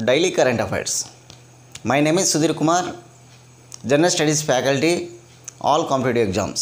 Daily Current Affairs. My name is Sudhir Kumar, General Studies Faculty, all competitive exams.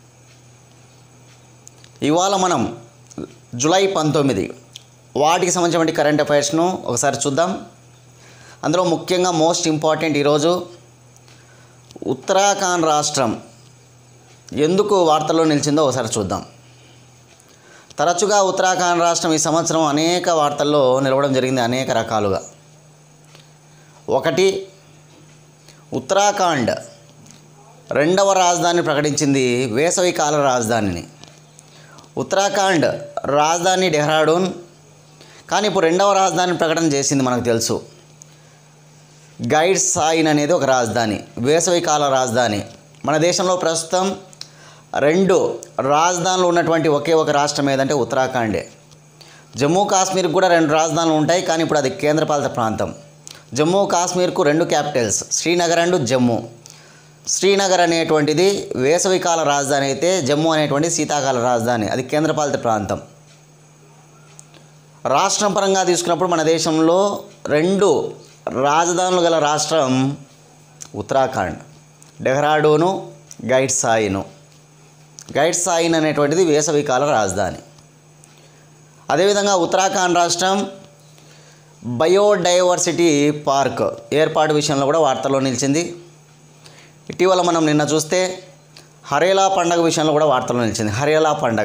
ఇవాళ మనం July 19 వాటికి సంబంధించిన current అఫైర్స్ను ఒకసారి చూద్దాం. అందులో ముఖ్యంగా మోస్ట్ ఇంపార్టెంట్ ఈరోజు ఉత్తరాఖండ్ రాష్ట్రం ఎందుకు వార్తల్లో నిలిచిందో ఒకసారి చూద్దాం. తరచుగా ఉత్తరాఖండ్ రాష్ట్రం ఈ సంవత్సరం అనేక వార్తల్లో నిలవడం జరిగింది అనేక రకాలుగా. ఒకటి, ఉత్తరాఖండ్ రెండవ రాజధాని ప్రకటించింది, వేసవికాల రాజధానిని. ఉత్తరాఖండ్ రాజధాని డెహ్రాడూన్, కానీ ఇప్పుడు రెండవ రాజధాని ప్రకటన చేసింది. మనకు తెలుసు గైడ్ సాయిన్ అనేది ఒక రాజధాని, వేసవికాల రాజధాని. మన దేశంలో ప్రస్తుతం రెండు రాజధానులు ఉన్నటువంటి ఒకే ఒక రాష్ట్రం ఏదంటే ఉత్తరాఖండే. జమ్మూ కాశ్మీర్కి కూడా రెండు రాజధానులు ఉంటాయి, కానీ ఇప్పుడు అది కేంద్రపాలిత ప్రాంతం. జమ్మూ కాశ్మీర్కు రెండు క్యాపిటల్స్, శ్రీనగర్ అండ్ జమ్మూ. శ్రీనగర్ అనేటువంటిది వేసవికాల రాజధాని అయితే జమ్మూ అనేటువంటి శీతాకాల రాజధాని, అది కేంద్రపాలిత ప్రాంతం. రాష్ట్రం పరంగా తీసుకున్నప్పుడు మన దేశంలో రెండు రాజధానులు గల రాష్ట్రం ఉత్తరాఖండ్, డెహ్రాడూను, గైడ్ సాయిను. గైడ్ సాయిన్ అనేటువంటిది వేసవికాల రాజధాని. అదేవిధంగా ఉత్తరాఖండ్ రాష్ట్రం బయోడైవర్సిటీ పార్క్ ఏర్పాటు విషయంలో కూడా వార్తల్లో నిలిచింది. ఇటీవల మనం నిన్న చూస్తే హరేలా పండగ విషయంలో కూడా వార్తల్లో నిలిచింది, హరేలా పండగ.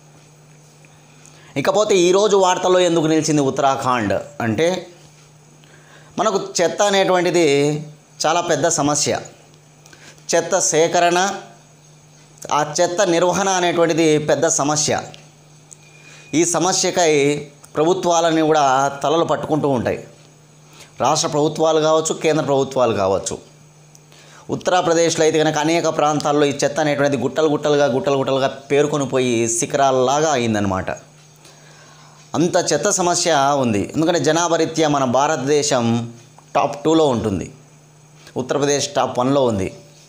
ఇకపోతే ఈరోజు వార్తల్లో ఎందుకు నిలిచింది ఉత్తరాఖండ్ అంటే, మనకు చెత్త అనేటువంటిది చాలా పెద్ద సమస్య. చెత్త సేకరణ, ఆ చెత్త నిర్వహణ అనేటువంటిది పెద్ద సమస్య. ఈ సమస్యకై ప్రభుత్వాలని కూడా తలలు పట్టుకుంటూ ఉంటాయి. రాష్ట్ర ప్రభుత్వాలు కావచ్చు, కేంద్ర ప్రభుత్వాలు కావచ్చు. ఉత్తరప్రదేశ్లో అయితే కనుక అనేక ప్రాంతాల్లో ఈ చెత్త అనేటువంటిది గుట్టలుగా పేరుకొని పోయి శిఖరాల్లాగా అయిందనమాట. అంత చెత్త సమస్య ఉంది. ఎందుకంటే జనాభా రీత్యా మన భారతదేశం టాప్ 2లో ఉంటుంది, ఉత్తరప్రదేశ్ టాప్ 1లో ఉంది.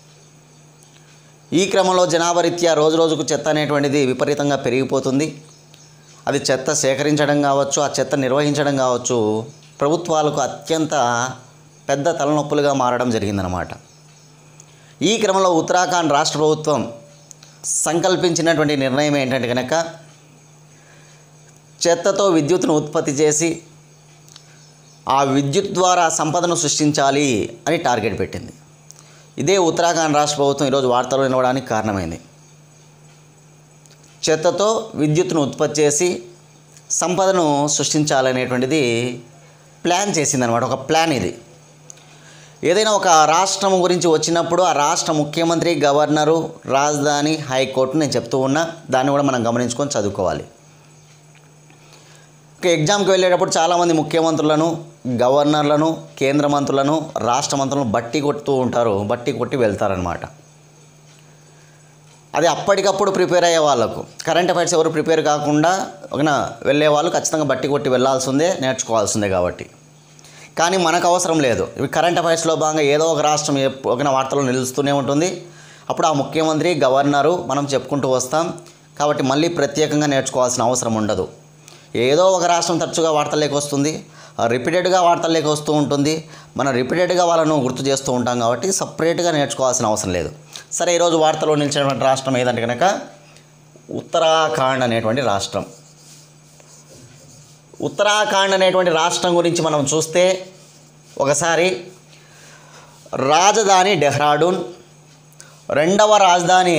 ఈ క్రమంలో జనాభా రీత్యా రోజు రోజుకు చెత్త అనేటువంటిది విపరీతంగా పెరిగిపోతుంది. అది చెత్త సేకరించడం కావచ్చు, ఆ చెత్త నిర్వహించడం కావచ్చు, ప్రభుత్వాలకు అత్యంత పెద్ద తలనొప్పులుగా మారడం జరిగిందనమాట. ఈ క్రమంలో ఉత్తరాఖండ్ రాష్ట్ర ప్రభుత్వం సంకల్పించినటువంటి నిర్ణయం ఏంటంటే కనుక, చెత్తతో విద్యుత్తును ఉత్పత్తి చేసి ఆ విద్యుత్ ద్వారా సంపదను సృష్టించాలి అని టార్గెట్ పెట్టింది. ఇదే ఉత్తరాఖండ్ రాష్ట్ర ప్రభుత్వం ఈరోజు వార్తలు నిలవడానికి కారణమైంది. చెత్తతో విద్యుత్తును ఉత్పత్తి చేసి సంపదను సృష్టించాలనేటువంటిది ప్లాన్ చేసిందనమాట. ఒక ప్లాన్ ఇది. ఏదైనా ఒక రాష్ట్రం గురించి వచ్చినప్పుడు ఆ రాష్ట్ర ముఖ్యమంత్రి, గవర్నరు, రాజధాని, హైకోర్టు నేను చెప్తూ ఉన్నా, దాన్ని కూడా మనం గమనించుకొని చదువుకోవాలి. ఒక ఎగ్జామ్కి వెళ్ళేటప్పుడు చాలామంది ముఖ్యమంత్రులను, గవర్నర్లను, కేంద్ర మంత్రులను, రాష్ట్ర మంత్రులను బట్టి కొడుతూ ఉంటారు, బట్టి కొట్టి వెళ్తారనమాట. అది అప్పటికప్పుడు ప్రిపేర్ అయ్యే వాళ్ళకు. కరెంట్ అఫైర్స్ ఎవరు ప్రిపేర్ కాకుండా వెళ్ళే వాళ్ళు ఖచ్చితంగా బట్టి కొట్టి వెళ్ళాల్సిందే, నేర్చుకోవాల్సిందే కాబట్టి. కానీ మనకు అవసరం లేదు. ఇవి కరెంట్ అఫైర్స్లో భాగంగా ఏదో ఒక రాష్ట్రం ఒక వార్తలో నిలుస్తూనే ఉంటుంది. అప్పుడు ఆ ముఖ్యమంత్రి, గవర్నరు మనం చెప్పుకుంటూ వస్తాం. కాబట్టి మళ్ళీ ప్రత్యేకంగా నేర్చుకోవాల్సిన అవసరం ఉండదు. ఏదో ఒక రాష్ట్రం తరచుగా వార్తల్లోకి వస్తుంది, రిపీటెడ్గా వార్తల్లోకి వస్తూ ఉంటుంది. మనం రిపీటెడ్గా వాళ్ళను గుర్తు చేస్తూ ఉంటాం కాబట్టి సపరేట్గా నేర్చుకోవాల్సిన అవసరం లేదు. సరే, ఈరోజు వార్తలో నిలిచినటువంటి రాష్ట్రం ఏదంటే కనుక ఉత్తరాఖండ్ అనేటువంటి రాష్ట్రం. ఉత్తరాఖండ్ అనేటువంటి రాష్ట్రం గురించి మనం చూస్తే ఒకసారి రాజధాని డెహ్రాడూన్, రెండవ రాజధాని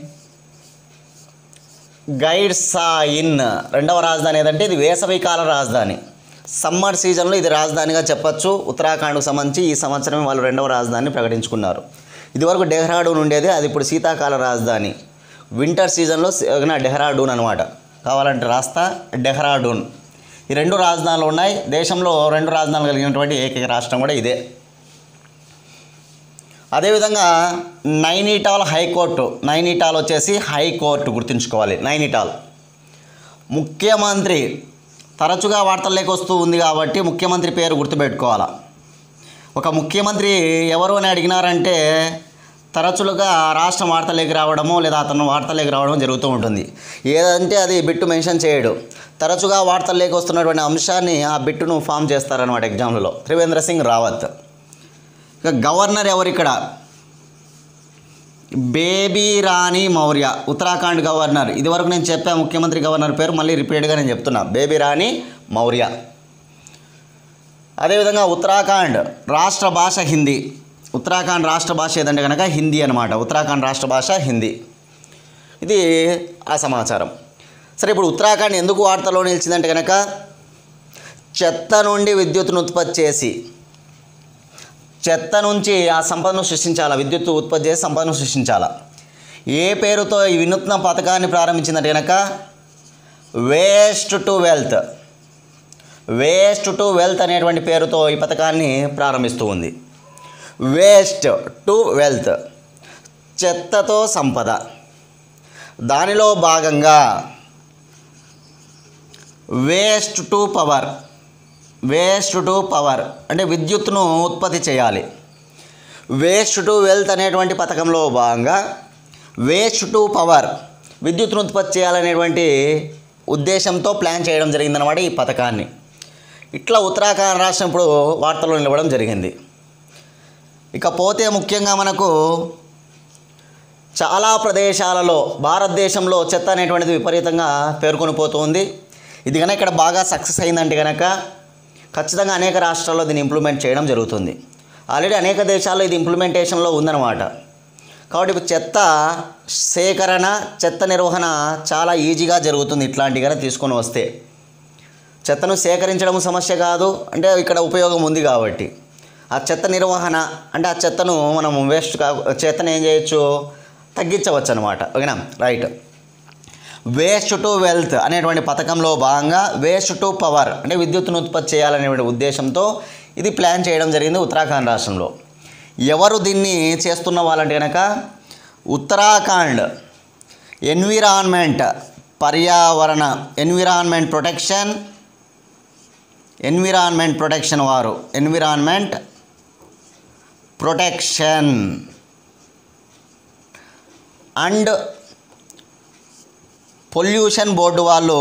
గైడ్ సాయిన్. రెండవ రాజధాని ఏదంటే ఇది వేసవికాల రాజధాని. సమ్మర్ సీజన్లో ఇది రాజధానిగా చెప్పచ్చు. ఉత్తరాఖండ్కు సంబంధించి ఈ సంవత్సరం వాళ్ళు రెండవ రాజధానిని ప్రకటించుకున్నారు. ఇదివరకు డెహ్రాడూన్ ఉండేది, అది ఇప్పుడు శీతాకాల రాజధాని. వింటర్ సీజన్లో డెహ్రాడూన్ అనమాట. కావాలంటే రాస్తా, డెహ్రాడూన్. ఈ రెండు రాజధానులు ఉన్నాయి. దేశంలో రెండు రాజధానులు కలిగినటువంటి ఏకైక రాష్ట్రం కూడా ఇదే. అదేవిధంగా నైనిటాల్ హైకోర్టు, నైనిటాల్ వచ్చేసి హైకోర్టు గుర్తుంచుకోవాలి. నైనిటాల్ ముఖ్యమంత్రి తరచుగా వార్తల్లోకి వస్తూ ఉంది కాబట్టి ముఖ్యమంత్రి పేరు గుర్తుపెట్టుకోవాలా. ఒక ముఖ్యమంత్రి ఎవరు అని అడిగినారంటే తరచుగా రాష్ట్రం వార్తలేకి రావడమో లేదా అతను వార్తలేకి రావడం జరుగుతూ ఉంటుంది. ఏదంటే అది బిట్టు మెన్షన్ చేయడు. తరచుగా వార్తల్లోకి వస్తున్నటువంటి అంశాన్ని ఆ బిట్టును ఫామ్ చేస్తారనమాట ఎగ్జామ్లలో. త్రివేంద్ర సింగ్ రావత్. ఇక గవర్నర్ ఎవరు ఇక్కడ? బేబీ రాణి మౌర్య, ఉత్తరాఖండ్ గవర్నర్. ఇదివరకు నేను చెప్పా ముఖ్యమంత్రి గవర్నర్ పేరు, మళ్ళీ రిపీటెడ్గా నేను చెప్తున్నా, బేబీ రాణి మౌర్య. అదేవిధంగా ఉత్తరాఖండ్ రాష్ట్ర భాష హిందీ. ఉత్తరాఖండ్ రాష్ట్ర భాష ఏదంటే కనుక హిందీ అనమాట. ఉత్తరాఖండ్ రాష్ట్ర భాష హిందీ. ఇది ఆ సమాచారం. సరే, ఇప్పుడు ఉత్తరాఖండ్ ఎందుకు వార్తలో నిలిచిందంటే కనుక చెత్త నుండి విద్యుత్తును ఉత్పత్తి చేసి, చెత్త నుంచి ఆ సంపదను సృష్టించాలా, విద్యుత్తు ఉత్పత్తి చేసి సంపదను సృష్టించాలా. ఏ పేరుతో ఈ వినూత్న పథకాన్ని ప్రారంభించిందంటే కనుక waste to wealth. Waste to wealth అనేటువంటి పేరుతో ఈ పథకాన్ని ప్రారంభిస్తూ ఉంది. వేస్ట్ టు వెల్త్, చెత్తతో సంపద. దానిలో భాగంగా waste to power. Waste to power అంటే విద్యుత్తును ఉత్పత్తి చేయాలి. వేస్ట్ టు వెల్త్ అనేటువంటి పథకంలో భాగంగా వేస్ట్ టు పవర్, విద్యుత్తును ఉత్పత్తి చేయాలనేటువంటి ఉద్దేశంతో ప్లాన్ చేయడం జరిగిందన్నమాట ఈ పథకాన్ని. ఇట్లా ఉత్తరాఖండ్ రాష్ట్రం ఇప్పుడు వార్తల్లో నిలవడం జరిగింది. ఇకపోతే ముఖ్యంగా మనకు చాలా ప్రదేశాలలో భారతదేశంలో చెత్త అనేటువంటిది విపరీతంగా పేర్కొని పోతుంది. ఇది కనుక ఇక్కడ బాగా సక్సెస్ అయిందంటే కనుక ఖచ్చితంగా అనేక రాష్ట్రాల్లో దీన్ని ఇంప్లిమెంట్ చేయడం జరుగుతుంది. ఆల్రెడీ అనేక దేశాల్లో ఇది ఇంప్లిమెంటేషన్లో ఉందన్నమాట. కాబట్టి ఇప్పుడు చెత్త సేకరణ, చెత్త నిర్వహణ చాలా ఈజీగా జరుగుతుంది ఇట్లాంటివి కనుక తీసుకొని వస్తే. చెత్తను సేకరించడం సమస్య కాదు, అంటే ఇక్కడ ఉపయోగం ఉంది కాబట్టి. ఆ చెత్త నిర్వహణ అంటే ఆ చెత్తను మనం చెత్తను ఏం చేయొచ్చు, తగ్గించవచ్చు అనమాట. ఓకేనా, రైట్. వేస్ట్ టు వెల్త్ అనేటువంటి పథకంలో భాగంగా వేస్ట్ టు పవర్ అంటే విద్యుత్తును ఉత్పత్తి చేయాలనేటువంటి ఉద్దేశంతో ఇది ప్లాన్ చేయడం జరిగింది ఉత్తరాఖండ్ రాష్ట్రంలో. ఎవరు దీన్ని చేస్తున్న వాళ్ళంటే కనుక ఉత్తరాఖండ్ ఎన్విరాన్మెంట్ పర్యావరణ ఎన్విరాన్మెంట్ ప్రొటెక్షన్ వారు, environment protection and pollution board వాళ్ళు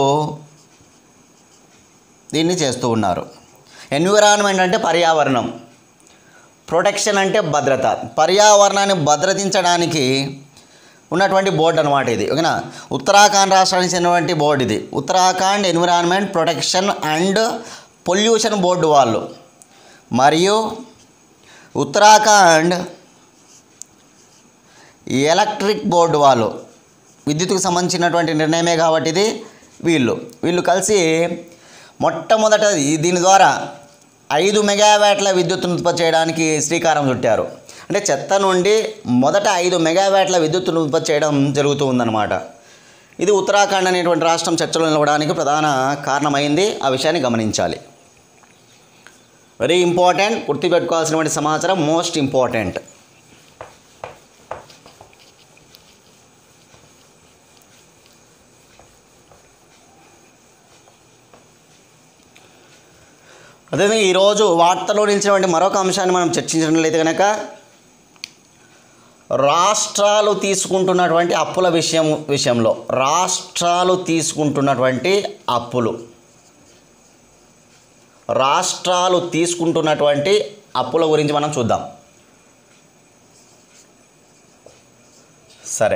దీన్ని చేస్తూ ఉన్నారు. ఎన్విరాన్మెంట్ అంటే పర్యావరణం, ప్రొటెక్షన్ అంటే భద్రత. పర్యావరణాన్ని భద్రతించడానికి ఉన్నటువంటి బోర్డు అనమాట ఇది. ఓకేనా, ఉత్తరాఖండ్ రాష్ట్రానికి చెందినటువంటి బోర్డు ఇది. Uttarakhand environment protection and pollution board వాళ్ళు మరియు ఉత్తరాఖండ్ ఎలక్ట్రిక్ బోర్డు వాళ్ళు, విద్యుత్తుకు సంబంధించినటువంటి నిర్ణయమే కాబట్టి ఇది వీళ్ళు కలిసి మొట్టమొదట దీని ద్వారా 5 మెగావాట్ల విద్యుత్తును ఉత్పత్తి చేయడానికి శ్రీకారం చుట్టారు. అంటే చెత్త నుండి మొదట 5 మెగావాట్ల విద్యుత్తును ఉత్పత్తి చేయడం జరుగుతూ ఉందన్నమాట. ఇది ఉత్తరాఖండ్ అనేటువంటి రాష్ట్రం చర్చలో నిలవడానికి ప్రధాన కారణమైంది. ఆ విషయాన్ని గమనించాలి. వెరీ ఇంపార్టెంట్, గుర్తుపెట్టుకోవాల్సినటువంటి సమాచారం, మోస్ట్ ఇంపార్టెంట్. అదేవిధంగా ఈరోజు వార్తలో నిలిచినటువంటి మరొక అంశాన్ని మనం చర్చించినట్లయితే కనుక రాష్ట్రాలు తీసుకుంటున్నటువంటి అప్పుల విషయంలో రాష్ట్రాలు తీసుకుంటున్నటువంటి అప్పుల గురించి మనం చూద్దాం. సరే,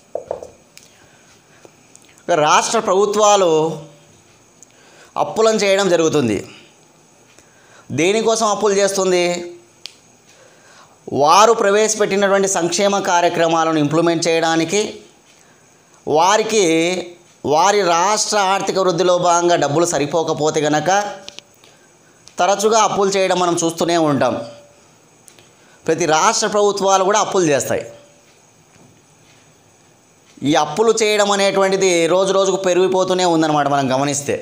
రాష్ట్ర ప్రభుత్వాలు అప్పులను చేయడం జరుగుతుంది. దేనికోసం అప్పులు చేస్తుంది? వారు ప్రవేశపెట్టినటువంటి సంక్షేమ కార్యక్రమాలను ఇంప్లిమెంట్ చేయడానికి, వారి రాష్ట్ర ఆర్థిక వృద్ధిలో భాగంగా డబ్బులు సరిపోకపోతే కనుక తరచుగా అప్పులు చేయడం మనం చూస్తూనే ఉంటాం. ప్రతి రాష్ట్ర ప్రభుత్వాలు కూడా అప్పులు చేస్తాయి. ఈ అప్పులు చేయడం అనేటువంటిది రోజు రోజుకు పెరిగిపోతూనే ఉందన్నమాట. మనం గమనిస్తే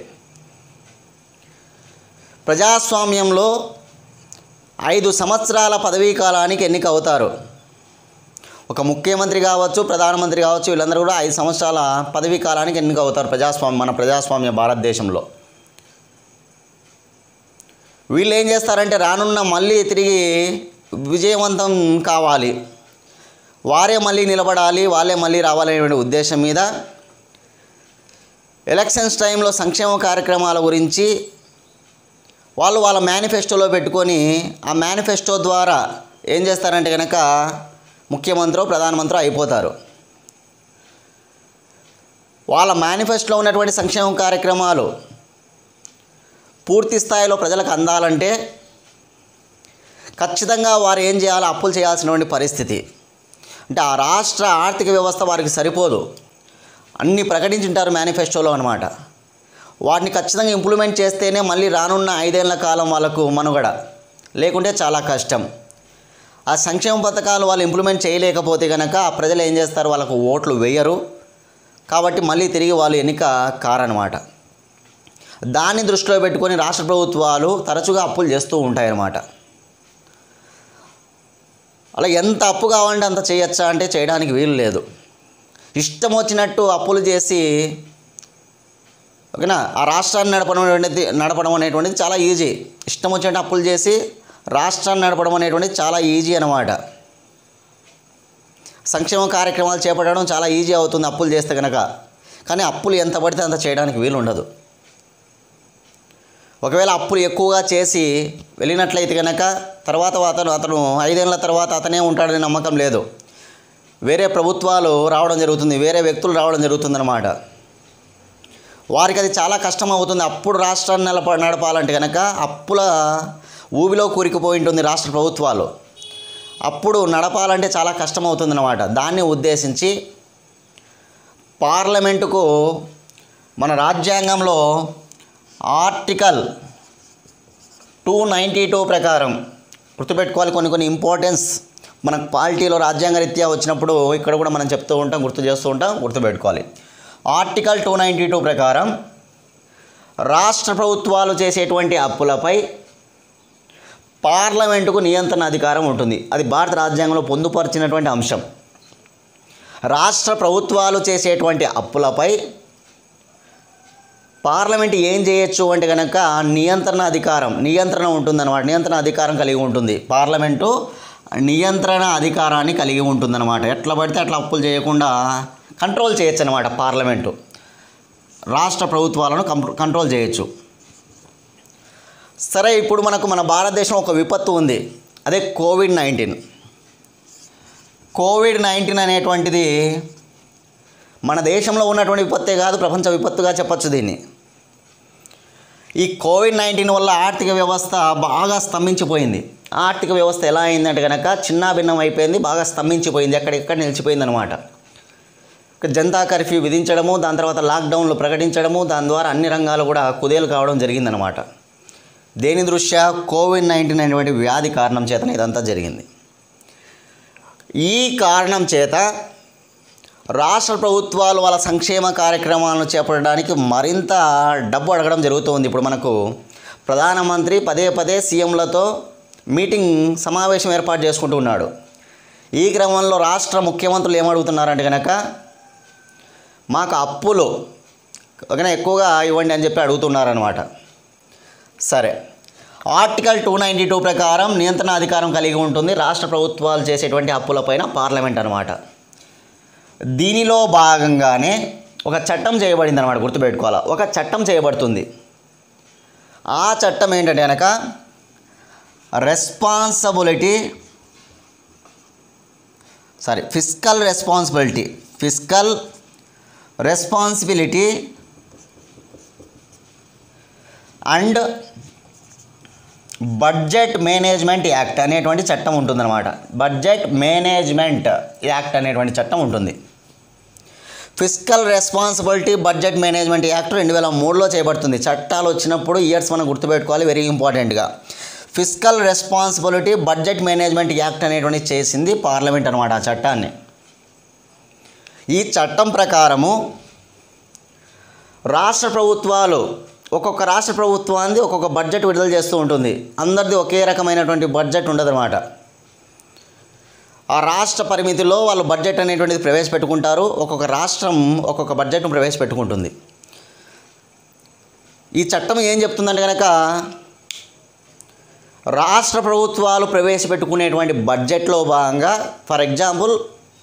ప్రజాస్వామ్యంలో 5 సంవత్సరాల పదవీ కాలానికి ఎన్నిక అవుతారు. ఒక ముఖ్యమంత్రి కావచ్చు, ప్రధానమంత్రి కావచ్చు, వీళ్ళందరూ కూడా 5 సంవత్సరాల పదవీ కాలానికి ఎన్నిక అవుతారు మన ప్రజాస్వామ్య భారతదేశంలో. వీళ్ళు ఏం చేస్తారంటే మళ్ళీ తిరిగి విజయవంతం కావాలి, వారే మళ్ళీ నిలబడాలి, వాళ్ళే మళ్ళీ రావాలనేటువంటి ఉద్దేశం మీద ఎలక్షన్స్ టైంలో సంక్షేమ కార్యక్రమాల గురించి వాళ్ళు వాళ్ళ మేనిఫెస్టోలో పెట్టుకొని ఆ మేనిఫెస్టో ద్వారా ఏం చేస్తారంటే కనుక ముఖ్యమంత్రి ప్రధానమంత్రి అయిపోతారు. వాళ్ళ మేనిఫెస్టోలో ఉన్నటువంటి సంక్షేమ కార్యక్రమాలు పూర్తి స్థాయిలో ప్రజలకు అందాలంటే ఖచ్చితంగా వారు ఏం చేయాలో అప్పులు చేయాల్సినటువంటి పరిస్థితి. అంటే ఆ రాష్ట్ర ఆర్థిక వ్యవస్థ వారికి సరిపోదు, అన్నీ ప్రకటించుంటారు మేనిఫెస్టోలో అనమాట. వాటిని ఖచ్చితంగా ఇంప్లిమెంట్ చేస్తేనే మళ్ళీ రానున్న 5 ఏళ్ల కాలం వాళ్ళకు మనుగడ, లేకుంటే చాలా కష్టం. ఆ సంక్షేమ పథకాలు వాళ్ళు ఇంప్లిమెంట్ చేయలేకపోతే కనుక ఆ ప్రజలు ఏం చేస్తారు, వాళ్ళకు ఓట్లు వేయరు. కాబట్టి మళ్ళీ తిరిగి వాళ్ళు ఎన్నిక కారనమాట. దాన్ని దృష్టిలో పెట్టుకొని రాష్ట్ర ప్రభుత్వాలు తరచుగా అప్పులు చేస్తూ ఉంటాయన్నమాట. అలా ఎంత అప్పు కావాలంటే అంత చేయొచ్చా అంటే చేయడానికి వీలు లేదు. ఇష్టం వచ్చినట్టు అప్పులు చేసి ఓకేనా ఆ రాష్ట్రాన్ని నడపడం అనేటువంటిది చాలా ఈజీ. ఇష్టం వచ్చినట్టు అప్పులు చేసి రాష్ట్రాన్ని నడపడం అనేటువంటిది చాలా ఈజీ అన్నమాట. సంక్షేమ కార్యక్రమాలు చేపట్టడం చాలా ఈజీ అవుతుంది అప్పులు చేస్తే కనుక. కానీ అప్పులు ఎంత పడితే అంత చేయడానికి వీలు ఉండదు. ఒకవేళ అప్పులు ఎక్కువగా చేసి వెళ్ళినట్లయితే కనుక తర్వాత అతను 5 ఏళ్ల తర్వాత అతనే ఉంటాడని నమ్మకం లేదు. వేరే ప్రభుత్వాలు రావడం జరుగుతుంది, వేరే వ్యక్తులు రావడం జరుగుతుందన్నమాట. వారికి అది చాలా కష్టం అవుతుంది. అప్పుడు రాష్ట్రాన్ని నడపాలంటే కనుక అప్పుల ఊబిలో కూరుకుపోయి ఉంటుంది రాష్ట్ర ప్రభుత్వాలు. అప్పుడు నడపాలంటే చాలా కష్టం అవుతుందన్నమాట. దాన్ని ఉద్దేశించి పార్లమెంటుకు మన రాజ్యాంగంలో ఆర్టికల్ 292 ప్రకారం గుర్తుపెట్టుకోవాలి. కొన్ని ఇంపార్టెన్స్ మనకు పాలిటీలో రాజ్యాంగ రీత్యా వచ్చినప్పుడు ఇక్కడ కూడా మనం చెప్తూ ఉంటాం, గుర్తు చేస్తూ ఉంటాం, గుర్తుపెట్టుకోవాలి. ఆర్టికల్ 292 ప్రకారం రాష్ట్ర ప్రభుత్వాలు చేసేటువంటి అప్పులపై పార్లమెంటుకు నియంత్రణ అధికారం ఉంటుంది. అది భారత రాజ్యాంగంలో పొందుపరిచినటువంటి అంశం. రాష్ట్ర ప్రభుత్వాలు చేసేటువంటి అప్పులపై పార్లమెంట్ ఏం చేయొచ్చు అంటే కనుక నియంత్రణ ఉంటుందన్నమాట. నియంత్రణ అధికారం కలిగి ఉంటుంది. పార్లమెంటు నియంత్రణ అధికారాన్ని కలిగి ఉంటుందన్నమాట. ఎట్లా పడితే అట్లా అప్పులు చేయకుండా కంట్రోల్ చేయొచ్చు అన్నమాట. పార్లమెంటు రాష్ట్ర ప్రభుత్వాలను కంట్రోల్ చేయొచ్చు. సరే, ఇప్పుడు మన భారతదేశం ఒక విపత్తు ఉంది, అదే కోవిడ్-19 అనేటువంటిది మన దేశంలో ఉన్నటువంటి విపత్తే కాదు, ప్రపంచ విపత్తుగా చెప్పచ్చు దీన్ని. ఈ కోవిడ్-19 వల్ల ఆర్థిక వ్యవస్థ బాగా స్తంభించిపోయింది. ఆర్థిక వ్యవస్థ ఎలా అయిందంటే కనుక చిన్నాభిన్నం అయిపోయింది, బాగా స్తంభించిపోయింది, ఎక్కడెక్కడ నిలిచిపోయింది అనమాట. జనతా కర్ఫ్యూ విధించడము, దాని తర్వాత లాక్డౌన్లు ప్రకటించడము, దాని ద్వారా అన్ని రంగాలు కూడా కుదేలు కావడం జరిగిందనమాట. దేని దృష్ట్యా కోవిడ్-19 అనేటువంటి వ్యాధి కారణం చేతనే ఇదంతా జరిగింది. ఈ కారణం చేత రాష్ట్ర ప్రభుత్వాలు వాళ్ళ సంక్షేమ కార్యక్రమాలను చేపట్టడానికి మరింత డబ్బు అడగడం జరుగుతుంది. ఇప్పుడు మనకు ప్రధానమంత్రి పదే సీఎంలతో సమావేశం ఏర్పాటు చేసుకుంటూ ఉన్నాడు. ఈ క్రమంలో రాష్ట్ర ముఖ్యమంత్రులు ఏమడుగుతున్నారంటే కనుక మాకు అప్పులు ఎక్కువగా ఇవ్వండి అని చెప్పి అడుగుతున్నారనమాట. సరే, ఆర్టికల్ 292 ప్రకారం నియంత్రణ అధికారం కలిగి ఉంటుంది రాష్ట్ర ప్రభుత్వాలు చేసేటువంటి అప్పులపైన పార్లమెంట్ అనమాట. దీనిలో భాగంగానే ఒక చట్టం చేయబడింది అనమాట. గుర్తుపెట్టుకోవాలి, ఒక చట్టం చేయబడుతుంది. ఆ చట్టం ఏంటంటే కనుక fiscal responsibility and budget management act అనేటువంటి చట్టం ఉంటుందన్నమాట. బడ్జెట్ మేనేజ్మెంట్ యాక్ట్ అనేటువంటి చట్టం ఉంటుంది. Fiscal responsibility budget management act 2003లో చేయబడుతుంది. చట్టాలు వచ్చినప్పుడు ఇయర్స్ మనం గుర్తుపెట్టుకోవాలి, వెరీ ఇంపార్టెంట్గా. ఫిస్కల్ రెస్పాన్సిబిలిటీ బడ్జెట్ మేనేజ్మెంట్ యాక్ట్ అనేటువంటి చేసింది పార్లమెంట్ అనమాట. ఆ చట్టాన్ని, ఈ చట్టం ప్రకారము రాష్ట్ర ప్రభుత్వాలు ఒక్కొక్క రాష్ట్ర ప్రభుత్వాన్ని ఒక్కొక్క బడ్జెట్ విడుదల చేస్తూ ఉంటుంది. అందరిది ఒకే రకమైనటువంటి బడ్జెట్ ఉండదన్నమాట. ఆ రాష్ట్ర పరిమితిలో వాళ్ళు బడ్జెట్ అనేటువంటిది ప్రవేశపెట్టుకుంటారు. ఒక్కొక్క రాష్ట్రం ఒక్కొక్క బడ్జెట్ను ప్రవేశపెట్టుకుంటుంది. ఈ చట్టం ఏం చెప్తుందంటే కనుక రాష్ట్ర ప్రభుత్వాలు ప్రవేశపెట్టుకునేటువంటి బడ్జెట్లో భాగంగా ఫర్ ఎగ్జాంపుల్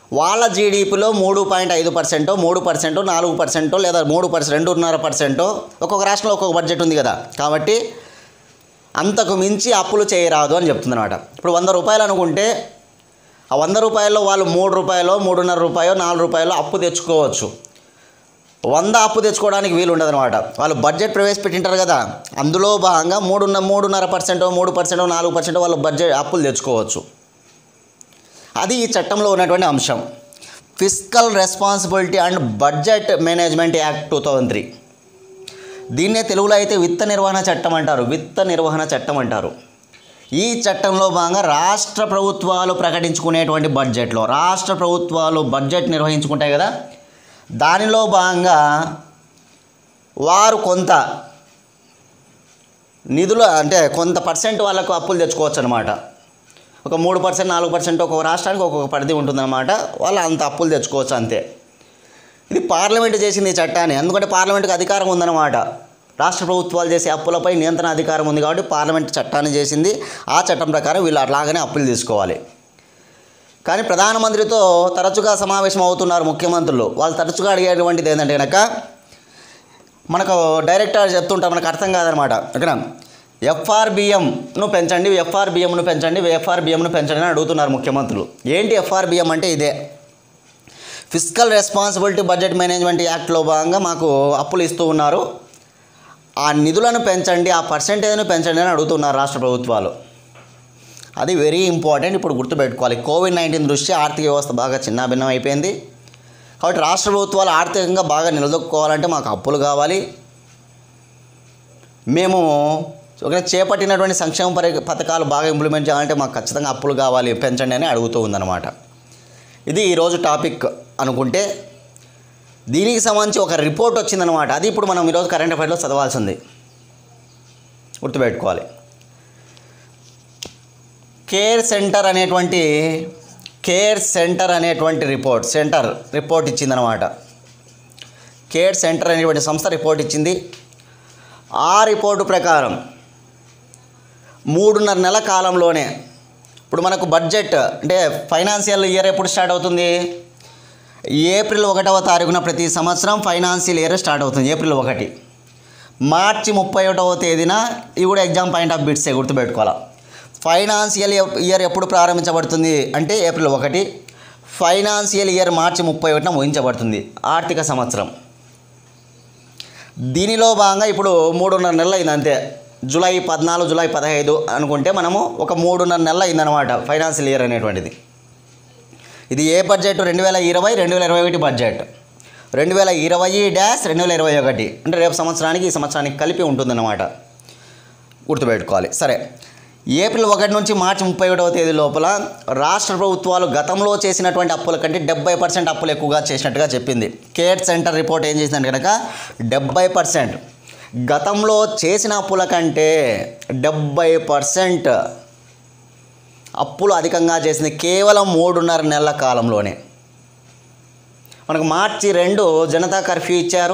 వాళ్ళ జీడిపిలో 3.5%, 3%, 4% లేదా 3%, 2.5% ఒక్కొక్క రాష్ట్రంలో ఒక్కొక్క బడ్జెట్ ఉంది కదా. కాబట్టి అంతకు మించి అప్పులు చేయరాదు అని చెప్తుందన్నమాట. ఇప్పుడు 100 రూపాయలు అనుకుంటే ఆ 100 రూపాయల్లో వాళ్ళు 3 రూపాయలు, 3.5 రూపాయలు, 4 రూపాయలు అప్పు తెచ్చుకోవచ్చు. 100 అప్పు తెచ్చుకోవడానికి వీలు ఉండదు అనమాట. వాళ్ళు బడ్జెట్ ప్రవేశపెట్టింటారు కదా, అందులో భాగంగా 3.5%, 3%, 4% వాళ్ళు బడ్జెట్ అప్పులు తెచ్చుకోవచ్చు. అది ఈ చట్టంలో ఉన్నటువంటి అంశం. Fiscal responsibility and budget management act 2003. దీన్నే తెలుగులో అయితే విత్త నిర్వహణ చట్టం అంటారు. విత్త నిర్వహణ చట్టం అంటారు. ఈ చట్టంలో భాగంగా రాష్ట్ర ప్రభుత్వాలు ప్రకటించుకునేటువంటి బడ్జెట్లో, రాష్ట్ర ప్రభుత్వాలు బడ్జెట్ నిర్వహించుకుంటాయి కదా, దానిలో భాగంగా వారు కొంత నిధులు అంటే కొంత పర్సెంట్ వాళ్ళకు అప్పులు తెచ్చుకోవచ్చు అనమాట. ఒక 3%, 4% ఒక్కొక్క రాష్ట్రానికి ఒక్కొక్క పరిధి ఉంటుందన్నమాట. వాళ్ళు అంత అప్పులు తెచ్చుకోవచ్చు అంతే. ఇది పార్లమెంట్ చేసింది ఈ చట్టాన్ని. ఎందుకంటే పార్లమెంట్కి అధికారం ఉందన్నమాట. రాష్ట్ర ప్రభుత్వాలు చేసే అప్పులపై నియంత్రణ అధికారం ఉంది కాబట్టి పార్లమెంట్ చట్టాన్ని చేసింది. ఆ చట్టం ప్రకారం వీళ్ళు అట్లాగనే అప్పులు తీసుకోవాలి. కానీ ప్రధానమంత్రితో తరచుగా సమావేశం అవుతున్నారు ముఖ్యమంత్రులు. వాళ్ళు తరచుగా అడిగేటువంటిది ఏంటంటే కనుక, మనకు డైరెక్టర్ చెప్తుంటారు, మనకు అర్థం కాదనమాట. ఓకేనా, ఎఫ్ఆర్బిఎంను పెంచండి, ఎఫ్ఆర్బిఎంను పెంచండి, ఎఫ్ఆర్బిఎంను పెంచండి అని అడుగుతున్నారు ముఖ్యమంత్రులు. ఏంటి ఎఫ్ఆర్బిఎం అంటే? ఇదే ఫిస్కల్ రెస్పాన్సిబిలిటీ బడ్జెట్ మేనేజ్మెంట్ యాక్ట్లో భాగంగా మాకు అప్పులు ఇస్తూ ఉన్నారు, ఆ నిధులను పెంచండి, ఆ పర్సెంటేజ్ను పెంచండి అని అడుగుతున్నారు రాష్ట్ర ప్రభుత్వాలు. అది వెరీ ఇంపార్టెంట్. ఇప్పుడు గుర్తుపెట్టుకోవాలి. కోవిడ్-19 దృష్ట్యా ఆర్థిక వ్యవస్థ బాగా చిన్నాభిన్నం అయిపోయింది. కాబట్టి రాష్ట్ర ప్రభుత్వాలు ఆర్థికంగా బాగా నిలదొక్కుకోవాలంటే మాకు అప్పులు కావాలి. మేము చేపట్టినటువంటి సంక్షేమ పథకాలు బాగా ఇంప్లిమెంట్ చేయాలంటే మాకు ఖచ్చితంగా అప్పులు కావాలి, పెంచండి అని అడుగుతూ ఉందన్నమాట. ఇది ఈరోజు టాపిక్ అనుకుంటే, దీనికి సంబంధించి ఒక రిపోర్ట్ వచ్చిందనమాట. అది ఇప్పుడు మనం ఈరోజు కరెంట్ అఫైర్లో చదవాల్సింది, గుర్తుపెట్టుకోవాలి. కేర్ సెంటర్ అనేటువంటి రిపోర్ట్ ఇచ్చిందనమాట. కేర్ సెంటర్ అనేటువంటి సంస్థ రిపోర్ట్ ఇచ్చింది. ఆ రిపోర్టు ప్రకారం 3.5 నెలల కాలంలోనే, ఇప్పుడు మనకు బడ్జెట్ అంటే ఫైనాన్షియల్ ఇయర్ ఎప్పుడు స్టార్ట్ అవుతుంది? ఏప్రిల్ 1వ తారీఖున ప్రతి సంవత్సరం ఫైనాన్షియల్ ఇయర్ స్టార్ట్ అవుతుంది. ఏప్రిల్ 1. మార్చి 31వ తేదీన, ఇవి కూడా ఎగ్జామ్ పాయింట్ ఆఫ్ బిట్సే, గుర్తుపెట్టుకోవాలి. ఫైనాన్షియల్ ఇయర్ ఎప్పుడు ప్రారంభించబడుతుంది అంటే ఏప్రిల్ 1. ఫైనాన్షియల్ ఇయర్ మార్చి 31న ముగించబడుతుంది, ఆర్థిక సంవత్సరం. దీనిలో భాగంగా ఇప్పుడు 3.5 నెలలు అయింది అంతే. జూలై 14, జూలై 15 అనుకుంటే మనము ఒక 3.5 నెలలు అయిందనమాట ఫైనాన్షియల్ ఇయర్ అనేటువంటిది. ఇది ఏ బడ్జెట్? 2020-2021 బడ్జెట్. 2020-2021 అంటే రేపు సంవత్సరానికి ఈ సంవత్సరానికి కలిపి ఉంటుందన్నమాట, గుర్తుపెట్టుకోవాలి. సరే, ఏప్రిల్ 1 నుంచి మార్చి 31వ తేదీ లోపల రాష్ట్ర ప్రభుత్వాలు గతంలో చేసినటువంటి అప్పుల కంటే 70% అప్పులు ఎక్కువగా చేసినట్టుగా చెప్పింది. కేర్ సెంటర్ రిపోర్ట్ ఏం చేసిందంటే కనుక 70% గతంలో చేసిన అప్పుల కంటే 70% అప్పులు అధికంగా చేసింది కేవలం 3.5 నెలల కాలంలోనే. మనకు మార్చి 2 జనతా కర్ఫ్యూ ఇచ్చారు.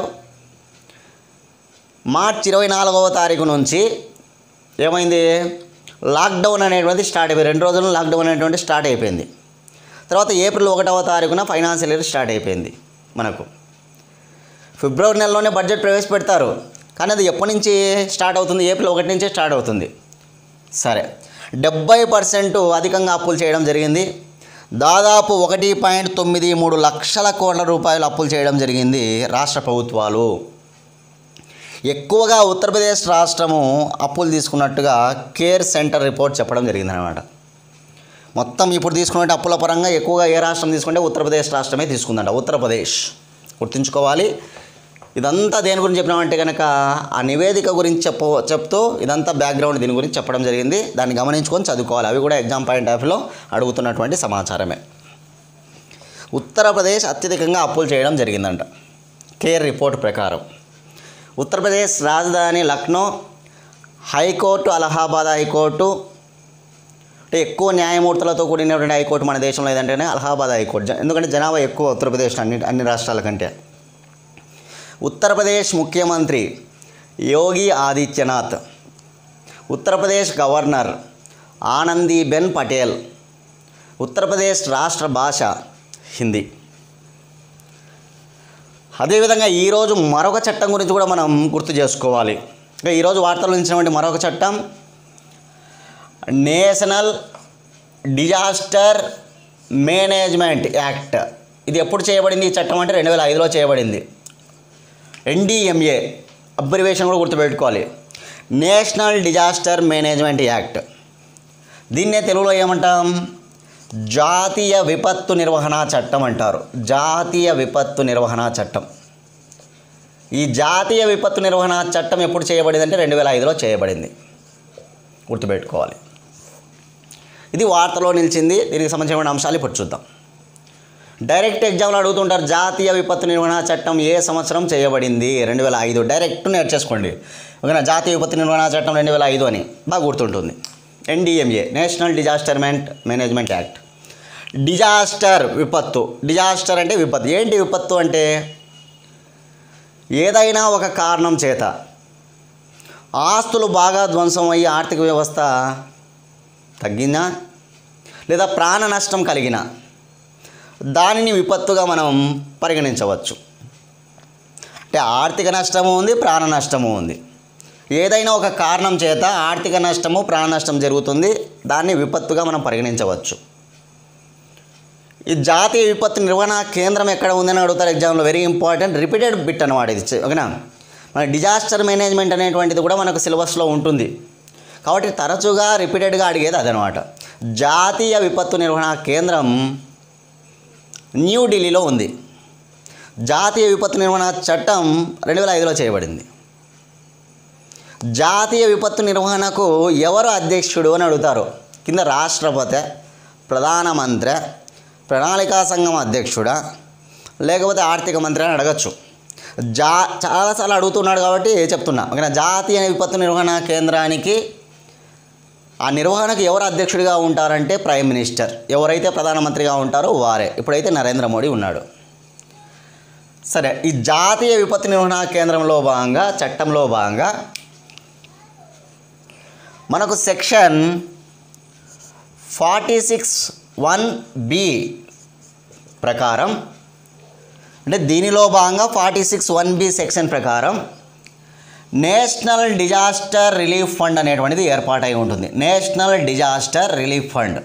మార్చి 24వ తారీఖు నుంచి ఏమైంది? లాక్డౌన్ అనేటువంటి స్టార్ట్ అయిపోయింది. 2 రోజుల్లో లాక్డౌన్ అనేటువంటి స్టార్ట్ అయిపోయింది. తర్వాత ఏప్రిల్ 1వ తారీఖున ఫైనాన్షియల్ ఇయర్ స్టార్ట్ అయిపోయింది. మనకు ఫిబ్రవరి నెలలోనే బడ్జెట్ ప్రవేశపెడతారు, కానీ అది ఎప్పటి నుంచి స్టార్ట్ అవుతుంది? ఏప్రిల్ 1 నుంచే స్టార్ట్ అవుతుంది. సరే, 70% అధికంగా అప్పులు చేయడం జరిగింది. దాదాపు 1.93 లక్షల కోట్ల రూపాయలు అప్పులు చేయడం జరిగింది రాష్ట్ర ప్రభుత్వాలు. ఎక్కువగా ఉత్తరప్రదేశ్ రాష్ట్రము అప్పులు తీసుకున్నట్టుగా కేర్ సెంటర్ రిపోర్ట్ చెప్పడం జరిగిందనమాట. మొత్తం ఇప్పుడు తీసుకునే అప్పుల పరంగా ఎక్కువగా ఏ రాష్ట్రం తీసుకుంటే ఉత్తరప్రదేశ్ రాష్ట్రమే తీసుకుందంట. ఉత్తరప్రదేశ్ గుర్తుంచుకోవాలి. ఇదంతా దేని గురించి చెప్పినామంటే కనుక ఆ నివేదిక గురించి చెప్తూ ఇదంతా బ్యాక్గ్రౌండ్ దీని గురించి చెప్పడం జరిగింది. దాన్ని గమనించుకొని చదువుకోవాలి. అవి కూడా ఎగ్జామ్ పాయింట్ ఆఫ్లో అడుగుతున్నటువంటి సమాచారమే. ఉత్తరప్రదేశ్ అత్యధికంగా అప్పులు చేయడం జరిగిందంట కేర్ రిపోర్ట్ ప్రకారం. ఉత్తరప్రదేశ్ రాజధాని లక్నో, హైకోర్టు అలహాబాద్ హైకోర్టు, అంటే ఎక్కువ న్యాయమూర్తులతో కూడినటువంటి హైకోర్టు మన దేశంలో ఏదంటేనే అలహాబాద్ హైకోర్టు. ఎందుకంటే జనాభా ఎక్కువ ఉత్తరప్రదేశ్ అన్ని రాష్ట్రాల కంటే. ఉత్తరప్రదేశ్ ముఖ్యమంత్రి యోగి ఆదిత్యనాథ్, ఉత్తరప్రదేశ్ గవర్నర్ ఆనందీబెన్ పటేల్, ఉత్తరప్రదేశ్ రాష్ట్ర భాష హిందీ. అదేవిధంగా ఈరోజు మరొక చట్టం గురించి కూడా మనం గుర్తు చేసుకోవాలి. ఇంకా ఈరోజు వార్తల్లో నిలిచినటువంటి మరొక చట్టం నేషనల్ డిజాస్టర్ మేనేజ్మెంట్ యాక్ట్. ఇది ఎప్పుడు చేయబడింది ఈ చట్టం అంటే 2005లో చేయబడింది. NDMA అబ్రివేషన్ కూడా గుర్తుపెట్టుకోవాలి. National disaster management act. దీన్నే తెలుగులో ఏమంటాం? జాతీయ విపత్తు నిర్వహణ చట్టం అంటారు. జాతీయ విపత్తు నిర్వహణ చట్టం. ఈ జాతీయ విపత్తు నిర్వహణ చట్టం ఎప్పుడు చేయబడింది అంటే 2005లో చేయబడింది. గుర్తుపెట్టుకోవాలి. ఇది వార్తలో నిలిచింది. దీనికి సంబంధించిన అంశాలు ఇప్పుడు చూద్దాం. డైరెక్ట్ ఎగ్జామ్లో అడుగుతుంటారు, జాతీయ విపత్తు నిర్వహణ చట్టం ఏ సంవత్సరం చేయబడింది? 2005. డైరెక్ట్ నేర్చేసుకోండి. ఓకేనా? జాతీయ విపత్తు నిర్వహణ చట్టం 2005 అని బాగా గుర్తుంటుంది. NDMA national disaster management act. Disaster విపత్తు. డిజాస్టర్ అంటే విపత్తు. ఏంటి విపత్తు అంటే ఏదైనా ఒక కారణం చేత ఆస్తులు బాగా ధ్వంసం అయ్యి ఆర్థిక వ్యవస్థ తగ్గినా లేదా ప్రాణ నష్టం కలిగిన దానిని విపత్తుగా మనం పరిగణించవచ్చు. అంటే ఆర్థిక నష్టము ఉంది, ప్రాణ నష్టము ఉంది. ఏదైనా ఒక కారణం చేత ఆర్థిక నష్టము, ప్రాణ నష్టం జరుగుతుంది, దాన్ని విపత్తుగా మనం పరిగణించవచ్చు. ఈ జాతీయ విపత్తు నిర్వహణ కేంద్రం ఎక్కడ ఉందని అడుగుతారు ఎగ్జామ్లో. వెరీ ఇంపార్టెంట్ రిపీటెడ్ బిట్ అన్నమాట ఇది. ఓకేనా? మన డిజాస్టర్ మేనేజ్మెంట్ అనేటువంటిది కూడా మనకు సిలబస్లో ఉంటుంది కాబట్టి తరచుగా రిపీటెడ్గా అడిగేది అదనమాట. జాతీయ విపత్తు నిర్వహణ కేంద్రం న్యూఢిల్లీలో ఉంది. జాతీయ విపత్తు నిర్వహణ చట్టం 2005లో చేయబడింది. జాతీయ విపత్తు నిర్వహణకు ఎవరు అధ్యక్షుడు అని అడుగుతారు. కింద రాష్ట్రపతి, ప్రధానమంత్రి, ప్రణాళికా సంఘం అధ్యక్షుడా, లేకపోతే ఆర్థిక మంత్రి అని అడగచ్చు. చాలాసార్లు అడుగుతున్నాడు కాబట్టి చెప్తున్నా. ఓకేనా? జాతీయ విపత్తు నిర్వహణ కేంద్రానికి ఆ నిర్వహణకు ఎవరు అధ్యక్షుడిగా ఉంటారంటే ప్రైమ్ మినిస్టర్. ఎవరైతే ప్రధానమంత్రిగా ఉంటారో వారే. ఇప్పుడైతే నరేంద్ర మోడీ ఉన్నాడు. సరే, ఈ జాతీయ విపత్తు నిర్వహణ కేంద్రంలో భాగంగా, చట్టంలో భాగంగా మనకు సెక్షన్ 46(1)B ప్రకారం, అంటే దీనిలో భాగంగా 46(1)B సెక్షన్ ప్రకారం నేషనల్ డిజాస్టర్ రిలీఫ్ ఫండ్ అనేటువంటిది ఏర్పాటై ఉంటుంది. National disaster relief fund.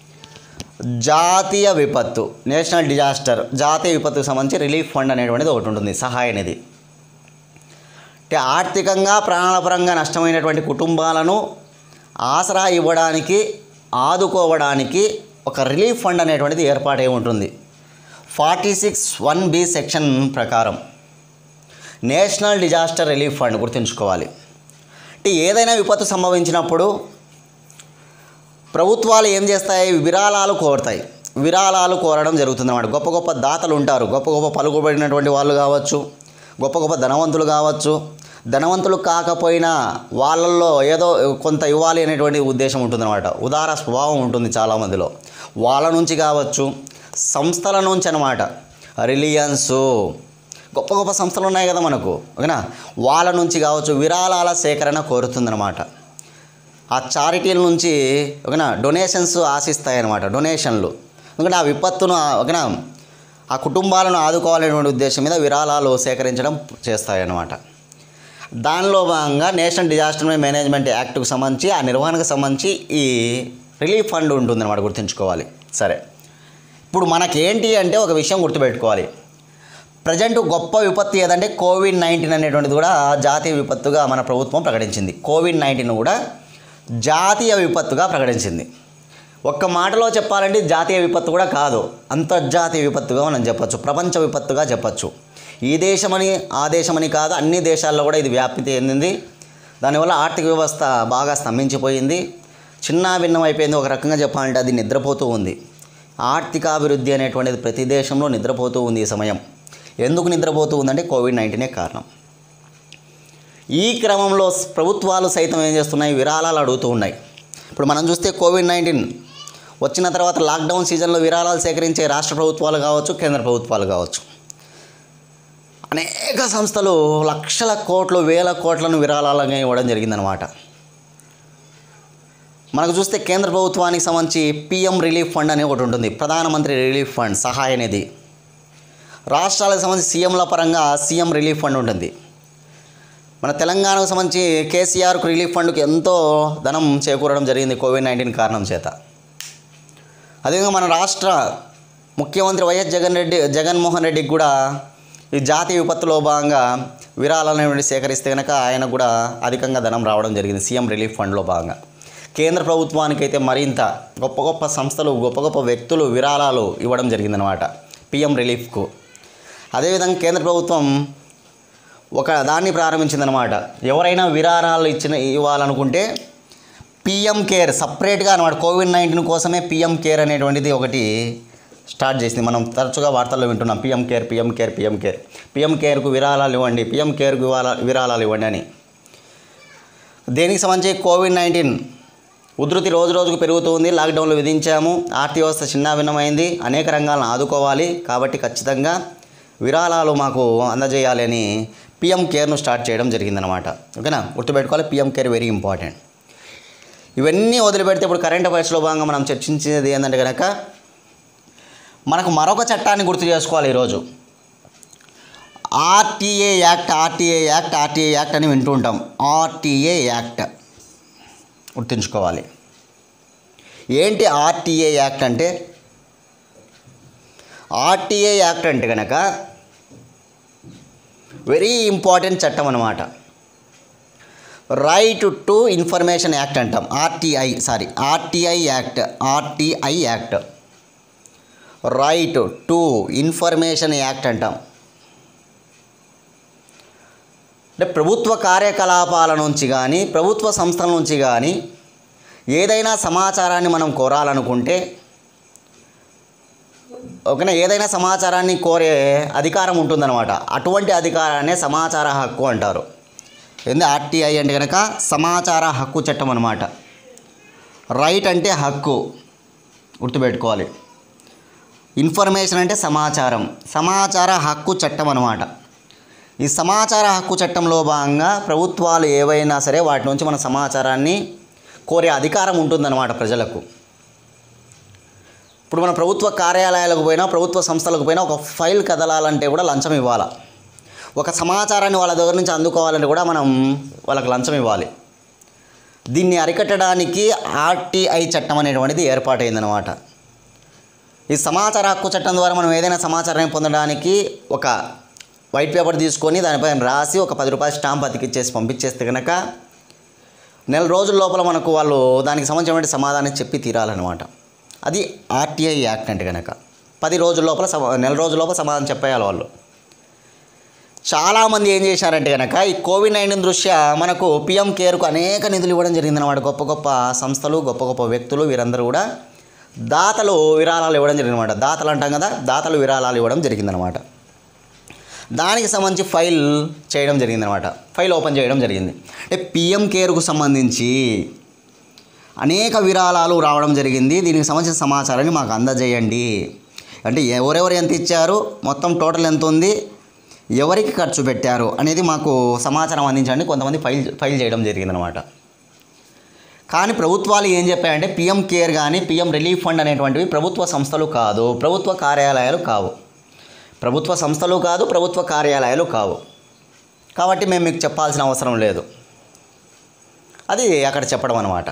జాతీయ విపత్తు, నేషనల్ డిజాస్టర్, జాతీయ విపత్తుకు సంబంధించి రిలీఫ్ ఫండ్ అనేటువంటిది ఒకటి ఉంటుంది, సహాయ నిధి. అంటే ఆర్థికంగా, ప్రాణపరంగా నష్టమైనటువంటి కుటుంబాలను ఆసరా ఇవ్వడానికి, ఆదుకోవడానికి ఒక రిలీఫ్ ఫండ్ అనేటువంటిది ఏర్పాటై ఉంటుంది. 46(1)B సెక్షన్ ప్రకారం నేషనల్ డిజాస్టర్ రిలీఫ్ ఫండ్ గుర్తుంచుకోవాలి. అంటే ఏదైనా విపత్తు సంభవించినప్పుడు ప్రభుత్వాలు ఏం చేస్తాయి? విరాళాలు కోరుతాయి. విరాళాలు కోరడం జరుగుతుందన్నమాట. గొప్ప గొప్ప దాతలు ఉంటారు. గొప్ప గొప్ప పలుకుబడినటువంటి వాళ్ళు కావచ్చు, గొప్ప గొప్ప ధనవంతులు కావచ్చు. ధనవంతులు కాకపోయినా వాళ్ళల్లో ఏదో కొంత ఇవ్వాలి అనేటువంటి ఉద్దేశం ఉంటుందన్నమాట. ఉదార స్వభావం ఉంటుంది చాలామందిలో. వాళ్ళ నుంచి కావచ్చు, సంస్థల నుంచి అన్నమాట. రిలయన్సు, గొప్ప గొప్ప సంస్థలు ఉన్నాయి కదా మనకు. ఓకేనా? వాళ్ళ నుంచి కావచ్చు విరాళాల సేకరణ కోరుతుందన్నమాట. ఆ చారిటీల నుంచి ఓకేనా డొనేషన్స్ ఆశిస్తాయన్నమాట. డొనేషన్లు. ఎందుకంటే ఆ విపత్తును ఓకేనా ఆ కుటుంబాలను ఆదుకోవాలనేటువంటి ఉద్దేశం మీద విరాళాలు సేకరించడం చేస్తాయన్నమాట. దానిలో భాగంగా నేషనల్ డిజాస్టర్ మేనేజ్మెంట్ యాక్ట్కు సంబంధించి, ఆ నిర్వహణకు సంబంధించి ఈ రిలీఫ్ ఫండ్ ఉంటుందన్నమాట. గుర్తుంచుకోవాలి. సరే, ఇప్పుడు మనకేంటి అంటే ఒక విషయం గుర్తుపెట్టుకోవాలి. ప్రజెంట్ గొప్ప విపత్తు ఏదంటే కోవిడ్-19 అనేటువంటిది కూడా జాతీయ విపత్తుగా మన ప్రభుత్వం ప్రకటించింది. కోవిడ్-19 కూడా జాతీయ విపత్తుగా ప్రకటించింది. ఒక్క మాటలో చెప్పాలంటే జాతీయ విపత్తు కూడా కాదు, అంతర్జాతీయ విపత్తుగా మనం చెప్పచ్చు, ప్రపంచ విపత్తుగా చెప్పచ్చు. ఈ దేశమని ఆ దేశమని కాదు, అన్ని దేశాల్లో కూడా ఇది వ్యాప్తి చెందింది. దానివల్ల ఆర్థిక వ్యవస్థ బాగా స్తంభించిపోయింది, చిన్న భిన్నం అయిపోయింది. ఒక రకంగా చెప్పాలంటే అది నిద్రపోతూ ఉంది. ఆర్థికాభివృద్ధి అనేటువంటిది ప్రతి దేశంలో నిద్రపోతూ ఉంది ఈ సమయం. ఎందుకు నిద్రపోతూ ఉందంటే కోవిడ్-19 కారణం. ఈ క్రమంలో ప్రభుత్వాలు సైతం ఏం చేస్తున్నాయి? విరాళాలు అడుగుతూ ఉన్నాయి. ఇప్పుడు మనం చూస్తే కోవిడ్-19 వచ్చిన తర్వాత లాక్డౌన్ సీజన్లో విరాళాలు సేకరించే రాష్ట్ర ప్రభుత్వాలు కావచ్చు, కేంద్ర ప్రభుత్వాలు కావచ్చు, అనేక సంస్థలు లక్షల కోట్లు, వేల కోట్లను విరాళాలుగా ఇవ్వడం జరిగిందనమాట. మనకు చూస్తే కేంద్ర ప్రభుత్వానికి సంబంధించి పిఎం రిలీఫ్ ఫండ్ అని ఒకటి ఉంటుంది, ప్రధానమంత్రి రిలీఫ్ ఫండ్ సహాయ నిధి. రాష్ట్రాలకు సంబంధించి సీఎంల పరంగా సీఎం రిలీఫ్ ఫండ్ ఉంటుంది. మన తెలంగాణకు సంబంధించి కేసీఆర్కు రిలీఫ్ ఫండ్కి ఎంతో ధనం చేకూరడం జరిగింది కోవిడ్-19 కారణం చేత. అదేవిధంగా మన రాష్ట్ర ముఖ్యమంత్రి వైఎస్ జగన్మోహన్ రెడ్డికి కూడా ఈ జాతీయ విపత్తులో భాగంగా విరాళాలను సేకరిస్తే కనుక ఆయనకు కూడా అధికంగా ధనం రావడం జరిగింది సీఎం రిలీఫ్ ఫండ్లో భాగంగా. కేంద్ర ప్రభుత్వానికైతే మరింత గొప్ప గొప్ప సంస్థలు, గొప్ప గొప్ప వ్యక్తులు విరాళాలు ఇవ్వడం జరిగిందనమాట పిఎం రిలీఫ్కు. అదేవిధంగా కేంద్ర ప్రభుత్వం ఒక దాన్ని ప్రారంభించిందనమాట. ఎవరైనా విరాళాలు ఇవ్వాలనుకుంటే పిఎం కేర్ సపరేట్గా అనమాట, కోవిడ్-19 కోసమే పిఎం కేర్ అనేటువంటిది ఒకటి స్టార్ట్ చేసింది. మనం తరచుగా వార్తల్లో వింటున్నాం PM care, PM care, PM care. PM కేర్కు విరాళాలు ఇవ్వండి, పిఎం కేర్కు విరాళాలు ఇవ్వండి అని. దేనికి సంబంధించి కోవిడ్-19 ఉధృతి రోజు రోజుకు పెరుగుతుంది. లాక్డౌన్లు విధించాము, ఆర్థిక వ్యవస్థ చిన్నాభిన్నమైంది, అనేక రంగాలను ఆదుకోవాలి, కాబట్టి ఖచ్చితంగా విరాళాలు మాకు అందజేయాలి అని పిఎం కేర్ను స్టార్ట్ చేయడం జరిగిందనమాట. ఓకేనా, గుర్తుపెట్టుకోవాలి, పిఎం కేర్ వెరీ ఇంపార్టెంట్. ఇవన్నీ వదిలిపెడితే ఇప్పుడు కరెంట్ అఫైర్స్లో భాగంగా మనం చర్చించేది ఏంటంటే కనుక మనకు మరొక చట్టాన్ని గుర్తు చేసుకోవాలి ఈరోజు. ఆర్టీఏ యాక్ట్ అని వింటూ ఉంటాం. ఆర్టీఏ యాక్ట్ గుర్తుంచుకోవాలి. ఏంటి ఆర్టీఏ యాక్ట్ అంటే? ఆర్టీఏ యాక్ట్ అంటే కనుక వెరీ ఇంపార్టెంట్ చట్టం అన్నమాట. రైట్ టు ఇన్ఫర్మేషన్ యాక్ట్ అంటాం. RTI act right to information act అంటాం. అంటే ప్రభుత్వ కార్యకలాపాల నుంచి కానీ ప్రభుత్వ సంస్థల నుంచి కానీ ఏదైనా సమాచారాన్ని మనం కోరాలనుకుంటే, ఓకేనా, ఏదైనా సమాచారాన్ని కోరే అధికారం ఉంటుందన్నమాట. అటువంటి అధికారాన్నే సమాచార హక్కు అంటారు. ఏంది ఆర్టీఐ అంటే కనుక సమాచార హక్కు చట్టం అన్నమాట. రైట్ అంటే హక్కు, గుర్తుపెట్టుకోవాలి. ఇన్ఫర్మేషన్ అంటే సమాచార హక్కు చట్టం అన్నమాట. ఈ సమాచార హక్కు చట్టంలో భాగంగా ప్రభుత్వాలు ఏవైనా సరే వాటి నుంచి మన సమాచారాన్ని కోరే అధికారం ఉంటుందన్నమాట ప్రజలకు. ఇప్పుడు మన ప్రభుత్వ కార్యాలయాలకు పోయినా, ప్రభుత్వ సంస్థలకు పోయినా ఒక ఫైల్ కదలాలంటే కూడా లంచం ఇవ్వాలి. ఒక సమాచారాన్ని వాళ్ళ దగ్గర నుంచి అందుకోవాలంటే కూడా మనం వాళ్ళకి లంచం ఇవ్వాలి. దీన్ని అరికట్టడానికి ఆర్టీఐ చట్టం అనేటువంటిది ఏర్పాటైందనమాట. ఈ సమాచార హక్కు చట్టం ద్వారా మనం ఏదైనా సమాచారాన్ని పొందడానికి ఒక వైట్ పేపర్ తీసుకొని దానిపైన రాసి ఒక 10 రూపాయల స్టాంప్ అతికిచ్చేసి పంపించేస్తే కనుక నెల రోజుల లోపల మనకు వాళ్ళు దానికి సంబంధించిన సమాధానం చెప్పి తీరాలన్నమాట. అది ఆర్టీఐ యాక్ట్ అంటే కనుక 10 రోజుల లోపల నెల రోజుల లోపల సమాధానం చెప్పేయాలి వాళ్ళు. చాలామంది ఏం చేశారంటే కనుక ఈ కోవిడ్-19 దృష్ట్యా మనకు పిఎం కేర్కు అనేక నిధులు ఇవ్వడం జరిగిందన్నమాట. గొప్ప గొప్ప సంస్థలు, గొప్ప గొప్ప వ్యక్తులు, వీరందరూ కూడా దాతలు విరాళాలు ఇవ్వడం జరిగిందన్నమాట. దాతలు అంటాం కదా, దాతలు విరాళాలు ఇవ్వడం జరిగిందనమాట. దానికి సంబంధించి ఫైల్ చేయడం జరిగిందనమాట. ఫైల్ ఓపెన్ చేయడం జరిగింది. అంటే పిఎం కేర్కు సంబంధించి అనేక విరాళాలు రావడం జరిగింది. దీనికి సంబంధించిన సమాచారాన్ని మాకు అందజేయండి అంటే ఎవరెవరు ఎంత ఇచ్చారు, మొత్తం టోటల్ ఎంత ఉంది, ఎవరికి ఖర్చు పెట్టారు అనేది మాకు సమాచారం అందించండి. కొంతమంది ఫైల్ చేయడం జరిగిందనమాట. కానీ ప్రభుత్వాలు ఏం చెప్పాయంటే పిఎం కేర్ కానీ పిఎం రిలీఫ్ ఫండ్ అనేటువంటివి ప్రభుత్వ సంస్థలు కాదు, ప్రభుత్వ కార్యాలయాలు కావు. ప్రభుత్వ సంస్థలు కాదు, ప్రభుత్వ కార్యాలయాలు కావు, కాబట్టి మేము మీకు చెప్పాల్సిన అవసరం లేదు. అది అక్కడ చెప్పడం అన్నమాట.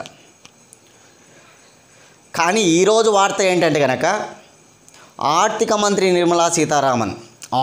కానీ ఈరోజు వార్త ఏంటంటే కనుక ఆర్థిక మంత్రి నిర్మలా సీతారామన్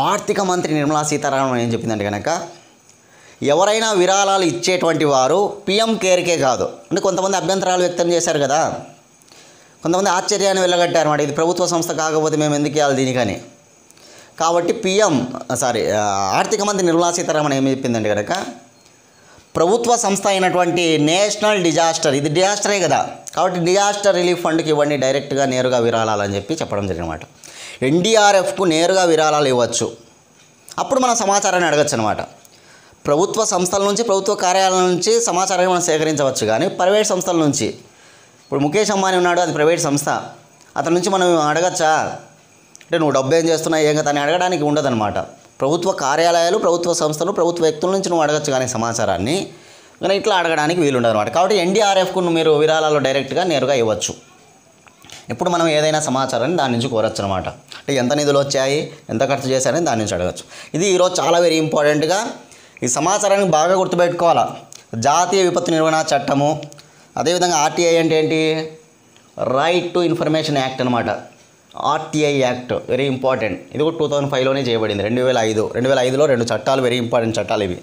ఏం చెప్పిందంటే కనుక ఎవరైనా విరాళాలు ఇచ్చేటువంటి వారు పిఎం కేర్కే కాదు, అంటే కొంతమంది అభ్యంతరాలు వ్యక్తం చేశారు కదా, కొంతమంది ఆశ్చర్యాన్ని వెళ్ళగట్టారు అన్నమాట. ఇది ప్రభుత్వ సంస్థ కాకపోతే మేము ఎందుకు ఇవ్వాలి దీనికని. కాబట్టి ఆర్థిక మంత్రి నిర్మలా సీతారామన్ ఏమి చెప్పిందంటే కనుక ప్రభుత్వ సంస్థ అయినటువంటి నేషనల్ డిజాస్టర్, ఇది డిజాస్టరే కదా, కాబట్టి డిజాస్టర్ రిలీఫ్ ఫండ్కి ఇవ్వండి డైరెక్ట్గా నేరుగా విరాళాలని చెప్పడం జరిగినమాట. ఎన్డీఆర్ఎఫ్కు నేరుగా విరాళాలు ఇవ్వచ్చు, అప్పుడు మనం సమాచారాన్ని అడగచ్చు అనమాట. ప్రభుత్వ సంస్థల నుంచి, ప్రభుత్వ కార్యాలయాల నుంచి సమాచారాన్ని మనం సేకరించవచ్చు. కానీ ప్రైవేట్ సంస్థల నుంచి, ఇప్పుడు ముఖేష్ అంబానీ ఉన్నాడు, అది ప్రైవేట్ సంస్థ, అతని నుంచి మనం అడగచ్చా అంటే నువ్వు డబ్బు ఏం చేస్తున్నావు ఏం కదా అని అడగడానికి ఉండదన్నమాట. ప్రభుత్వ కార్యాలయాలు, ప్రభుత్వ సంస్థలు, ప్రభుత్వ వ్యక్తుల నుంచి నువ్వు అడగచ్చు. కానీ సమాచారాన్ని కానీ ఇట్లా అడగడానికి వీలుండదు అనమాట. కాబట్టి ఎన్డీఆర్ఎఫ్కు మీరు విరాళాలు డైరెక్ట్గా నేరుగా ఇవ్వచ్చు. ఇప్పుడు మనం ఏదైనా సమాచారాన్ని దాని నుంచి కోరచ్చు అనమాట. అంటే ఎంత నిధులు వచ్చాయి, ఎంత ఖర్చు చేశారని దాని నుంచి అడగచ్చు. ఇది ఈరోజు చాలా వెరీ ఇంపార్టెంట్గా ఈ సమాచారాన్ని బాగా గుర్తుపెట్టుకోవాలా. జాతీయ విపత్తు నిర్వహణ చట్టము, అదేవిధంగా ఆర్టీఐ అంటే ఏంటి, రైట్ టు ఇన్ఫర్మేషన్ యాక్ట్ అనమాట. RTI act very important. ఇది కూడా 2005లోనే చేయబడింది. 2005లో 2 చట్టాలు వెరీ ఇంపార్టెంట్ చట్టాలు ఇవి.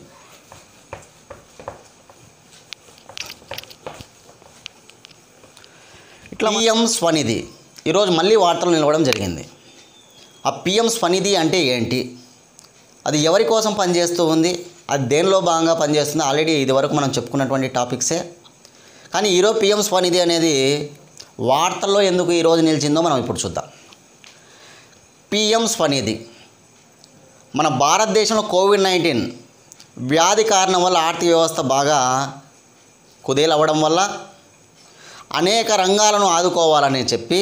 ఇట్లా పిఎం స్వనిధి ఈరోజు మళ్ళీ వార్తలు నిలవడం జరిగింది. ఆ పిఎం స్వనిధి అంటే ఏంటి, అది ఎవరి కోసం పనిచేస్తూ ఉంది, అది దేనిలో భాగంగా పనిచేస్తుంది, ఆల్రెడీ ఇది వరకు మనం చెప్పుకున్నటువంటి టాపిక్సే. కానీ ఈరోజు పిఎం స్వనిధి అనేది వార్తల్లో ఎందుకు ఈరోజు నిలిచిందో మనం ఇప్పుడు చూద్దాం. పిఎం స్వనిధి మన భారతదేశంలో కోవిడ్-19 వ్యాధి కారణం వల్ల ఆర్థిక వ్యవస్థ బాగా కుదేలవ్వడం వల్ల అనేక రంగాలను ఆదుకోవాలని చెప్పి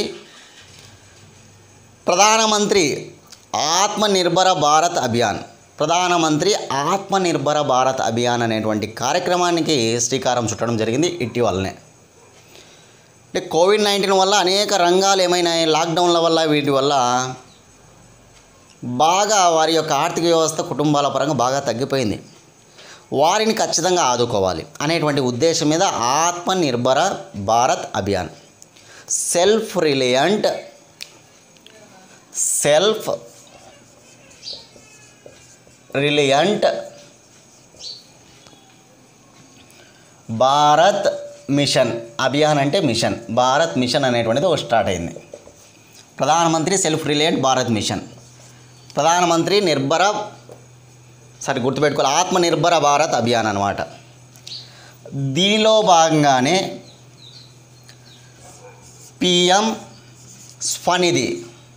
ప్రధానమంత్రి ఆత్మనిర్భర భారత్ అభియాన్ అనేటువంటి కార్యక్రమానికి శ్రీకారం చుట్టడం జరిగింది ఇటీవలనే. అంటే కోవిడ్-19 వల్ల అనేక రంగాలు ఏమైనాయి, లాక్డౌన్ల వల్ల వీటి వల్ల బాగా వారి యొక్క ఆర్థిక వ్యవస్థ కుటుంబాల పరంగా బాగా తగ్గిపోయింది. వారిని ఖచ్చితంగా ఆదుకోవాలి అనేటువంటి ఉద్దేశం మీద Atmanirbhar Bharat Abhiyan, self reliant Bharat mission, Abhiyan అంటే మిషన్, భారత్ మిషన్ అనేటువంటిది ఒక స్టార్ట్ అయింది. ప్రధానమంత్రి సెల్ఫ్ రిలయంట్ భారత్ మిషన్, ప్రధానమంత్రి గుర్తుపెట్టుకోవాలి, ఆత్మనిర్భర భారత్ అభియాన్ అనమాట. దీనిలో భాగంగానే పిఎం స్వనిధి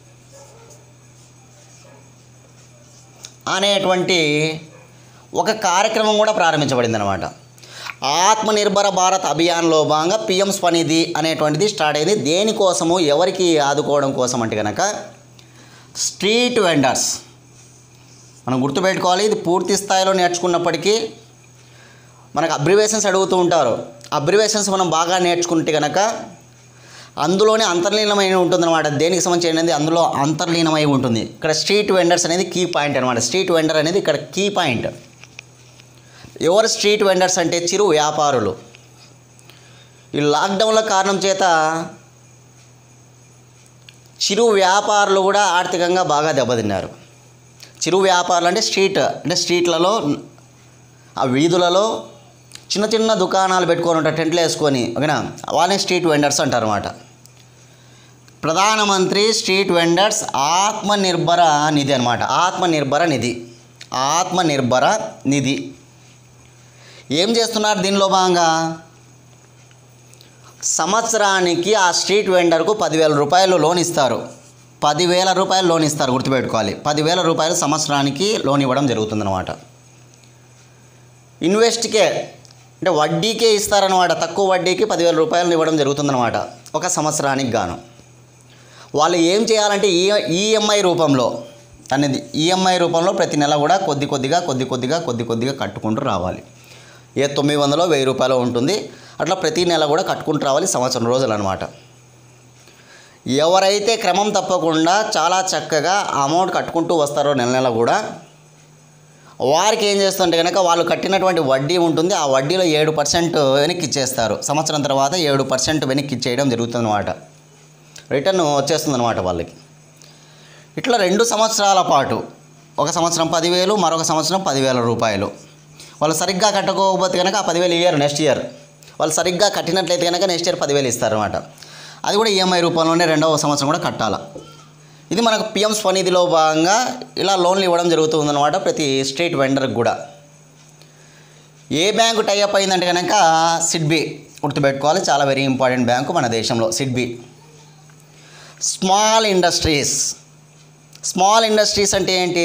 అనేటువంటి ఒక కార్యక్రమం కూడా ప్రారంభించబడింది అనమాట. ఆత్మనిర్భర భారత్ అభియాన్లో భాగంగా పిఎం స్వనిధి అనేటువంటిది స్టార్ట్ అయింది. దేనికోసము, ఎవరికి ఆదుకోవడం కోసం అంటే కనుక స్ట్రీట్ వెండర్స్. మనం గుర్తుపెట్టుకోవాలి, ఇది పూర్తి స్థాయిలో నేర్చుకున్నప్పటికీ మనకు అబ్రివేషన్స్ అడుగుతూ ఉంటారు. అబ్రివేషన్స్ మనం బాగా నేర్చుకుంటే కనుక అందులోనే అంతర్లీనమై ఉంటుందన్నమాట. దేనికి సంబంధించి అందులో అంతర్లీనమై ఉంటుంది. ఇక్కడ స్ట్రీట్ వెండర్స్ అనేది కీ పాయింట్ అనమాట. స్ట్రీట్ వెండర్ అనేది ఇక్కడ కీ పాయింట్. ఎవరు స్ట్రీట్ వెండర్స్ అంటే చిరు వ్యాపారులు. ఈ లాక్డౌన్ల కారణం చేత చిరు వ్యాపారులు కూడా ఆర్థికంగా బాగా దెబ్బతిన్నారు. చిరు వ్యాపారులు అంటే స్ట్రీట్లలో, ఆ వీధులలో చిన్న చిన్న దుకాణాలు పెట్టుకొని ఉంటారు, టెంట్లు వేసుకొని, ఓకేనా, వాళ్ళని స్ట్రీట్ వెండర్స్ అంటారు అన్నమాట. ప్రధానమంత్రి స్ట్రీట్ వెండర్స్ ఆత్మనిర్భర నిధి అనమాట. ఆత్మనిర్భర నిధి ఏం చేస్తున్నారు దీనిలో భాగంగా, సంవత్సరానికి ఆ స్ట్రీట్ వెండర్కు 10,000 రూపాయలు లోన్ ఇస్తారు. 10,000 రూపాయలు లోన్ ఇస్తారు, గుర్తుపెట్టుకోవాలి. 10,000 రూపాయలు సంవత్సరానికి లోన్ ఇవ్వడం జరుగుతుందన్నమాట. ఇన్వెస్ట్కే అంటే వడ్డీకే ఇస్తారనమాట. తక్కువ వడ్డీకి 10,000 రూపాయలు ఇవ్వడం జరుగుతుందన్నమాట ఒక సంవత్సరానికి గాను. వాళ్ళు ఏం చేయాలంటే ఈఎంఐ రూపంలో ప్రతి నెల కూడా కొద్ది కొద్దిగా కట్టుకుంటూ రావాలి. 900 1000 రూపాయలు ఉంటుంది, అట్లా ప్రతి నెల కూడా కట్టుకుంటూ రావాలి, సంవత్సరం రోజులు అనమాట. ఎవరైతే క్రమం తప్పకుండా చాలా చక్కగా అమౌంట్ కట్టుకుంటూ వస్తారో నెల కూడా, వారికి ఏం చేస్తుంటే కనుక వాళ్ళు కట్టినటువంటి వడ్డీ ఉంటుంది, ఆ వడ్డీలో 7% వెనక్కి ఇచ్చేస్తారు. సంవత్సరం తర్వాత 7% వెనక్కి ఇచ్చేయడం జరుగుతుందన్నమాట. రిటర్న్ వచ్చేస్తుందన్నమాట వాళ్ళకి. ఇట్లా 2 సంవత్సరాల పాటు, ఒక సంవత్సరం 10,000, మరొక సంవత్సరం 10,000 రూపాయలు. వాళ్ళు సరిగ్గా కట్టుకోకపోతే కనుక ఆ 10,000 ఇయర్ నెక్స్ట్ ఇయర్, వాళ్ళు సరిగ్గా కట్టినట్లయితే కనుక నెక్స్ట్ ఇయర్ 10,000 ఇస్తారన్నమాట. అది కూడా ఈఎంఐ రూపంలోనే 2వ సంవత్సరం కూడా కట్టాలి. ఇది మనకు పిఎం స్వనిధిలో భాగంగా ఇలా లోన్లు ఇవ్వడం జరుగుతుందన్నమాట ప్రతి స్ట్రీట్ వెండర్కి కూడా. ఏ బ్యాంకు టైఅప్ అయిందంటే కనుక సిడ్బీ, గుర్తుపెట్టుకోవాలి, చాలా వెరీ ఇంపార్టెంట్ బ్యాంకు మన దేశంలో సిడ్బీ. స్మాల్ ఇండస్ట్రీస్ అంటే ఏంటి,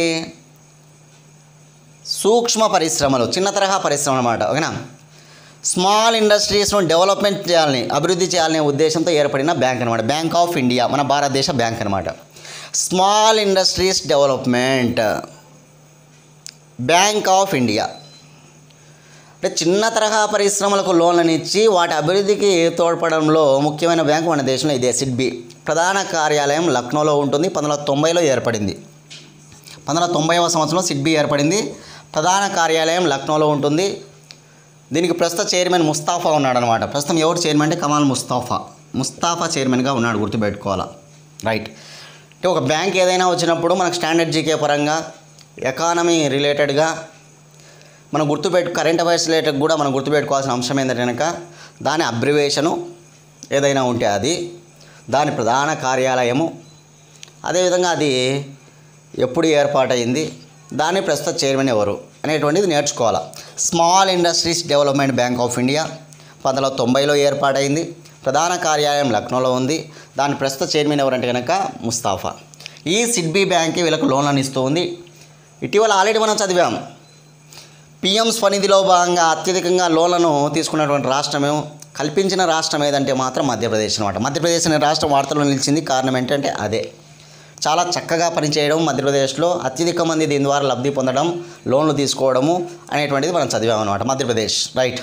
సూక్ష్మ పరిశ్రమలు, చిన్న తరహా పరిశ్రమలు అన్నమాట, ఓకేనా. స్మాల్ ఇండస్ట్రీస్ను డెవలప్మెంట్ చేయాలని, అభివృద్ధి చేయాలనే ఉద్దేశంతో ఏర్పడిన బ్యాంక్ అనమాట. బ్యాంక్ ఆఫ్ ఇండియా మన భారతదేశ బ్యాంక్ అనమాట. Small industries development bank of India. అంటే చిన్న తరహా పరిశ్రమలకు లోన్లను ఇచ్చి వాటి అభివృద్ధికి తోడ్పడంలో ముఖ్యమైన బ్యాంకు మన దేశంలో ఇదే సిడ్బీ. ప్రధాన కార్యాలయం లక్నోలో ఉంటుంది. 1990లో ఏర్పడింది. 1990వ సంవత్సరంలో సిడ్బీ ఏర్పడింది. ప్రధాన కార్యాలయం లక్నోలో ఉంటుంది. దీనికి ప్రస్తుత చైర్మన్ ముస్తాఫా ఉన్నాడనమాట. ప్రస్తుతం ఎవరు చైర్మన్ అంటే కమాల్ ముస్తాఫా చైర్మన్గా ఉన్నాడు, గుర్తుపెట్టుకోవాలా. రైట్. అంటే ఒక బ్యాంక్ ఏదైనా వచ్చినప్పుడు మనకు స్టాండర్డ్ జీకే పరంగా, ఎకానమీ రిలేటెడ్గా మనం కరెంట్ అఫైర్స్ రిలేటెడ్ కూడా మనం గుర్తుపెట్టుకోవాల్సిన అంశం ఏంటంటే కనుక దాని అబ్రివేషను ఏదైనా ఉంటే అది, దాని ప్రధాన కార్యాలయము, అదేవిధంగా అది ఎప్పుడు ఏర్పాటైంది, దాని ప్రస్తుత చైర్మన్ ఎవరు అనేటువంటిది నేర్చుకోవాలి. Small industries development bank of India 1990లో ఏర్పాటైంది. ప్రధాన కార్యాలయం లక్నోలో ఉంది. దాని ప్రస్తుత చైర్మన్ ఎవరంటే కనుక ముస్తాఫా. ఈ సిడ్బీ బ్యాంక్ వీళ్ళకు లోన్లను ఇస్తూ ఉంది. ఇటీవల ఆల్రెడీ మనం చదివాం. పిఎం స్వనిధిలో భాగంగా అత్యధికంగా లోన్లను తీసుకున్నటువంటి రాష్ట్రమే కల్పించిన రాష్ట్రం ఏదంటే మాత్రం మధ్యప్రదేశ్ అనమాట. మధ్యప్రదేశ్ అనే రాష్ట్రం వార్తల్లో నిలిచింది. కారణం ఏంటంటే అదే చాలా చక్కగా పనిచేయడం, మధ్యప్రదేశ్లో అత్యధిక మంది దీని ద్వారా లబ్ధి పొందడం, లోన్లు తీసుకోవడము అనేటువంటిది మనం చదివామన్నమాట మధ్యప్రదేశ్. రైట్.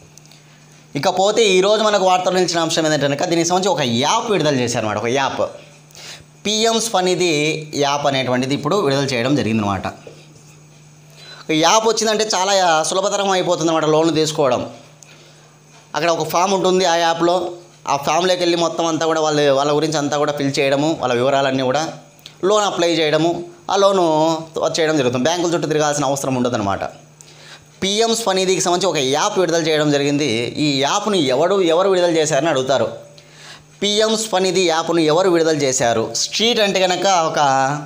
ఇకపోతే ఈరోజు మనకు వార్తలు నిలిచిన అంశం ఏంటంటే కనుక దీనికి సంబంధించి ఒక యాప్ విడుదల చేశారన్నమాట. ఒక యాప్, పిఎం స్వనిధి యాప్ అనేటువంటిది ఇప్పుడు విడుదల చేయడం జరిగిందనమాట. యాప్ వచ్చిందంటే చాలా సులభతరం అయిపోతుంది అన్నమాట లోన్లు తీసుకోవడం. అక్కడ ఒక ఫామ్ ఉంటుంది ఆ యాప్లో. ఆ ఫామ్లోకి వెళ్ళి మొత్తం అంతా కూడా వాళ్ళ గురించి అంతా కూడా ఫిల్ చేయడము, వాళ్ళ వివరాలన్నీ కూడా లోన్ అప్లై చేయడము, ఆ లోను చేయడం జరుగుతుంది. బ్యాంకుల చుట్టూ తిరగాల్సిన అవసరం ఉండదన్నమాట. పిఎం స్వనిధికి సంబంధించి ఒక యాప్ విడుదల చేయడం జరిగింది. ఈ యాప్ను ఎవరు విడుదల చేశారని అడుగుతారు. పిఎం స్వనిధి యాప్ను ఎవరు విడుదల చేశారు? స్ట్రీట్ అంటే కనుక ఒక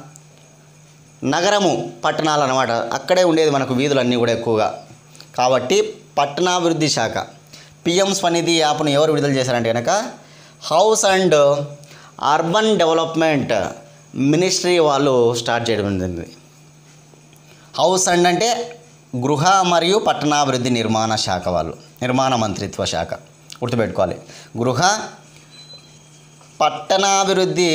నగరము, పట్టణాలు అన్నమాట. అక్కడే ఉండేది మనకు వీధులన్నీ కూడా ఎక్కువగా. కాబట్టి పట్టణాభివృద్ధి శాఖ పిఎం స్వనిధి యాప్ను ఎవరు విడుదల చేశారంటే కనుక house and urban development ministry వాళ్ళు స్టార్ట్ చేయడం జరిగింది. హౌస్ అండ్ అంటే గృహ మరియు పట్టణాభివృద్ధి నిర్మాణ శాఖ వాళ్ళు, నిర్మాణ మంత్రిత్వ శాఖ గుర్తుపెట్టుకోవాలి. గృహ పట్టణాభివృద్ధి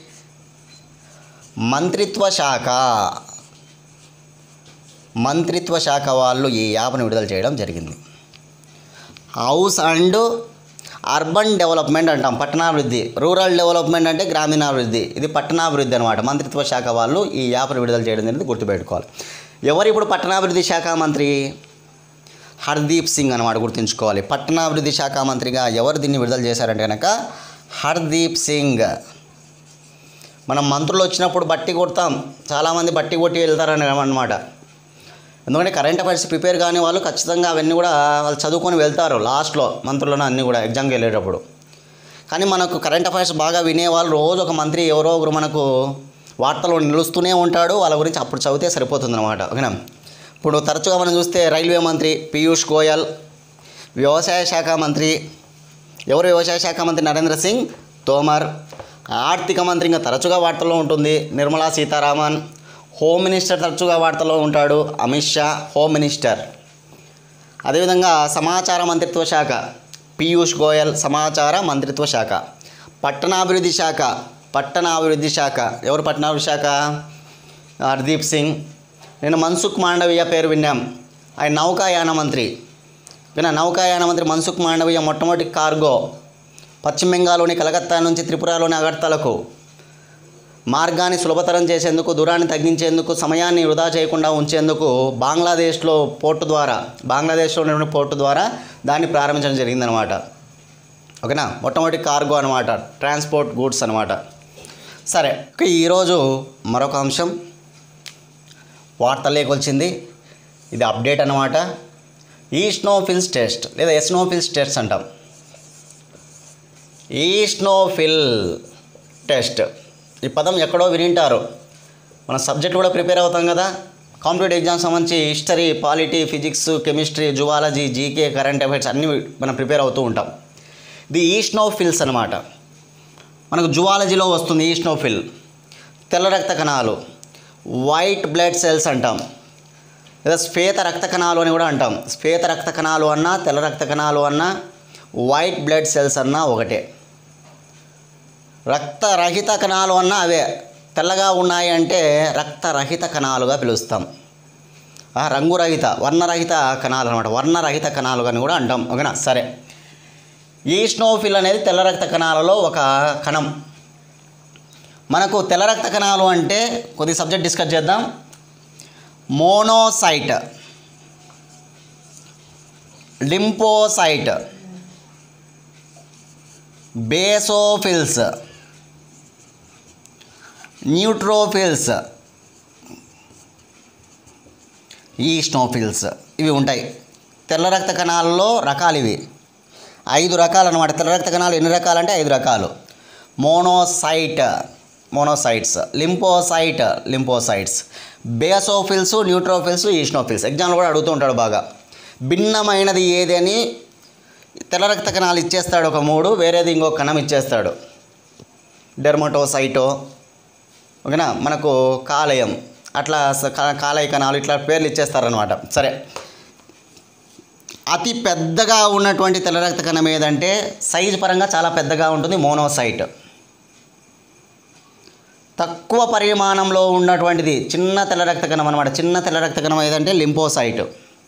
మంత్రిత్వ శాఖ వాళ్ళు ఈ యాప్ను విడుదల చేయడం జరిగింది. హౌస్ అండ్ అర్బన్ డెవలప్మెంట్ అంటాం, పట్టణాభివృద్ధి. రూరల్ డెవలప్మెంట్ అంటే గ్రామీణాభివృద్ధి, ఇది పట్టణాభివృద్ధి అనమాట. మంత్రిత్వ శాఖ వాళ్ళు ఈ యాప్ను విడుదల చేయడం జరిగింది, గుర్తుపెట్టుకోవాలి. ఎవరు ఇప్పుడు పట్టణాభివృద్ధి శాఖ మంత్రి? హర్దీప్ సింగ్ అనమాట, గుర్తుంచుకోవాలి. పట్టణాభివృద్ధి శాఖ మంత్రిగా ఎవరు దీన్ని విడుదల చేశారంటే కనుక హర్దీప్ సింగ్. మనం మంత్రులు వచ్చినప్పుడు బట్టి కొడతాం, చాలామంది బట్టి కొట్టి వెళ్తారని అనమాట. ఎందుకంటే కరెంట్ అఫైర్స్ ప్రిపేర్ కాని వాళ్ళు ఖచ్చితంగా అవన్నీ కూడా వాళ్ళు చదువుకొని వెళ్తారు లాస్ట్లో, మంత్రులను అన్నీ కూడా ఎగ్జామ్కి వెళ్ళేటప్పుడు. కానీ మనకు కరెంట్ అఫైర్స్ బాగా వినేవాళ్ళు రోజు ఒక మంత్రి ఎవరో ఒకరు మనకు వార్తల్లో నిలుస్తూనే ఉంటాడు, వాళ్ళ గురించి అప్పుడు చదివితే సరిపోతుందన్నమాట. ఓకేనా. ఇప్పుడు తరచుగా మనం చూస్తే రైల్వే మంత్రి పీయూష్ గోయల్, వ్యవసాయ శాఖ మంత్రి ఎవరు? వ్యవసాయ శాఖ మంత్రి నరేంద్ర సింగ్ తోమర్. ఆర్థిక మంత్రి ఇంకా తరచుగా వార్తల్లో ఉంటుంది నిర్మలా సీతారామన్. హోమ్ మినిస్టర్ తరచుగా వార్తల్లో ఉంటాడు అమిత్ షా, హోమ్ మినిస్టర్. అదేవిధంగా సమాచార మంత్రిత్వ శాఖ పీయూష్ గోయల్, సమాచార మంత్రిత్వ శాఖ. పట్టణాభివృద్ధి శాఖ ఎవరు? పట్టణాభివృద్ధి శాఖ హర్దీప్ సింగ్. నేను మన్సుఖ్ మాండవీయ పేరు విన్నాం, ఆయన నౌకాయాన మంత్రి. నౌకాయాన మంత్రి మన్సుఖ్ మాండవీయ మొట్టమొదటి కార్గో పశ్చిమ బెంగాల్లోని కలకత్తా నుంచి త్రిపురలోని అగర్తలకు మార్గాన్ని సులభతరం చేసేందుకు, దూరాన్ని తగ్గించేందుకు, సమయాన్ని వృధా చేయకుండా ఉంచేందుకు బంగ్లాదేశ్లో ఉన్నటువంటి పోర్టు ద్వారా దాన్ని ప్రారంభించడం జరిగిందనమాట. ఓకేనా. మొట్టమొదటి కార్గో అనమాట, ట్రాన్స్పోర్ట్ గూడ్స్ అనమాట. సరే, ఈరోజు మరొక అంశం వార్తల్లోకి వచ్చింది. ఇది అప్డేట్ అనమాట. ఈస్నోఫిల్స్ టెస్ట్ లేదా ఎస్నోఫిల్స్ టెస్ట్ అంటాం. ఈస్నోఫిల్ టెస్ట్ ఈ పదం ఎక్కడో వినింటారు. మన సబ్జెక్ట్ కూడా ప్రిపేర్ అవుతాం కదా, కాంపిటేటివ్ ఎగ్జామ్స్ సంబంధించి history, polity, physics, chemistry, zoology, GK, current affairs అన్నీ మనం ప్రిపేర్ అవుతూ ఉంటాం. ఇది ఈస్నోఫిల్స్ అనమాట. మనకు జువాలజీలో వస్తుంది ఈస్నోఫిల్. తెల్ల రక్త కణాలు, వైట్ బ్లడ్ సెల్స్ అంటాం, లేదా శ్వేత రక్త కణాలు అని కూడా అంటాం. శ్వేత రక్త కణాలు అన్నా, తెల్ల రక్త కణాలు అన్నా, వైట్ బ్లడ్ సెల్స్ అన్నా ఒకటే. రక్తరహిత కణాలు అన్నా అవే. తెల్లగా ఉన్నాయి అంటే రక్తరహిత కణాలుగా పిలుస్తాం. రంగురహిత వర్ణరహిత కణాలు అనమాట, వర్ణరహిత కణాలు అని కూడా అంటాం. ఓకేనా? సరే, ఈస్నోఫిల్ అనేది తెల్ల రక్త కణాలలో ఒక కణం. మనకు తెల్ల రక్త కణాలు అంటే కొద్ది సబ్జెక్ట్ డిస్కస్ చేద్దాం. Monocyte, lymphocyte, basophils, neutrophils, eosinophils ఇవి ఉంటాయి. తెల్ల రక్త కణాలలో రకాలు ఇవి 5 రకాలు అనమాట. తెల్ల రక్త కణాలు ఎన్ని రకాలు అంటే 5 రకాలు. Monocytes, lymphocytes, basophils, neutrophils, eosinophils. ఎగ్జామ్లో కూడా అడుగుతూ ఉంటాడు బాగా. భిన్నమైనది ఏది అని తెల్ల రక్త కణాలు ఇచ్చేస్తాడు ఒక 3, వేరేది ఇంకో కణం ఇచ్చేస్తాడు. డెర్మటోసైటో, ఓకేనా, మనకు కాలేయం, అట్లా కాలేయ కణాలు, ఇట్లా పేర్లు ఇచ్చేస్తారనమాట. సరే, అతి పెద్దగా ఉన్నటువంటి తెల్ల రక్త కణం ఏదంటే సైజు పరంగా చాలా పెద్దగా ఉంటుంది మోనోసైట్. తక్కువ పరిమాణంలో ఉన్నటువంటిది చిన్న తెల్ల రక్త కణం అనమాట. చిన్న తెల్ల రక్త కణం ఏదంటే లింపోసైట్.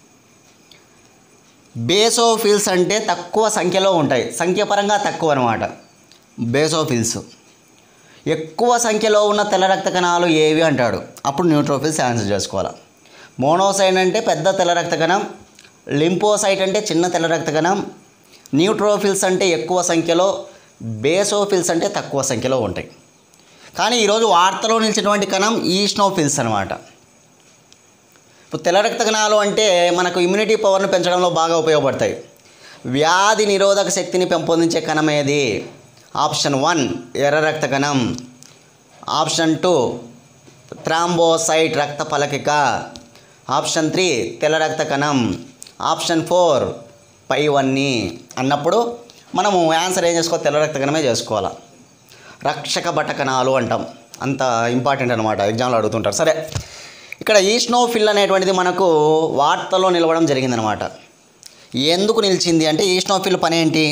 బేసోఫిల్స్ అంటే తక్కువ సంఖ్యలో ఉంటాయి, సంఖ్యపరంగా తక్కువ అనమాట బేసోఫిల్స్. ఎక్కువ సంఖ్యలో ఉన్న తెల్ల రక్త కణాలు ఏవి అంటాడు, అప్పుడు న్యూట్రోఫిల్స్ ఆన్సర్ చేసుకోవాలి. మోనోసైట్ అంటే పెద్ద తెల్ల రక్త కణం, లింపోసైట్ అంటే చిన్న తెల్ల రక్త కణం, న్యూట్రోఫిల్స్ అంటే ఎక్కువ సంఖ్యలో, బేసోఫిల్స్ అంటే తక్కువ సంఖ్యలో ఉంటాయి. కానీ ఈరోజు వార్తలో నిలిచినటువంటి కణం ఈస్నోఫిల్స్ అనమాట. ఇప్పుడు తెల్ల రక్త కణాలు అంటే మనకు ఇమ్యూనిటీ పవర్ను పెంచడంలో బాగా ఉపయోగపడతాయి. వ్యాధి నిరోధక శక్తిని పెంపొందించే కణం ఏది? ఆప్షన్ 1 ఎర్ర రక్త కణం, ఆప్షన్ 2 థ్రాంబోసైట్ రక్త ఫలకిక, ఆప్షన్ 3 తెల్ల రక్త కణం, ఆప్షన్ 4 పైవన్నీ అన్నప్పుడు మనము ఆన్సర్ ఏం చేసుకోవాలి? తెల్ల రక్త కణమే చేసుకోవాలి. రక్షక బట్ట కణాలు అంటాం, అంత ఇంపార్టెంట్ అనమాట, ఎగ్జామ్లో అడుగుతుంటారు. సరే, ఇక్కడ ఈస్నోఫిల్ అనేటువంటిది మనకు వార్తలో నిలవడం జరిగిందనమాట. ఎందుకు నిలిచింది అంటే ఈస్నోఫిల్ పని ఏంటి?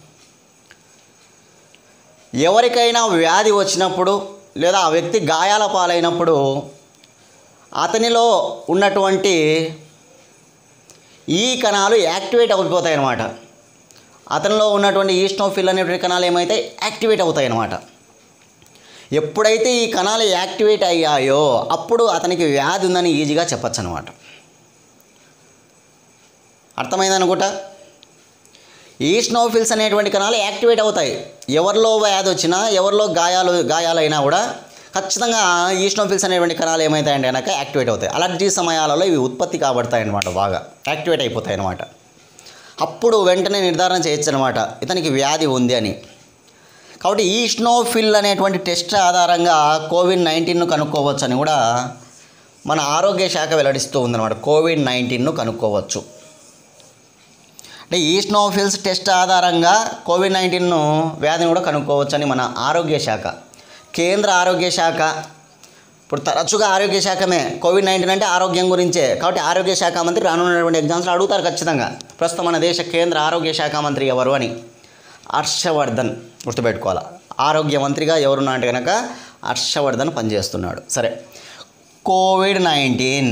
ఎవరికైనా వ్యాధి వచ్చినప్పుడు లేదా ఆ వ్యక్తి గాయాల పాలైనప్పుడు అతనిలో ఉన్నటువంటి ఈ కణాలు యాక్టివేట్ అయిపోతాయి అన్నమాట. అతనిలో ఉన్నటువంటి ఈస్నోఫిల్ అనేటువంటి కణాలు ఏమైతే యాక్టివేట్ అవుతాయి అన్నమాట. ఎప్పుడైతే ఈ కణాలు యాక్టివేట్ అయ్యాయో అప్పుడు అతనికి వ్యాధి ఉందని ఈజీగా చెప్పచ్చు అనమాట. అర్థమైందనుకుంటా. ఈస్నోఫిల్స్ అనేటువంటి కణాలు యాక్టివేట్ అవుతాయి. ఎవరిలో వ్యాధి వచ్చినా, ఎవరిలో గాయాలైనా కూడా ఖచ్చితంగా ఈస్నోఫిల్స్ అనేటువంటి కణాలు ఏమవుతాయంటే కనుక యాక్టివేట్ అవుతాయి. అలర్జీ సమయాలలో ఇవి ఉత్పత్తి కాబడతాయి అన్నమాట, బాగా యాక్టివేట్ అయిపోతాయి అన్నమాట. అప్పుడు వెంటనే నిర్ధారణ చేయొచ్చు అనమాట ఇతనికి వ్యాధి ఉంది అని. కాబట్టి ఈస్నోఫిల్ అనేటువంటి టెస్ట్ ఆధారంగా కోవిడ్-19ను కనుక్కోవచ్చు అని కూడా మన ఆరోగ్య శాఖ వెల్లడిస్తూ ఉందన్నమాట. కోవిడ్-19ను కనుక్కోవచ్చు అంటే ఈస్నోఫిల్స్ టెస్ట్ ఆధారంగా కోవిడ్-19 వ్యాధిని కూడా కనుక్కోవచ్చు అని మన ఆరోగ్య శాఖ, కేంద్ర ఆరోగ్య శాఖ. ఇప్పుడు తరచుగా ఆరోగ్య శాఖమే, కోవిడ్-19 అంటే ఆరోగ్యం గురించే. కాబట్టి ఆరోగ్య శాఖ మంత్రి రానున్నటువంటి ఎగ్జామ్స్లో అడుగుతారు ఖచ్చితంగా. ప్రస్తుతం మన దేశ కేంద్ర ఆరోగ్య శాఖ మంత్రి ఎవరు అని? హర్షవర్ధన్, గుర్తుపెట్టుకోవాలి. ఆరోగ్య మంత్రిగా ఎవరున్నా అంటే కనుక హర్షవర్ధన్ పనిచేస్తున్నాడు. సరే, కోవిడ్-19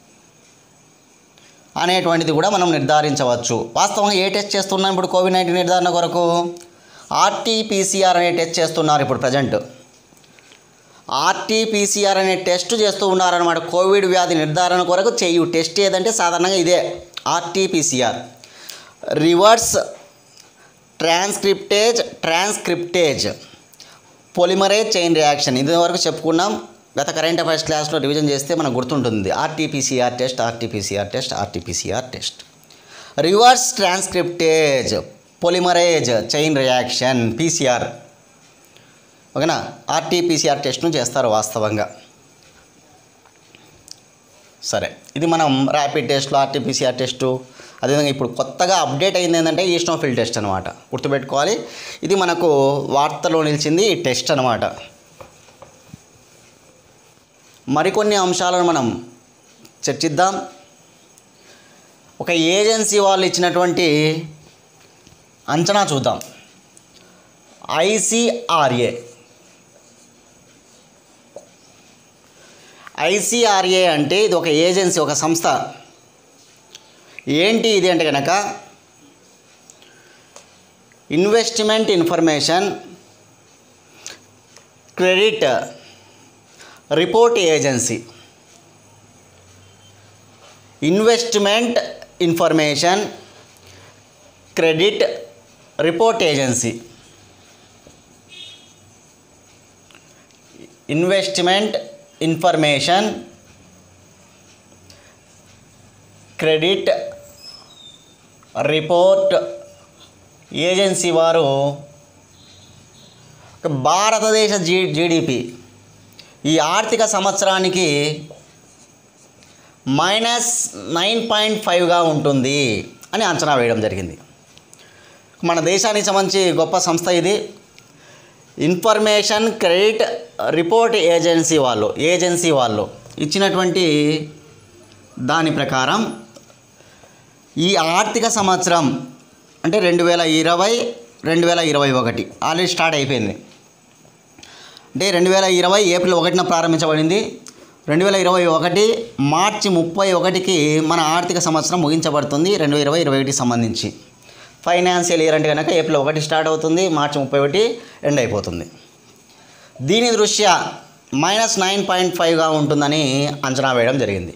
అనేటువంటిది కూడా మనం నిర్ధారించవచ్చు. వాస్తవంగా ఏ టెస్ట్ చేస్తున్నాం ఇప్పుడు కోవిడ్-19 నిర్ధారణ కొరకు? ఆర్టీపీసీఆర్ అనే టెస్ట్ చేస్తున్నారు ఇప్పుడు ప్రజెంట్. ఆర్టీపీసీఆర్ అనే టెస్ట్ చేస్తూ ఉన్నారన్నమాట. కోవిడ్ వ్యాధి నిర్ధారణ కొరకు చేయు టెస్ట్ ఏదంటే సాధారణంగా ఇదే, RTPCR, reverse transcriptase polymerase chain reaction. ఇది వరకు చెప్పుకున్నాం, గత కరెంట్ అఫైర్స్ క్లాస్లో రివిజన్ చేస్తే మనకు గుర్తుంటుంది. RTPCR test, reverse transcriptase polymerase chain reaction, PCR. ఓకేనా? ఆర్టీపీసీఆర్ టెస్ట్ను చేస్తారు వాస్తవంగా. సరే, ఇది మనం ర్యాపిడ్ టెస్ట్లో ఆర్టీపీసీఆర్ టెస్టు. అదేవిధంగా ఇప్పుడు కొత్తగా అప్డేట్ అయింది ఏంటంటే ఈస్నోఫిల్ టెస్ట్ అనమాట. గుర్తుపెట్టుకోవాలి, ఇది మనకు వార్తలో నిలిచింది ఈ టెస్ట్ అనమాట. మరికొన్ని అంశాలను మనం చర్చిద్దాం. ఒక ఏజెన్సీ వాళ్ళు ఇచ్చినటువంటి అంచనా చూద్దాం. ఐసిఆర్ఏ ఐసిఆర్ఏ అంటే ఇది ఒక ఏజెన్సీ, ఒక సంస్థ. ఏంటి ఇది అంటే కనుక investment information credit report agency. Investment information credit report agency. Investment information credit report agency వారు భారతదేశ జీడిపి ఈ ఆర్థిక సంవత్సరానికి -9.5గా ఉంటుంది అని అంచనా వేయడం జరిగింది. మన దేశానికి సంబంధించి గొప్ప సంస్థ ఇది. ఇన్ఫర్మేషన్ క్రెడిట్ రిపోర్ట్ ఏజెన్సీ వాళ్ళు ఇచ్చినటువంటి దాని ప్రకారం ఈ ఆర్థిక సంవత్సరం అంటే 2020-2021 ఆల్రెడీ స్టార్ట్ అయిపోయింది. అంటే 2020 ఏప్రిల్ 1న ప్రారంభించబడింది. 2021 మార్చి 31కి మన ఆర్థిక సంవత్సరం ముగించబడుతుంది 2020-2021 సంబంధించి. ఫైనాన్షియల్ ఇయర్ అంటే కనుక ఏప్రిల్ 1 స్టార్ట్ అవుతుంది, మార్చి 31 ఎండ్ అయిపోతుంది. దీని దృష్ట్యా -9.5గా ఉంటుందని అంచనా వేయడం జరిగింది.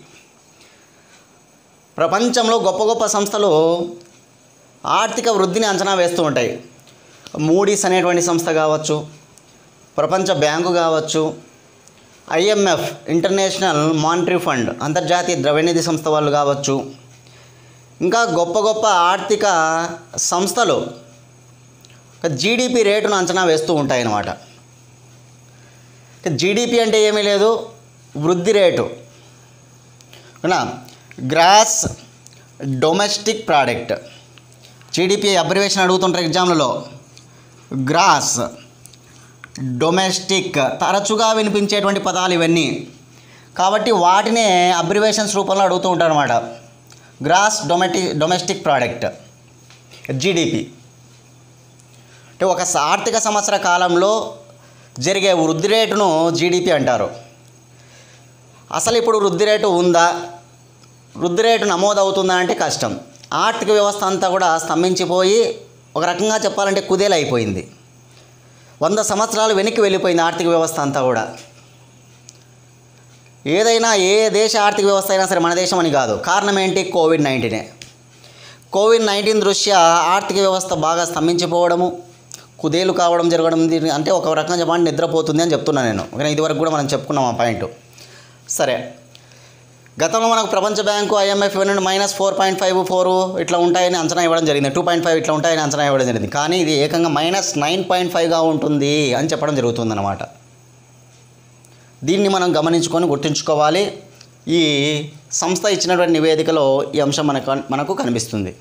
ప్రపంచంలో గొప్ప గొప్ప సంస్థలు ఆర్థిక వృద్ధిని అంచనా వేస్తూ ఉంటాయి. మూడీస్ అనేటువంటి సంస్థ కావచ్చు, ప్రపంచ బ్యాంకు కావచ్చు, IMF ఇంటర్నేషనల్ మానిటరీ ఫండ్ అంతర్జాతీయ ద్రవ్యనిధి సంస్థ వాళ్ళు కావచ్చు, ఇంకా గొప్ప గొప్ప ఆర్థిక సంస్థలు జీడిపి రేటును అంచనా వేస్తూ ఉంటాయి అన్నమాట. జీడిపి అంటే ఏమీ లేదు, వృద్ధి rate, gross domestic product. GDP abbreviation అడుగుతుంటారు ఎగ్జామ్లలో. గ్రాస్ డొమెస్టిక్ తరచుగా వినిపించేటువంటి పదాలు ఇవన్నీ, కాబట్టి వాటినే అబ్రివేషన్స్ రూపంలో అడుగుతూ ఉంటారు అన్నమాట. గ్రాస్ డొమెస్టిక్ ప్రోడక్ట్ జీడిపి అంటే ఒక ఆర్థిక సంవత్సర కాలంలో జరిగే వృద్ధి రేటును జీడిపి అంటారు. అసలు ఇప్పుడు వృద్ధి రేటు ఉందా, వృద్ధి రేటు నమోదవుతుందా అంటే కష్టం. ఆర్థిక వ్యవస్థ అంతా కూడా స్తంభించిపోయి ఒక రకంగా చెప్పాలంటే కుదేలైపోయింది. 100 సంవత్సరాలు వెనక్కి వెళ్ళిపోయింది ఆర్థిక వ్యవస్థ అంతా కూడా. ఏదైనా ఏ దేశ ఆర్థిక వ్యవస్థ అయినా సరే, మన దేశం అని కాదు. కారణం ఏంటి? కోవిడ్-19 దృష్ట్యా ఆర్థిక వ్యవస్థ బాగా స్తంభించిపోవడము, కుదేలు కావడం జరగడం. అంటే ఒక రకంగా చెప్పాలంటే నిద్రపోతుంది అని చెప్తున్నాను నేను. కానీ ఇదివరకు కూడా మనం చెప్పుకున్నాం ఆ పాయింట్. సరే, గతంలో మనకు ప్రపంచ బ్యాంకు IMF -4.54 ఇట్లా ఉంటాయని అంచనా ఇవ్వడం జరిగింది, 2.5 ఇట్లా ఉంటాయని అంచనా ఇవ్వడం జరిగింది. కానీ ఇది ఏకంగా -9.5గా ఉంటుంది అని చెప్పడం జరుగుతుందన్నమాట. దీన్ని మనం గమనించుకొని గుర్తుంచుకోవాలి. ఈ సంస్థ ఇచ్చినటువంటి నివేదికలో ఈ అంశం మనకు కనిపిస్తుంది.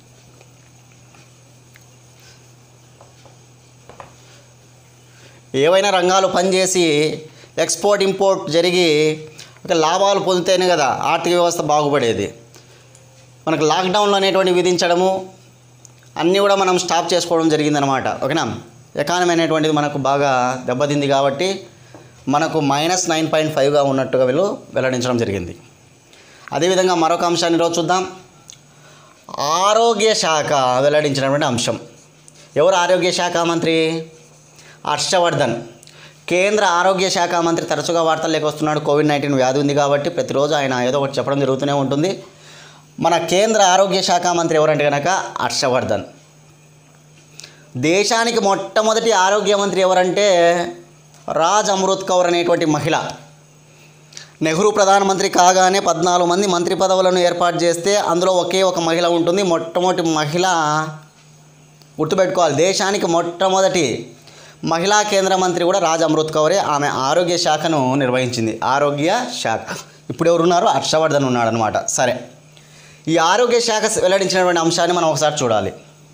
ఏవైనా రంగాలు పనిచేసి ఎక్స్పోర్ట్ ఇంపోర్ట్ జరిగి లాభాలు పొందితేనే కదా ఆర్థిక వ్యవస్థ బాగుపడేది. మనకు లాక్డౌన్లు అనేటువంటి విధించడము అన్నీ కూడా మనం స్టాప్ చేసుకోవడం జరిగిందనమాట. ఓకేనా, ఎకానమీ అనేటువంటిది మనకు బాగా దెబ్బతింది కాబట్టి మనకు -9.5గా ఉన్నట్టుగా వీళ్ళు వెల్లడించడం జరిగింది. అదేవిధంగా మరొక అంశాన్ని ఈరోజు చూద్దాం. ఆరోగ్య శాఖ వెల్లడించినటువంటి అంశం. ఎవరు ఆరోగ్య శాఖ మంత్రి? హర్షవర్ధన్. కేంద్ర ఆరోగ్య శాఖ మంత్రి తరచుగా వార్తల్లోకి వస్తున్నాడు. కోవిడ్-19 వ్యాధి ఉంది కాబట్టి ప్రతిరోజు ఆయన ఏదో ఒకటి చెప్పడం జరుగుతూనే ఉంటుంది. మన కేంద్ర ఆరోగ్య శాఖ మంత్రి ఎవరంటే కనుక హర్షవర్ధన్. దేశానికి మొట్టమొదటి ఆరోగ్య మంత్రి ఎవరంటే రాజ్ అమృత్ కౌర్ అనేటువంటి మహిళ. నెహ్రూ ప్రధానమంత్రి కాగానే 14 మంది మంత్రి పదవులను ఏర్పాటు చేస్తే అందులో ఒకే ఒక మహిళ ఉంటుంది. మొట్టమొదటి మహిళ, గుర్తుపెట్టుకోవాలి, దేశానికి మొట్టమొదటి మహిళా కేంద్ర మంత్రి కూడా రాజ్ అమృత్ కౌరే. ఆమె ఆరోగ్య శాఖను నిర్వహించింది. ఆరోగ్య శాఖ ఇప్పుడు ఎవరున్నారు? హర్షవర్ధన్ ఉన్నాడనమాట. సరే, ఈ ఆరోగ్య శాఖ వెల్లడించినటువంటి అంశాన్ని మనం ఒకసారి చూడాలి.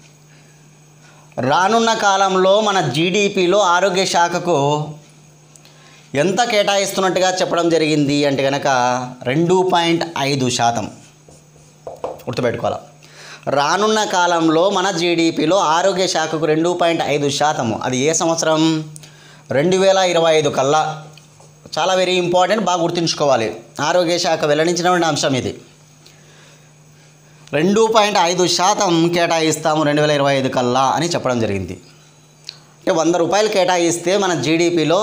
రానున్న కాలంలో మన జీడిపిలో ఆరోగ్య శాఖకు ఎంత కేటాయిస్తున్నట్టుగా చెప్పడం జరిగింది అంటే కనుక 2.5%. గుర్తుపెట్టుకోవాలి, రానున్న కాలంలో మన జీడిపిలో ఆరోగ్య శాఖకు 2.5%. అది ఏ సంవత్సరం? 2025 కల్లా చాలా వెరీ ఇంపార్టెంట్, బాగా గుర్తుంచుకోవాలి. ఆరోగ్య శాఖ వెల్లడించినటువంటి అంశం ఇది. 2.5% కేటాయిస్తాము 2025 కల్లా అని చెప్పడం జరిగింది. అంటే 100 రూపాయలు కేటాయిస్తే మన జీడిపిలో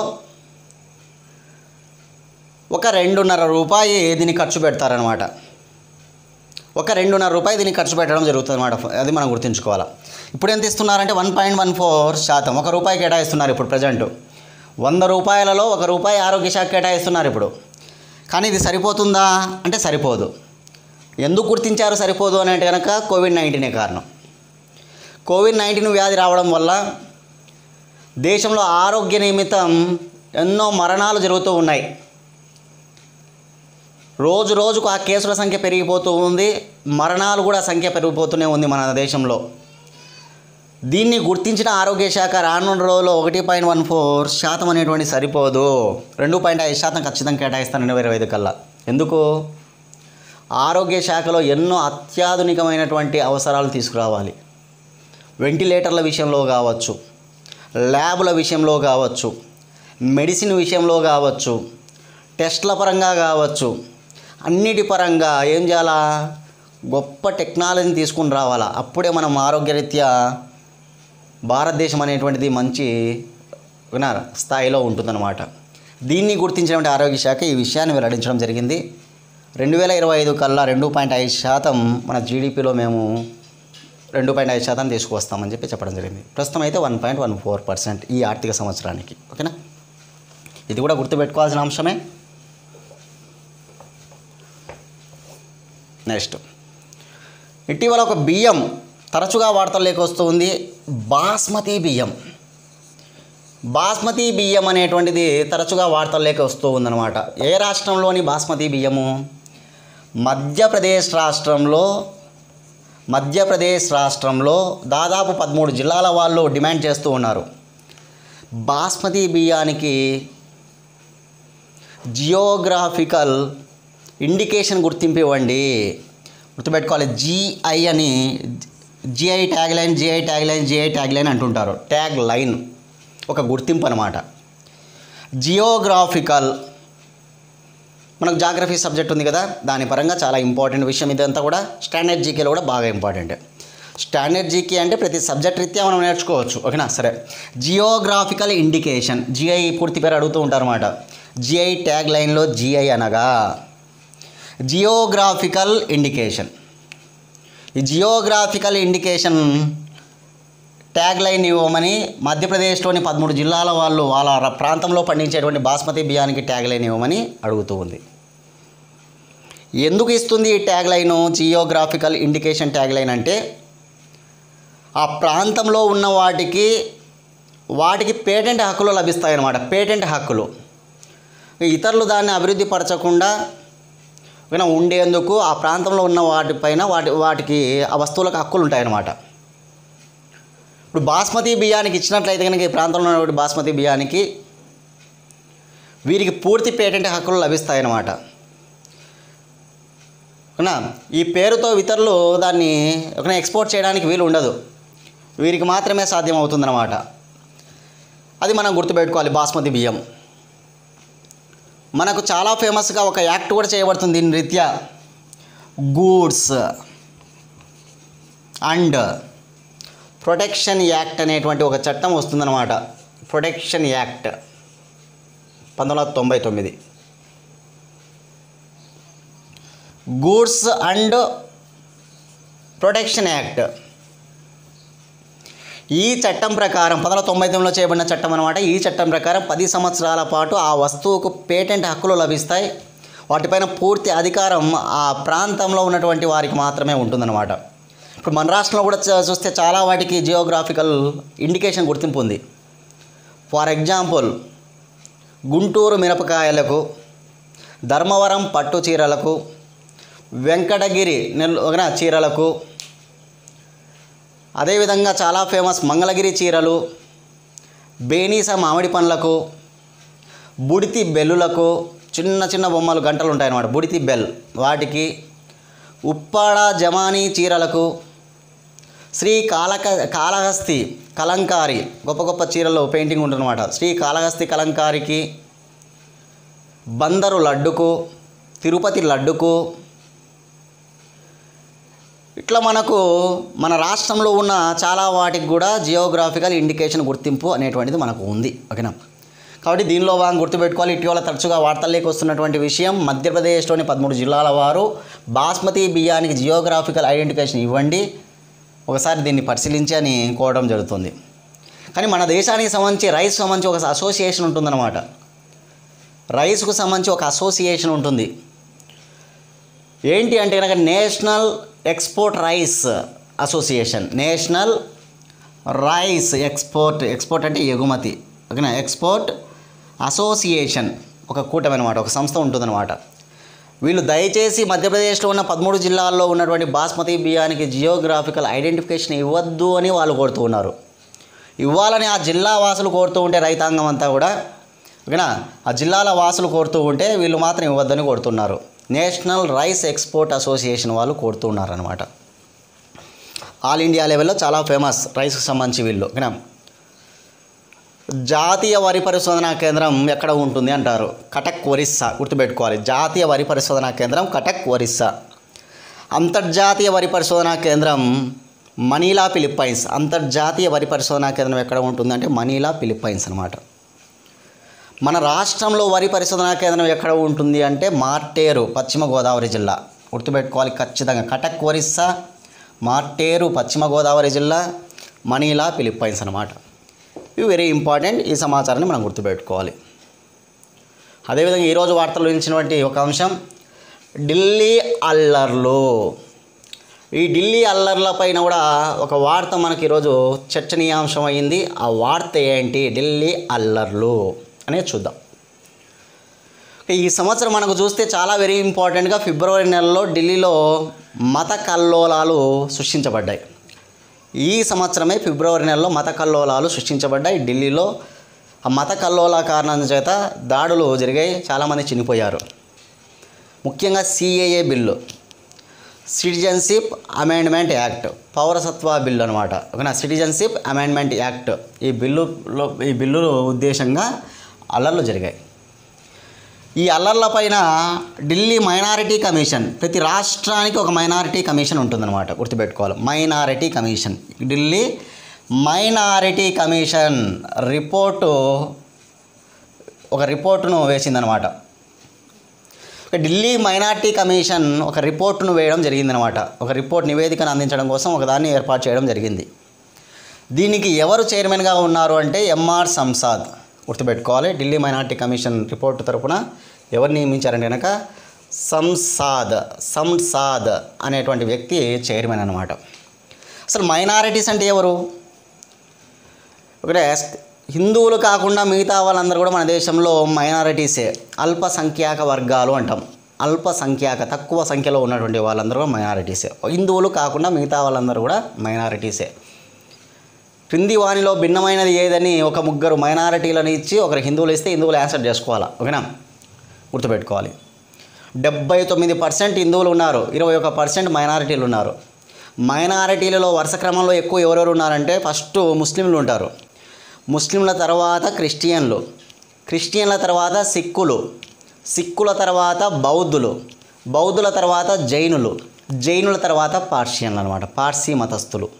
ఒక 2.5 రూపాయి దీన్ని ఖర్చు పెడతారనమాట. ఒక 2.5 రూపాయి దీన్ని ఖర్చు పెట్టడం జరుగుతుంది అనమాట. అది మనం గుర్తుంచుకోవాలి. ఇప్పుడు ఎంత ఇస్తున్నారంటే 1.14%, 1 రూపాయి కేటాయిస్తున్నారు ఇప్పుడు ప్రజెంట్. 100 రూపాయలలో 1 రూపాయి ఆరోగ్య శాఖ కేటాయిస్తున్నారు ఇప్పుడు. కానీ ఇది సరిపోతుందా అంటే సరిపోదు. ఎందుకు గుర్తించారు సరిపోదు అని అంటే కనుక కోవిడ్-19 కారణం. కోవిడ్-19 వ్యాధి రావడం వల్ల దేశంలో ఆరోగ్య నిమిత్తం ఎన్నో మరణాలు జరుగుతూ ఉన్నాయి. రోజు రోజుకు ఆ కేసుల సంఖ్య పెరిగిపోతూ ఉంది, మరణాలు కూడా సంఖ్య పెరిగిపోతూనే ఉంది మన దేశంలో. దీన్ని గుర్తించిన ఆరోగ్య శాఖ రానున్న రోజుల్లో 1.14% అనేటువంటి సరిపోదు, 2.5% ఖచ్చితంగా కేటాయిస్తాను 2025 కల్లా. ఎందుకు? ఆరోగ్య శాఖలో ఎన్నో అత్యాధునికమైనటువంటి అవసరాలు తీసుకురావాలి. వెంటిలేటర్ల విషయంలో కావచ్చు, ల్యాబుల విషయంలో కావచ్చు, మెడిసిన్ విషయంలో కావచ్చు, టెస్ట్ల పరంగా కావచ్చు, అన్నిటి పరంగా ఏం చేయాలా? గొప్ప టెక్నాలజీని తీసుకుని రావాలా. అప్పుడే మనం ఆరోగ్యరీత్యా భారతదేశం అనేటువంటిది మంచి స్థాయిలో ఉంటుందన్నమాట. దీన్ని గుర్తించినటువంటి ఆరోగ్య శాఖ ఈ విషయాన్ని వెల్లడించడం జరిగింది. 2025 కల్లా 2.5% మన జీడిపిలో మేము 2.5% తీసుకువస్తామని చెప్పడం జరిగింది. ప్రస్తుతం అయితే 1.14% ఈ ఆర్థిక సంవత్సరానికి. ఓకేనా? ఇది కూడా గుర్తుపెట్టుకోవాల్సిన అంశమే. నెక్స్ట్, ఇటీవల ఒక బియ్యం తరచుగా వార్తల్లోకి వస్తూ ఉంది, బాస్మతి బియ్యం. బాస్మతి బియ్యం అనేటువంటిది తరచుగా వార్తల్లోకి వస్తూ ఉందన్నమాట. ఏ రాష్ట్రంలోని బాస్మతి బియ్యము? మధ్యప్రదేశ్ రాష్ట్రంలో దాదాపు 13 జిల్లాల వాళ్ళు డిమాండ్ చేస్తూ ఉన్నారు. బాస్మతి బియ్యానికి జియోగ్రాఫికల్ ఇండికేషన్ గుర్తింపు ఇవ్వండి. గుర్తుపెట్టుకోవాలి. జిఐ అని, జిఐ ట్యాగ్ లైన్ అంటుంటారు. ట్యాగ్ లైన్ ఒక గుర్తింపు అనమాట. జియోగ్రాఫికల్, మనకు జాగ్రఫీ సబ్జెక్ట్ ఉంది కదా, దాని పరంగా చాలా ఇంపార్టెంట్ విషయం ఇదంతా కూడా. స్టాండర్డ్ జీకేలో కూడా బాగా ఇంపార్టెంట్. స్టాండర్డ్ జీకే అంటే ప్రతి సబ్జెక్ట్ రీత్యా మనం నేర్చుకోవచ్చు. ఓకేనా? సరే, జియోగ్రాఫికల్ ఇండికేషన్, జిఐ పూర్తి పేరు అడుగుతూ ఉంటారు అన్నమాట. జిఐ ట్యాగ్ లైన్లో జిఐ అనగా జియోగ్రాఫికల్ ఇండికేషన్. ఈ జియోగ్రాఫికల్ ఇండికేషన్ ట్యాగ్ లైన్ ఇవ్వమని మధ్యప్రదేశ్లోని 13 జిల్లాల వాళ్ళు వాళ్ళ ప్రాంతంలో పండించేటువంటి బాస్మతి బియ్యానికి ట్యాగ్ లైన్ ఇవ్వమని అడుగుతూ ఉంది. ఎందుకు ఇస్తుంది ఈ tag line, geographical indication tag line అంటే ఆ ప్రాంతంలో ఉన్న వాటికి పేటెంట్ హక్కులు లభిస్తాయన్నమాట. పేటెంట్ హక్కులు ఇతరులు దాన్ని అభివృద్ధి పరచకుండా ఉండేందుకు ఆ ప్రాంతంలో ఉన్న వాటిపైన వాటికి ఆ వస్తువులకు హక్కులు ఉంటాయన్నమాట. ఇప్పుడు బాస్మతి బియ్యానికి ఇచ్చినట్లయితే కనుక ఈ ప్రాంతంలో ఉన్న బాస్మతి బియ్యానికి వీరికి పూర్తి పేటెంట్ హక్కులు లభిస్తాయన్నమాట. ఈ పేరుతో ఇతరులు దాన్ని ఎక్స్పోర్ట్ చేయడానికి వీలు ఉండదు, వీరికి మాత్రమే సాధ్యం అవుతుందన్నమాట. అది మనం గుర్తుపెట్టుకోవాలి. బాస్మతి బియ్యం మనకు చాలా ఫేమస్గా ఒక యాక్ట్ కూడా చేయబడుతుంది దీని రీత్యా. గూడ్స్ అండ్ ప్రొటెక్షన్ యాక్ట్ అనేటువంటి ఒక చట్టం వస్తుందన్నమాట. Protection act 1999. Goods and protection act. ఈ చట్టం ప్రకారం 1999లో చేయబడిన చట్టం అనమాట. ఈ చట్టం ప్రకారం 10 సంవత్సరాల పాటు ఆ వస్తువుకు పేటెంట్ హక్కులు లభిస్తాయి. వాటిపైన పూర్తి అధికారం ఆ ప్రాంతంలో ఉన్నటువంటి వారికి మాత్రమే ఉంటుందన్నమాట. ఇప్పుడు మన రాష్ట్రంలో కూడా చూస్తే చాలా వాటికి జియోగ్రాఫికల్ ఇండికేషన్ గుర్తింపు ఉంది. ఫర్ ఎగ్జాంపుల్, గుంటూరు మిరపకాయలకు, ధర్మవరం పట్టు చీరలకు, వెంకటగిరి చీరలకు, అదేవిధంగా చాలా ఫేమస్ మంగళగిరి చీరలు, బేనీస మామిడి పండ్లకు, బుడితి బెల్లులకు, చిన్న చిన్న బొమ్మలు గంటలు ఉంటాయన్నమాట, బుడితి బెల్ వాటికి, ఉప్పాడ జమానీ చీరలకు, శ్రీ కాళహస్తి కలంకారి, గొప్ప గొప్ప చీరల్లో పెయింటింగ్ ఉంటుందన్నమాట. శ్రీ కాళహస్తి కలంకారికి, బందరు లడ్డుకు, తిరుపతి లడ్డుకు, ఇట్లా మనకు మన రాష్ట్రంలో ఉన్న చాలా వాటికి కూడా జియోగ్రాఫికల్ ఇండికేషన్ గుర్తింపు అనేటువంటిది మనకు ఉంది. ఓకేనా? కాబట్టి దీనిలో భాగంగా గుర్తుపెట్టుకోవాలి. ఇటీవల తరచుగా వార్తల్లోకి వస్తున్నటువంటి విషయం, మధ్యప్రదేశ్లోని 13 జిల్లాల వారు బాస్మతి బియ్యానికి జియోగ్రాఫికల్ ఐడెంటిఫికేషన్ ఇవ్వండి, ఒకసారి దీన్ని పరిశీలించి అని కోరడం జరుగుతుంది. కానీ మన దేశానికి సంబంధించి రైస్ సంబంధించి ఒక అసోసియేషన్ ఉంటుందన్నమాట. రైస్కు సంబంధించి ఒక అసోసియేషన్ ఉంటుంది. ఏంటి అంటే కనుక national export rice association. National rice export అంటే ఎగుమతి. ఓకేనా? ఎక్స్పోర్ట్ అసోసియేషన్ ఒక కూటమి అనమాట, ఒక సంస్థ ఉంటుందన్నమాట. వీళ్ళు దయచేసి మధ్యప్రదేశ్లో ఉన్న 13 జిల్లాల్లో ఉన్నటువంటి బాస్మతి బియ్యానికి జియోగ్రాఫికల్ ఐడెంటిఫికేషన్ ఇవ్వద్దు అని వాళ్ళు కోరుతూ ఉన్నారు. ఇవ్వాలని ఆ జిల్లా వాసులు కోరుతూ ఉంటే, రైతాంగం అంతా కూడా, ఓకేనా, ఆ జిల్లాల వాసులు కోరుతూ ఉంటే వీళ్ళు మాత్రం ఇవ్వద్దని కోరుతున్నారు. నేషనల్ రైస్ ఎక్స్పోర్ట్ అసోసియేషన్ వాళ్ళు కోరుతూ ఉన్నారనమాట. ఆల్ ఇండియా లెవెల్లో చాలా ఫేమస్ రైస్కి సంబంధించి వీళ్ళు. ఓకేనా? జాతీయ వరి పరిశోధనా కేంద్రం ఎక్కడ ఉంటుంది అంటారు? కటక్, ఒరిస్సా. గుర్తుపెట్టుకోవాలి. జాతీయ వరి పరిశోధనా కేంద్రం కటక్, ఒరిస్సా. అంతర్జాతీయ వరి పరిశోధనా కేంద్రం మనీలా, ఫిలిప్పైన్స్. అంతర్జాతీయ వరి పరిశోధనా కేంద్రం ఎక్కడ ఉంటుంది అంటే మనీలా, ఫిలిప్పైన్స్ అనమాట. మన రాష్ట్రంలో వరి పరిశోధనా కేంద్రం ఎక్కడ ఉంటుంది అంటే మార్టేరు, పశ్చిమ గోదావరి జిల్లా. గుర్తుపెట్టుకోవాలి ఖచ్చితంగా. కటక్, ఒరిస్సా, మార్టేరు, పశ్చిమ గోదావరి జిల్లా, మనీలా, ఫిలిప్పైన్స్ అనమాట. ఇవి వెరీ ఇంపార్టెంట్. ఈ సమాచారాన్ని మనం గుర్తుపెట్టుకోవాలి. అదేవిధంగా ఈరోజు వార్తల్లో నిలిచినటువంటి ఒక అంశం ఢిల్లీ అల్లర్లు. ఈ ఢిల్లీ అల్లర్ల పైన కూడా ఒక వార్త మనకి ఈరోజు చర్చనీయాంశం అయింది. ఆ వార్త ఏంటి? ఢిల్లీ అల్లర్లు అనేది చూద్దాం. ఈ సంవత్సరం మనకు చూస్తే చాలా వెరీ ఇంపార్టెంట్గా ఫిబ్రవరి నెలలో ఢిల్లీలో మత కల్లోలాలు సృష్టించబడ్డాయి. ఈ సంవత్సరమే ఫిబ్రవరి నెలలో మత కల్లోలాలు సృష్టించబడ్డాయి ఢిల్లీలో. ఆ మత కల్లోల కారణం చేత దాడులు జరిగాయి, చాలామంది చనిపోయారు. ముఖ్యంగా CAA bill, citizenship amendment act, పౌరసత్వ బిల్లు అనమాట. ఓకేనా? సిటిజన్షిప్ అమెండ్మెంట్ యాక్ట్, ఈ బిల్లు ఉద్దేశంగా అల్లర్లు జరిగాయి. ఈ అల్లర్ల పైన ఢిల్లీ మైనారిటీ కమిషన్, ప్రతి రాష్ట్రానికి ఒక మైనారిటీ కమిషన్ ఉంటుందన్నమాట. గుర్తుపెట్టుకోవాలి. Minority commission, Delhi minority commission ఒక రిపోర్టును వేసిందనమాట. ఢిల్లీ మైనారిటీ కమిషన్ ఒక రిపోర్టును వేయడం జరిగిందనమాట. ఒక నివేదికను అందించడం కోసం ఒకదాన్ని ఏర్పాటు చేయడం జరిగింది. దీనికి ఎవరు చైర్మన్గా ఉన్నారు అంటే MR సంసాద్. గుర్తుపెట్టుకోవాలి. ఢిల్లీ మైనారిటీ కమిషన్ రిపోర్టు తరపున ఎవరు నియమించారంటే కనుక సంసాద్ అనేటువంటి వ్యక్తి చైర్మన్ అనమాట. అసలు మైనారిటీస్ అంటే ఎవరు? ఒకటే హిందువులు కాకుండా మిగతా వాళ్ళందరూ కూడా మన దేశంలో మైనారిటీసే. అల్పసంఖ్యాక వర్గాలు అంటాం. అల్పసంఖ్యాక, తక్కువ సంఖ్యలో ఉన్నటువంటి వాళ్ళందరూ కూడా మైనారిటీసే. హిందువులు కాకుండా మిగతా వాళ్ళందరూ కూడా మైనారిటీసే. క్రింది వానిలో భిన్నమైనది ఏదని ఒక ముగ్గురు మైనారిటీలను ఇచ్చి ఒకరు హిందువులు ఇస్తే హిందువులు యాన్సర్ చేసుకోవాలా. ఓకేనా? గుర్తుపెట్టుకోవాలి. 79% హిందువులు ఉన్నారు, 21% మైనారిటీలు ఉన్నారు. మైనారిటీలలో వరుస క్రమంలో ఎక్కువ ఎవరెవరు ఉన్నారంటే ఫస్ట్ ముస్లింలు ఉంటారు. ముస్లింల తర్వాత క్రిస్టియన్ల తర్వాత సిక్కుల తర్వాత బౌద్ధుల తర్వాత జైనుల తర్వాత పార్షియన్లు అనమాట. పార్సీ మతస్థులు.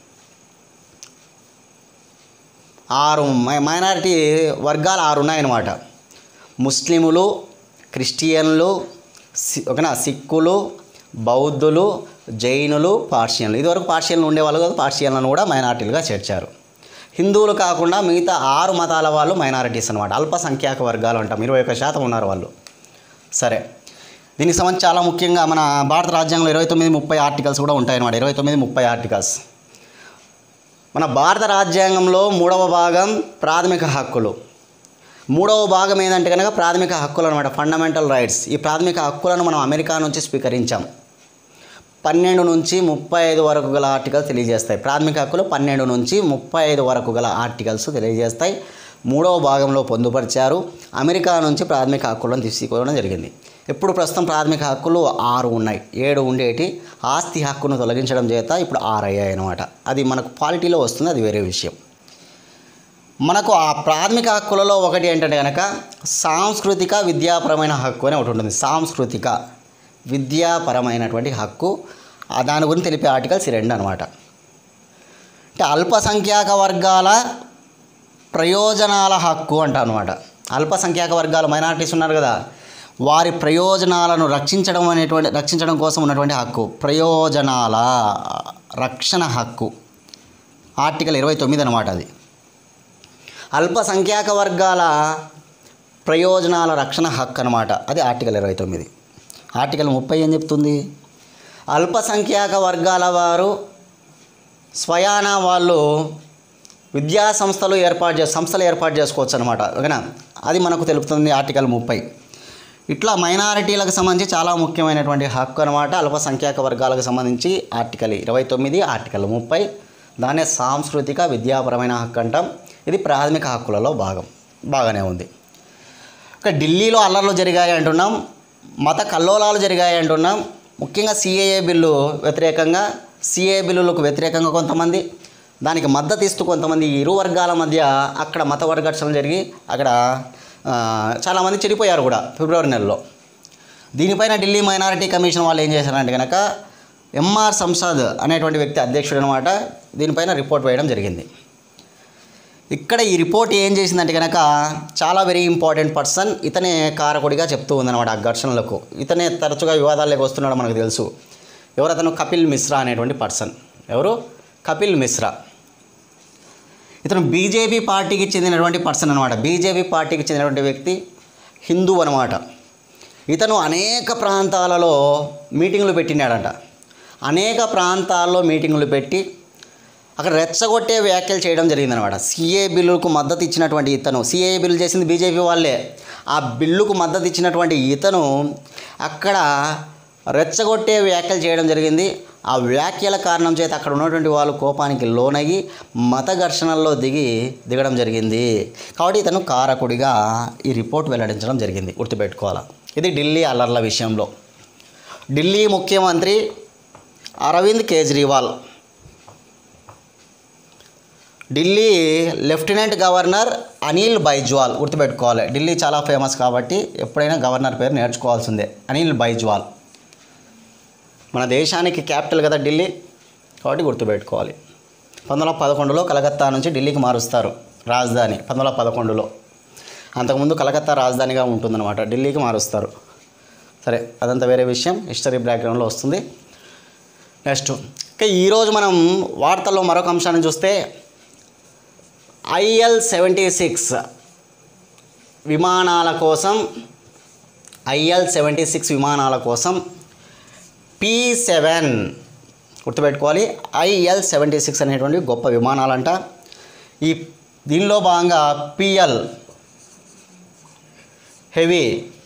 6 మైనారిటీ వర్గాలు 6 ఉన్నాయన్నమాట. ముస్లిములు, క్రిస్టియన్లు, ఓకేనా, సిక్కులు, బౌద్ధులు, జైనులు, పార్షియన్లు. ఇదివరకు పార్షియన్లు ఉండేవాళ్ళు కదా, పార్షియన్లను కూడా మైనారిటీలుగా చేర్చారు. హిందువులు కాకుండా మిగతా 6 మతాల వాళ్ళు మైనారిటీస్ అనమాట. అల్పసంఖ్యాక వర్గాలు అంటాం. 21% ఉన్నారు వాళ్ళు. సరే, దీనికి సంబంధించి చాలా ముఖ్యంగా మన భారత రాజ్యాంగంలో 29-30 ఆర్టికల్స్ కూడా ఉంటాయన్నమాట. 29-30 ఆర్టికల్స్. మన భారత రాజ్యాంగంలో 3వ భాగం ప్రాథమిక హక్కులు. 3వ భాగం ఏంటంటే కనుక ప్రాథమిక హక్కులు అనమాట. Fundamental rights. ఈ ప్రాథమిక హక్కులను మనం అమెరికా నుంచి స్వీకరించాం. 12 నుంచి 35 వరకు గల ఆర్టికల్స్ తెలియజేస్తాయి. ప్రాథమిక హక్కులు 12 నుంచి 35 వరకు గల ఆర్టికల్స్ తెలియజేస్తాయి. 3వ భాగంలో పొందుపరిచారు. అమెరికా నుంచి ప్రాథమిక హక్కులను తీసుకోవడం జరిగింది. ఇప్పుడు ప్రస్తుతం ప్రాథమిక హక్కులు 6 ఉన్నాయి. 7 ఉండేటి ఆస్తి హక్కును తొలగించడం చేత ఇప్పుడు 6 అయ్యాయి అనమాట. అది మనకు పాలిటీలో వస్తుంది, అది వేరే విషయం. మనకు ఆ ప్రాథమిక హక్కులలో ఒకటి ఏంటంటే కనుక సాంస్కృతిక విద్యాపరమైన హక్కు అని ఒకటి ఉంటుంది. సాంస్కృతిక విద్యాపరమైనటువంటి హక్కు, దాని గురించి తెలిపే ఆర్టికల్స్ ఈ రెండు అనమాట. అంటే అల్పసంఖ్యాక వర్గాల ప్రయోజనాల హక్కు అంట అనమాట. అల్పసంఖ్యాక వర్గాల మైనారిటీస్ ఉన్నారు కదా, వారి ప్రయోజనాలను రక్షించడం కోసం ఉన్నటువంటి హక్కు, ప్రయోజనాల రక్షణ హక్కు, ఆర్టికల్ 29 అనమాట. అది అల్పసంఖ్యాక వర్గాల ప్రయోజనాల రక్షణ హక్కు అనమాట. అది ఆర్టికల్ 29. ఆర్టికల్ 30 ఏం చెప్తుంది? అల్పసంఖ్యాక వర్గాల వారు స్వయాన వాళ్ళు విద్యా సంస్థలు ఏర్పాటు చేసుకోవచ్చు అనమాట. ఓకేనా? అది మనకు తెలుపుతుంది ఆర్టికల్ 30. ఇట్లా మైనారిటీలకు సంబంధించి చాలా ముఖ్యమైనటువంటి హక్కు అనమాట. అల్పసంఖ్యాక వర్గాలకు సంబంధించి ఆర్టికల్ 29, ఆర్టికల్ 30. దాన్నే సాంస్కృతిక విద్యాపరమైన హక్కు అంటాం. ఇది ప్రాథమిక హక్కులలో భాగం. బాగానే ఉంది. ఇక ఢిల్లీలో అల్లర్లు జరిగాయి అంటున్నాం, మత కల్లోలాలు జరిగాయి అంటున్నాం. ముఖ్యంగా సిఏఏ బిల్లులకు వ్యతిరేకంగా కొంతమంది, దానికి మద్దతు ఇస్తూ కొంతమంది, ఇరు వర్గాల మధ్య అక్కడ మత ఘర్షణలు జరిగి అక్కడ చాలామంది చెడిపోయారు కూడా ఫిబ్రవరి నెలలో. దీనిపైన ఢిల్లీ మైనారిటీ కమిషన్ వాళ్ళు ఏం చేశారంటే కనుక ఎంఆర్ సంసద్ అనేటువంటి వ్యక్తి అధ్యక్షుడు అనమాట. దీనిపైన రిపోర్ట్ వేయడం జరిగింది. ఇక్కడ ఈ రిపోర్ట్ ఏం చేసిందంటే కనుక చాలా వెరీ ఇంపార్టెంట్ పర్సన్, ఇతనే కారకుడిగా చెప్తూ ఉందన్నమాట ఆ ఘర్షణలకు. ఇతనే తరచుగా వివాదాల్లోకి వస్తున్నాడు మనకు తెలుసు. ఎవరు అతను? కపిల్ మిశ్రా అనేటువంటి పర్సన్. ఎవరు? కపిల్ మిశ్రా. ఇతను బీజేపీ పార్టీకి చెందినటువంటి పర్సన్ అనమాట. బీజేపీ పార్టీకి చెందినటువంటి వ్యక్తి, హిందూ అనమాట. ఇతను అనేక ప్రాంతాలలో మీటింగులు పెట్టినాడంట. అనేక ప్రాంతాల్లో మీటింగులు పెట్టి అక్కడ రెచ్చగొట్టే వ్యాఖ్యలు చేయడం జరిగిందనమాట. సిఏ బిల్లుకు మద్దతు ఇచ్చినటువంటి ఇతను, సిఏ బిల్లు చేసింది బీజేపీ వాళ్ళే, ఆ బిల్లుకు మద్దతు ఇచ్చినటువంటి ఇతను అక్కడ రెచ్చగొట్టే వ్యాఖ్యలు చేయడం జరిగింది. ఆ వ్యాఖ్యల కారణం చేత అక్కడ ఉన్నటువంటి వాళ్ళు కోపానికి లోనయ్యి మత ఘర్షణల్లో దిగడం జరిగింది. కాబట్టి ఇతను కారకుడిగా ఈ రిపోర్ట్ వెల్లడించడం జరిగింది. గుర్తుపెట్టుకోవాలి. ఇది ఢిల్లీ అల్లర్ల విషయంలో. ఢిల్లీ ముఖ్యమంత్రి అరవింద్ కేజ్రీవాల్, ఢిల్లీ లెఫ్టినెంట్ గవర్నర్ అనిల్ బైజ్వాల్. గుర్తుపెట్టుకోవాలి. ఢిల్లీ చాలా ఫేమస్ కాబట్టి ఎప్పుడైనా గవర్నర్ పేరు నేర్చుకోవాల్సిందే. అనిల్ బైజ్వాల్ మన దేశానికి క్యాపిటల్ కదా ఢిల్లీ, కాబట్టి గుర్తుపెట్టుకోవాలి. 1911లో కలకత్తా నుంచి ఢిల్లీకి మారుస్తారు రాజధాని. 1911లో. అంతకుముందు కలకత్తా రాజధానిగా ఉంటుందన్నమాట, ఢిల్లీకి మారుస్తారు. సరే, అదంతా వేరే విషయం, హిస్టరీ బ్యాక్గ్రౌండ్లో వస్తుంది. నెక్స్ట్ ఇక ఈరోజు మనం వార్తల్లో మరొక అంశాన్ని చూస్తే IL-76 విమానాల కోసం P7 గుర్తుపెట్టుకోవాలి. IL-76 అనేటువంటి గొప్ప విమానాలంట. దీనిలో భాగంగా PL హెవీ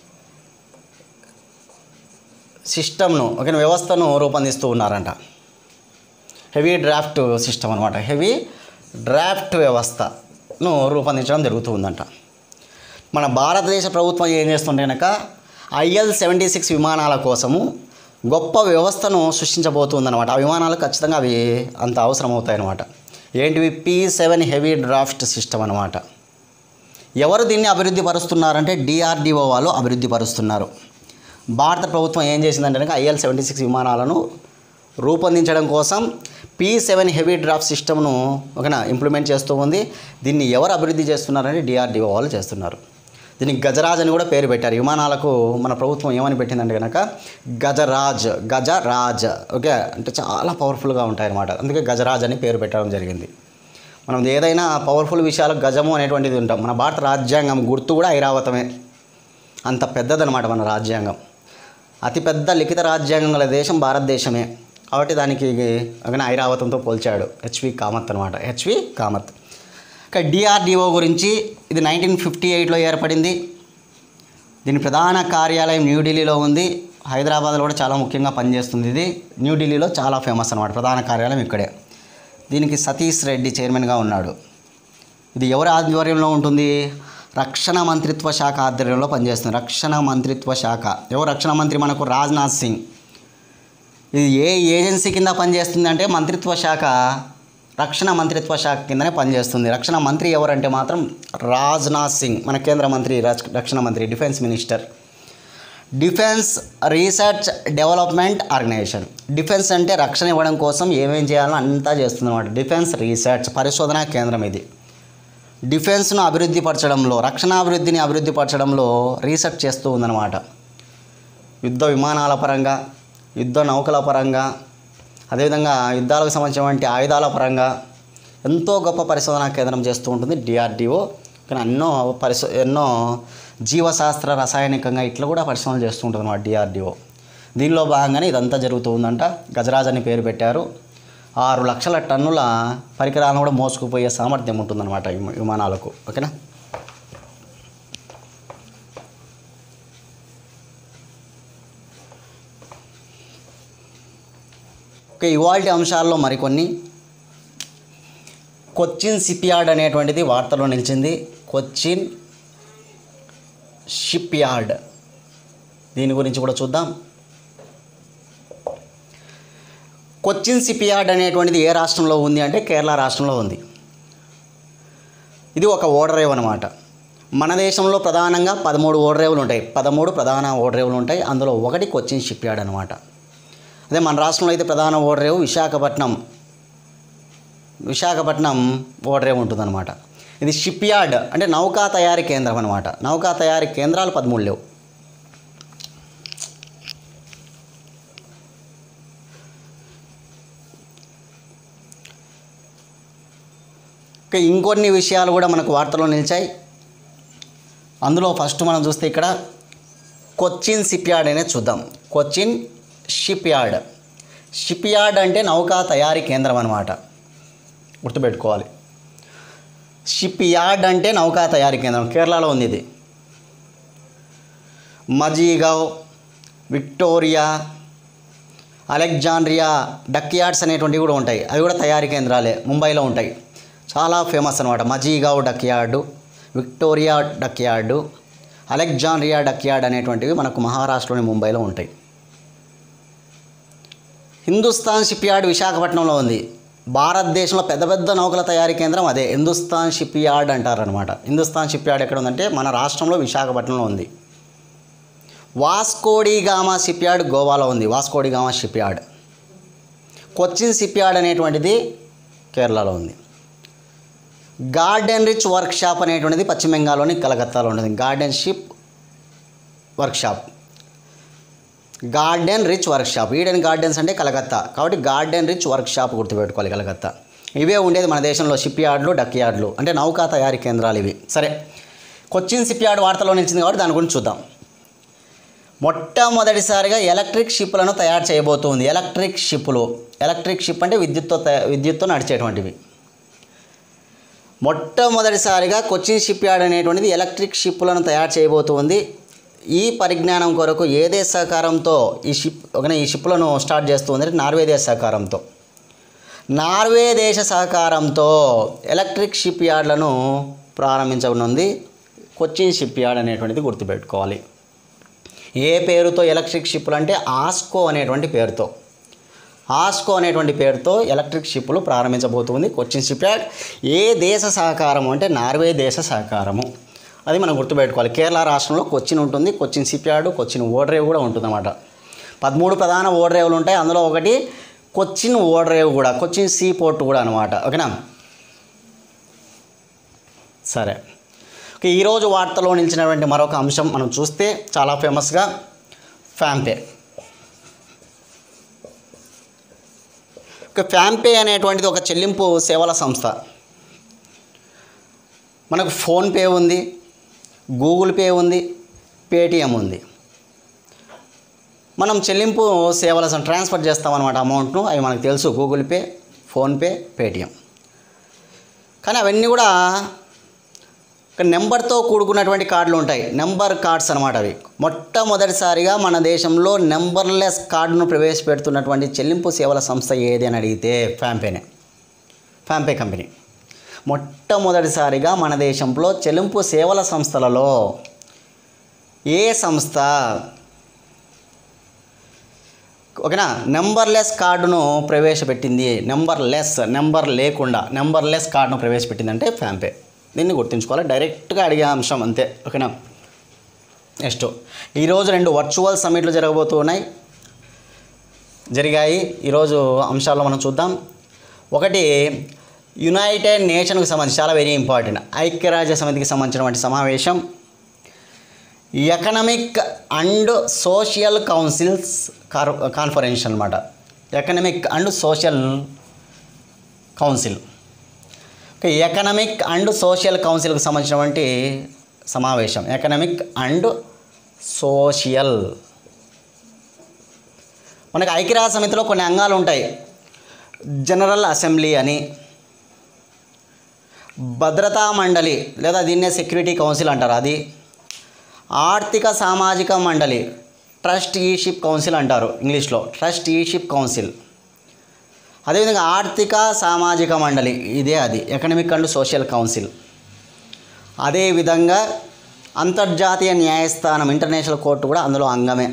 సిస్టమ్ను, ఒక వ్యవస్థను రూపొందిస్తూ ఉన్నారంట. హెవీ డ్రాఫ్ట్ సిస్టమ్ అనమాట. హెవీ డ్రాఫ్ట్ వ్యవస్థను రూపొందించడం జరుగుతూ ఉందంట. మన భారతదేశ ప్రభుత్వం ఏం చేస్తుంటే కనుక IL-76 విమానాల కోసము గొప్ప వ్యవస్థను సృష్టించబోతుందన్నమాట. ఆ విమానాలు ఖచ్చితంగా అవి అంత అవసరం అవుతాయి అన్నమాట. ఏంటివి? P7 హెవీ డ్రాఫ్ట్ సిస్టమ్ అనమాట. ఎవరు దీన్ని అభివృద్ధి పరుస్తున్నారంటే DRDO వాళ్ళు అభివృద్ధి పరుస్తున్నారు. భారత ప్రభుత్వం ఏం చేసిందంటే కనుక IL-76 విమానాలను రూపొందించడం కోసం P7 హెవీ డ్రాఫ్ట్ సిస్టమ్ను ఇంప్లిమెంట్ చేస్తూ ఉంది. దీన్ని ఎవరు అభివృద్ధి చేస్తున్నారంటే DRDO వాళ్ళు చేస్తున్నారు. దీనికి గజరాజ్ అని కూడా పేరు పెట్టారు. విమానాలకు మన ప్రభుత్వం ఏమని పెట్టిందంటే కనుక గజరాజ్. ఓకే, అంటే చాలా పవర్ఫుల్గా ఉంటాయన్నమాట. అందుకే గజరాజ్ అని పేరు పెట్టడం జరిగింది. మనం ఏదైనా పవర్ఫుల్ విషయాలకు గజము అనేటువంటిది ఉంటాం. మన భారత రాజ్యాంగం గుర్తు కూడా ఐరావతమే. అంత పెద్దదన్నమాట మన రాజ్యాంగం. అతిపెద్ద లిఖిత రాజ్యాంగం గల దేశం భారతదేశమే. కాబట్టి దానికి ఐరావతంతో పోల్చాడు హెచ్వి కామత్ అనమాట. హెచ్వి కామత్. ఇక DRDO గురించి, ఇది 1958లో ఏర్పడింది. దీని ప్రధాన కార్యాలయం న్యూఢిల్లీలో ఉంది. హైదరాబాద్లో కూడా చాలా ముఖ్యంగా పనిచేస్తుంది. ఇది న్యూఢిల్లీలో చాలా ఫేమస్ అనమాట. ప్రధాన కార్యాలయం ఇక్కడే. దీనికి సతీష్ రెడ్డి చైర్మన్గా ఉన్నాడు. ఇది ఎవరి ఆధ్వర్యంలో ఉంటుంది? రక్షణ మంత్రిత్వ శాఖ ఆధ్వర్యంలో పనిచేస్తుంది. రక్షణ మంత్రిత్వ శాఖ. ఎవరు రక్షణ మంత్రి? మనకు రాజ్నాథ్ సింగ్. ఇది ఏ ఏజెన్సీ కింద పనిచేస్తుంది అంటే మంత్రిత్వ శాఖ రక్షణ మంత్రిత్వ శాఖ కిందనే పనిచేస్తుంది. రక్షణ మంత్రి ఎవరంటే మాత్రం రాజ్నాథ్ సింగ్, మన కేంద్ర మంత్రి, రక్షణ మంత్రి, defence minister. Defence research development organisation. Defence అంటే రక్షణ ఇవ్వడం కోసం ఏమేం చేయాలో అంతా చేస్తుంది అన్నమాట. డిఫెన్స్ రీసెర్చ్ పరిశోధనా కేంద్రం ఇది. డిఫెన్స్ను అభివృద్ధి పరచడంలో, రక్షణ అభివృద్ధిని అభివృద్ధి పరచడంలో రీసెర్చ్ చేస్తూ ఉందన్నమాట. యుద్ధ విమానాల పరంగా, యుద్ధ నౌకల పరంగా, అదేవిధంగా యుద్ధాలకు సంబంధించినటువంటి ఆయుధాల పరంగా ఎంతో గొప్ప పరిశోధనా కేంద్రం చేస్తూ ఉంటుంది డిఆర్డిఓ. కానీ ఎన్నో జీవశాస్త్ర, రసాయనికంగా ఇట్లా కూడా పరిశోధన చేస్తూ ఉంటుంది అన్నమాట డిఆర్డిఓ. దీనిలో భాగంగానే ఇదంతా జరుగుతూ ఉందంట. గజరాజ్ అని పేరు పెట్టారు. 6 లక్షల టన్నుల పరికరాలను కూడా మోసుకుపోయే సామర్థ్యం ఉంటుందన్నమాట ఈ విమానాలకు. ఓకేనా. ఓకే, ఇవాల్టి అంశాల్లో మరికొన్ని. కొచ్చిన్ షిప్ యార్డ్ అనేటువంటిది వార్తల్లో నిలిచింది. కొచ్చిన్ షిప్ యార్డ్, దీని గురించి కూడా చూద్దాం. కొచ్చిన్ షిప్ యార్డ్ అనేటువంటిది ఏ రాష్ట్రంలో ఉంది అంటే కేరళ రాష్ట్రంలో ఉంది. ఇది ఒక ఓడరేవు అనమాట. మన దేశంలో ప్రధానంగా 13 ఓడరేవులు ఉంటాయి. 13 ప్రధాన ఓడరేవులు ఉంటాయి. అందులో ఒకటి కొచ్చిన్ షిప్ యార్డ్ అనమాట. అదే మన రాష్ట్రంలో అయితే ప్రధాన ఓడరేవు విశాఖపట్నం ఓడరేవు ఉంటుందన్నమాట. ఇది షిప్ యార్డ్ అంటే నౌకా తయారీ కేంద్రం అనమాట. నౌకా తయారీ కేంద్రాలు 13 లేవు. ఇంకొన్ని విషయాలు కూడా మనకు వార్తలో నిలిచాయి. అందులో ఫస్ట్ మనం చూస్తే ఇక్కడ కొచ్చిన్ షిప్ యార్డ్ అనేది చూద్దాం. Cochin shipyard. Shipyard అంటే నౌకా తయారీ కేంద్రం అనమాట, గుర్తుపెట్టుకోవాలి. షిప్ యార్డ్ అంటే నౌకా తయారీ కేంద్రం. కేరళలో ఉంది ఇది. Mazagon, Victoria, Alexandria dockyards అనేటువంటివి కూడా ఉంటాయి. అవి కూడా తయారీ కేంద్రాలే, ముంబైలో ఉంటాయి. చాలా ఫేమస్ అనమాట. Mazagon dockyard, Victoria dockyard, Alexandria dockyard అనేటువంటివి మనకు మహారాష్ట్రలోని ముంబైలో ఉంటాయి. హిందుస్థాన్ షిప్ యార్డ్ విశాఖపట్నంలో ఉంది. భారతదేశంలో పెద్ద పెద్ద నౌకల తయారీ కేంద్రం అదే హిందుస్థాన్ షిప్ యార్డ్ అంటారనమాట. హిందుస్థాన్ షిప్ యార్డ్ ఎక్కడ ఉందంటే మన రాష్ట్రంలో విశాఖపట్నంలో ఉంది. వాస్కోడిగామా షిప్ యార్డ్ గోవాలో ఉంది. Vasco da Gama shipyard. Cochin shipyard అనేటువంటిది కేరళలో ఉంది. గార్డెన్ రిచ్ వర్క్షాప్ అనేటువంటిది పశ్చిమ బెంగాల్లోని కలకత్తాలో ఉంటుంది. Garden reach workshop. Eden Gardens అంటే కలకత్తా, కాబట్టి గార్డెన్ రిచ్ వర్క్షాప్ గుర్తుపెట్టుకోవాలి, కలకత్తా. ఇవే ఉండేది మన దేశంలో షిప్ యార్డ్లు, డక్ యార్డ్లు అంటే నౌకా తయారీ కేంద్రాలు ఇవి. సరే, కొచ్చిన్ షిప్ యార్డ్ వార్తలో నిలిచింది కాబట్టి దాని గురించి చూద్దాం. మొట్టమొదటిసారిగా ఎలక్ట్రిక్ షిప్లను తయారు చేయబోతుంది. ఎలక్ట్రిక్ షిప్ అంటే విద్యుత్తో నడిచేటువంటివి. మొట్టమొదటిసారిగా కొచ్చిన్ షిప్ యార్డ్ అనేటువంటిది ఎలక్ట్రిక్ షిప్లను తయారు చేయబోతుంది. ఈ పరిజ్ఞానం కొరకు ఏ దేశ సహకారంతో ఈ షిప్లను స్టార్ట్ చేస్తుంది అంటే నార్వే దేశ సహకారంతో ఎలక్ట్రిక్ షిప్ యార్డ్లను ప్రారంభించనుంది కొచ్చిన్ షిప్ యార్డ్ అనేటువంటిది గుర్తుపెట్టుకోవాలి. ఏ పేరుతో ఎలక్ట్రిక్ షిప్లు అంటే ఆస్కో అనేటువంటి పేరుతో ఎలక్ట్రిక్ షిప్లు ప్రారంభించబోతుంది కొచ్చిన్ షిప్ యార్డ్. ఏ దేశ సహకారము అంటే నార్వే దేశ సహకారము, అది మనం గుర్తుపెట్టుకోవాలి. కేరళ రాష్ట్రంలో కొచ్చిన్ ఉంటుంది. కొచ్చిన్ షిప్ యార్డు, కొచ్చిన్ ఓడరేవు కూడా ఉంటుందన్నమాట. 13 ప్రధాన ఓడరేవులు ఉంటాయి. అందులో ఒకటి కొచ్చిన్ ఓడరేవు కూడా, కొచ్చిన్ సీ పోర్ట్ కూడా అనమాట. ఓకేనా. సరే, ఓకే. ఈరోజు వార్తలో నిలిచినటువంటి మరొక అంశం మనం చూస్తే చాలా ఫేమస్గా ఫాంపే. ఫాంపే అనేటువంటిది ఒక చెల్లింపు సేవల సంస్థ. మనకు ఫోన్పే ఉంది, గూగుల్ పే ఉంది, పేటిఎం ఉంది. మనం చెల్లింపు సేవల ట్రాన్స్ఫర్ చేస్తామన్నమాట అమౌంట్ను. అవి మనకు తెలుసు, గూగుల్ పే, ఫోన్పే, పేటిఎం. కానీ అవన్నీ కూడా నెంబర్తో కూడుకున్నటువంటి కార్డులు ఉంటాయి, నెంబర్ కార్డ్స్ అనమాట అవి. మొట్టమొదటిసారిగా మన దేశంలో నెంబర్లెస్ కార్డును ప్రవేశపెడుతున్నటువంటి చెల్లింపు సేవల సంస్థ ఏది అని అడిగితే ఫాంపే కంపెనీ. మొట్టమొదటిసారిగా మన దేశంలో చెల్లింపు సేవల సంస్థలలో ఏ సంస్థ ఓకేనా. నెంబర్లెస్ కార్డును ప్రవేశపెట్టింది. నెంబర్లెస్ కార్డును ప్రవేశపెట్టింది అంటే ఫాంపే. దీన్ని గుర్తుంచుకోవాలి, డైరెక్ట్గా అడిగే అంశం అంతే. ఓకేనా. నెక్స్ట్, ఈరోజు 2 వర్చువల్ సమ్మిట్లు జరిగాయి. ఈరోజు అంశాల్లో మనం చూద్దాం. ఒకటి యునైటెడ్ నేషన్కి సంబంధించి చాలా వెరీ ఇంపార్టెంట్, ఐక్యరాజ్య సమితికి సంబంధించినటువంటి సమావేశం. Economic and social councils conference అనమాట. Economic and social council. Economic and social కౌన్సిల్కి సంబంధించినటువంటి సమావేశం. Economic and social. మనకి ఐక్యరాజ్య సమితిలో కొన్ని అంగాలు ఉంటాయి. జనరల్ అసెంబ్లీ అని, భద్రతా మండలి లేదా దీన్నే సెక్యూరిటీ కౌన్సిల్ అంటారు అది, ఆర్థిక సామాజిక మండలి ట్రస్టీషిప్ కౌన్సిల్ అంటారు ఇంగ్లీష్లో, ట్రస్టీషిప్ కౌన్సిల్. అదేవిధంగా ఆర్థిక సామాజిక మండలి ఇదే అది ఎకనామిక్ అండ్ సోషల్ కౌన్సిల్. అదేవిధంగా అంతర్జాతీయ న్యాయస్థానం ఇంటర్నేషనల్ కోర్టు కూడా అందులో అంగమే.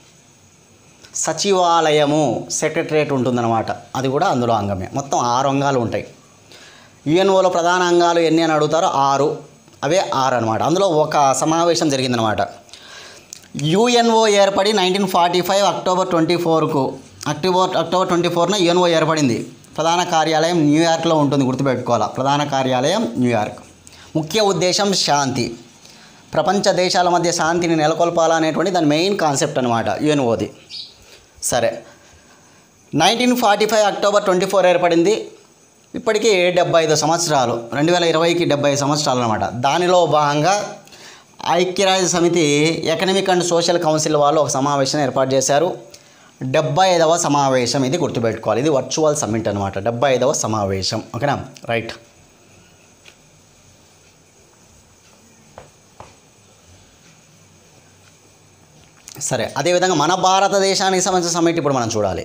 సచివాలయము సెక్రటరేట్ ఉంటుందన్నమాట, అది కూడా అందులో అంగమే. మొత్తం 6 అంగాలు ఉంటాయి. యుఎన్ఓలో ప్రధాన అంగాలు ఎన్ని అని అడుగుతారో 6, అవే 6 అనమాట. అందులో ఒక సమావేశం జరిగిందనమాట. యుఎన్ఓ ఏర్పడి 1945 అక్టోబర్ 24న యుఎన్ఓ ఏర్పడింది. ప్రధాన కార్యాలయం న్యూయార్క్లో ఉంటుంది, గుర్తుపెట్టుకోవాలా. ప్రధాన కార్యాలయం న్యూయార్క్. ముఖ్య ఉద్దేశం శాంతి, ప్రపంచ దేశాల మధ్య శాంతిని నెలకొల్పాలనేటువంటి దాని మెయిన్ కాన్సెప్ట్ అనమాట యుఎన్ఓది. సరే, 1945 అక్టోబర్ 24 ఏర్పడింది. ఇప్పటికీ 75 సంవత్సరాలు, 2020కి 75 సంవత్సరాలు అనమాట. దానిలో భాగంగా ఐక్యరాజ్య సమితి ఎకనామిక్ అండ్ సోషల్ కౌన్సిల్ వాళ్ళు ఒక సమావేశం ఏర్పాటు చేశారు. 75వ సమావేశం ఇది, గుర్తుపెట్టుకోవాలి. ఇది వర్చువల్ సమ్మిట్ అనమాట, 75వ సమావేశం. ఓకేనా, రైట్. సరే, అదేవిధంగా మన భారతదేశానికి సంబంధించిన సమ్మిట్ ఇప్పుడు మనం చూడాలి.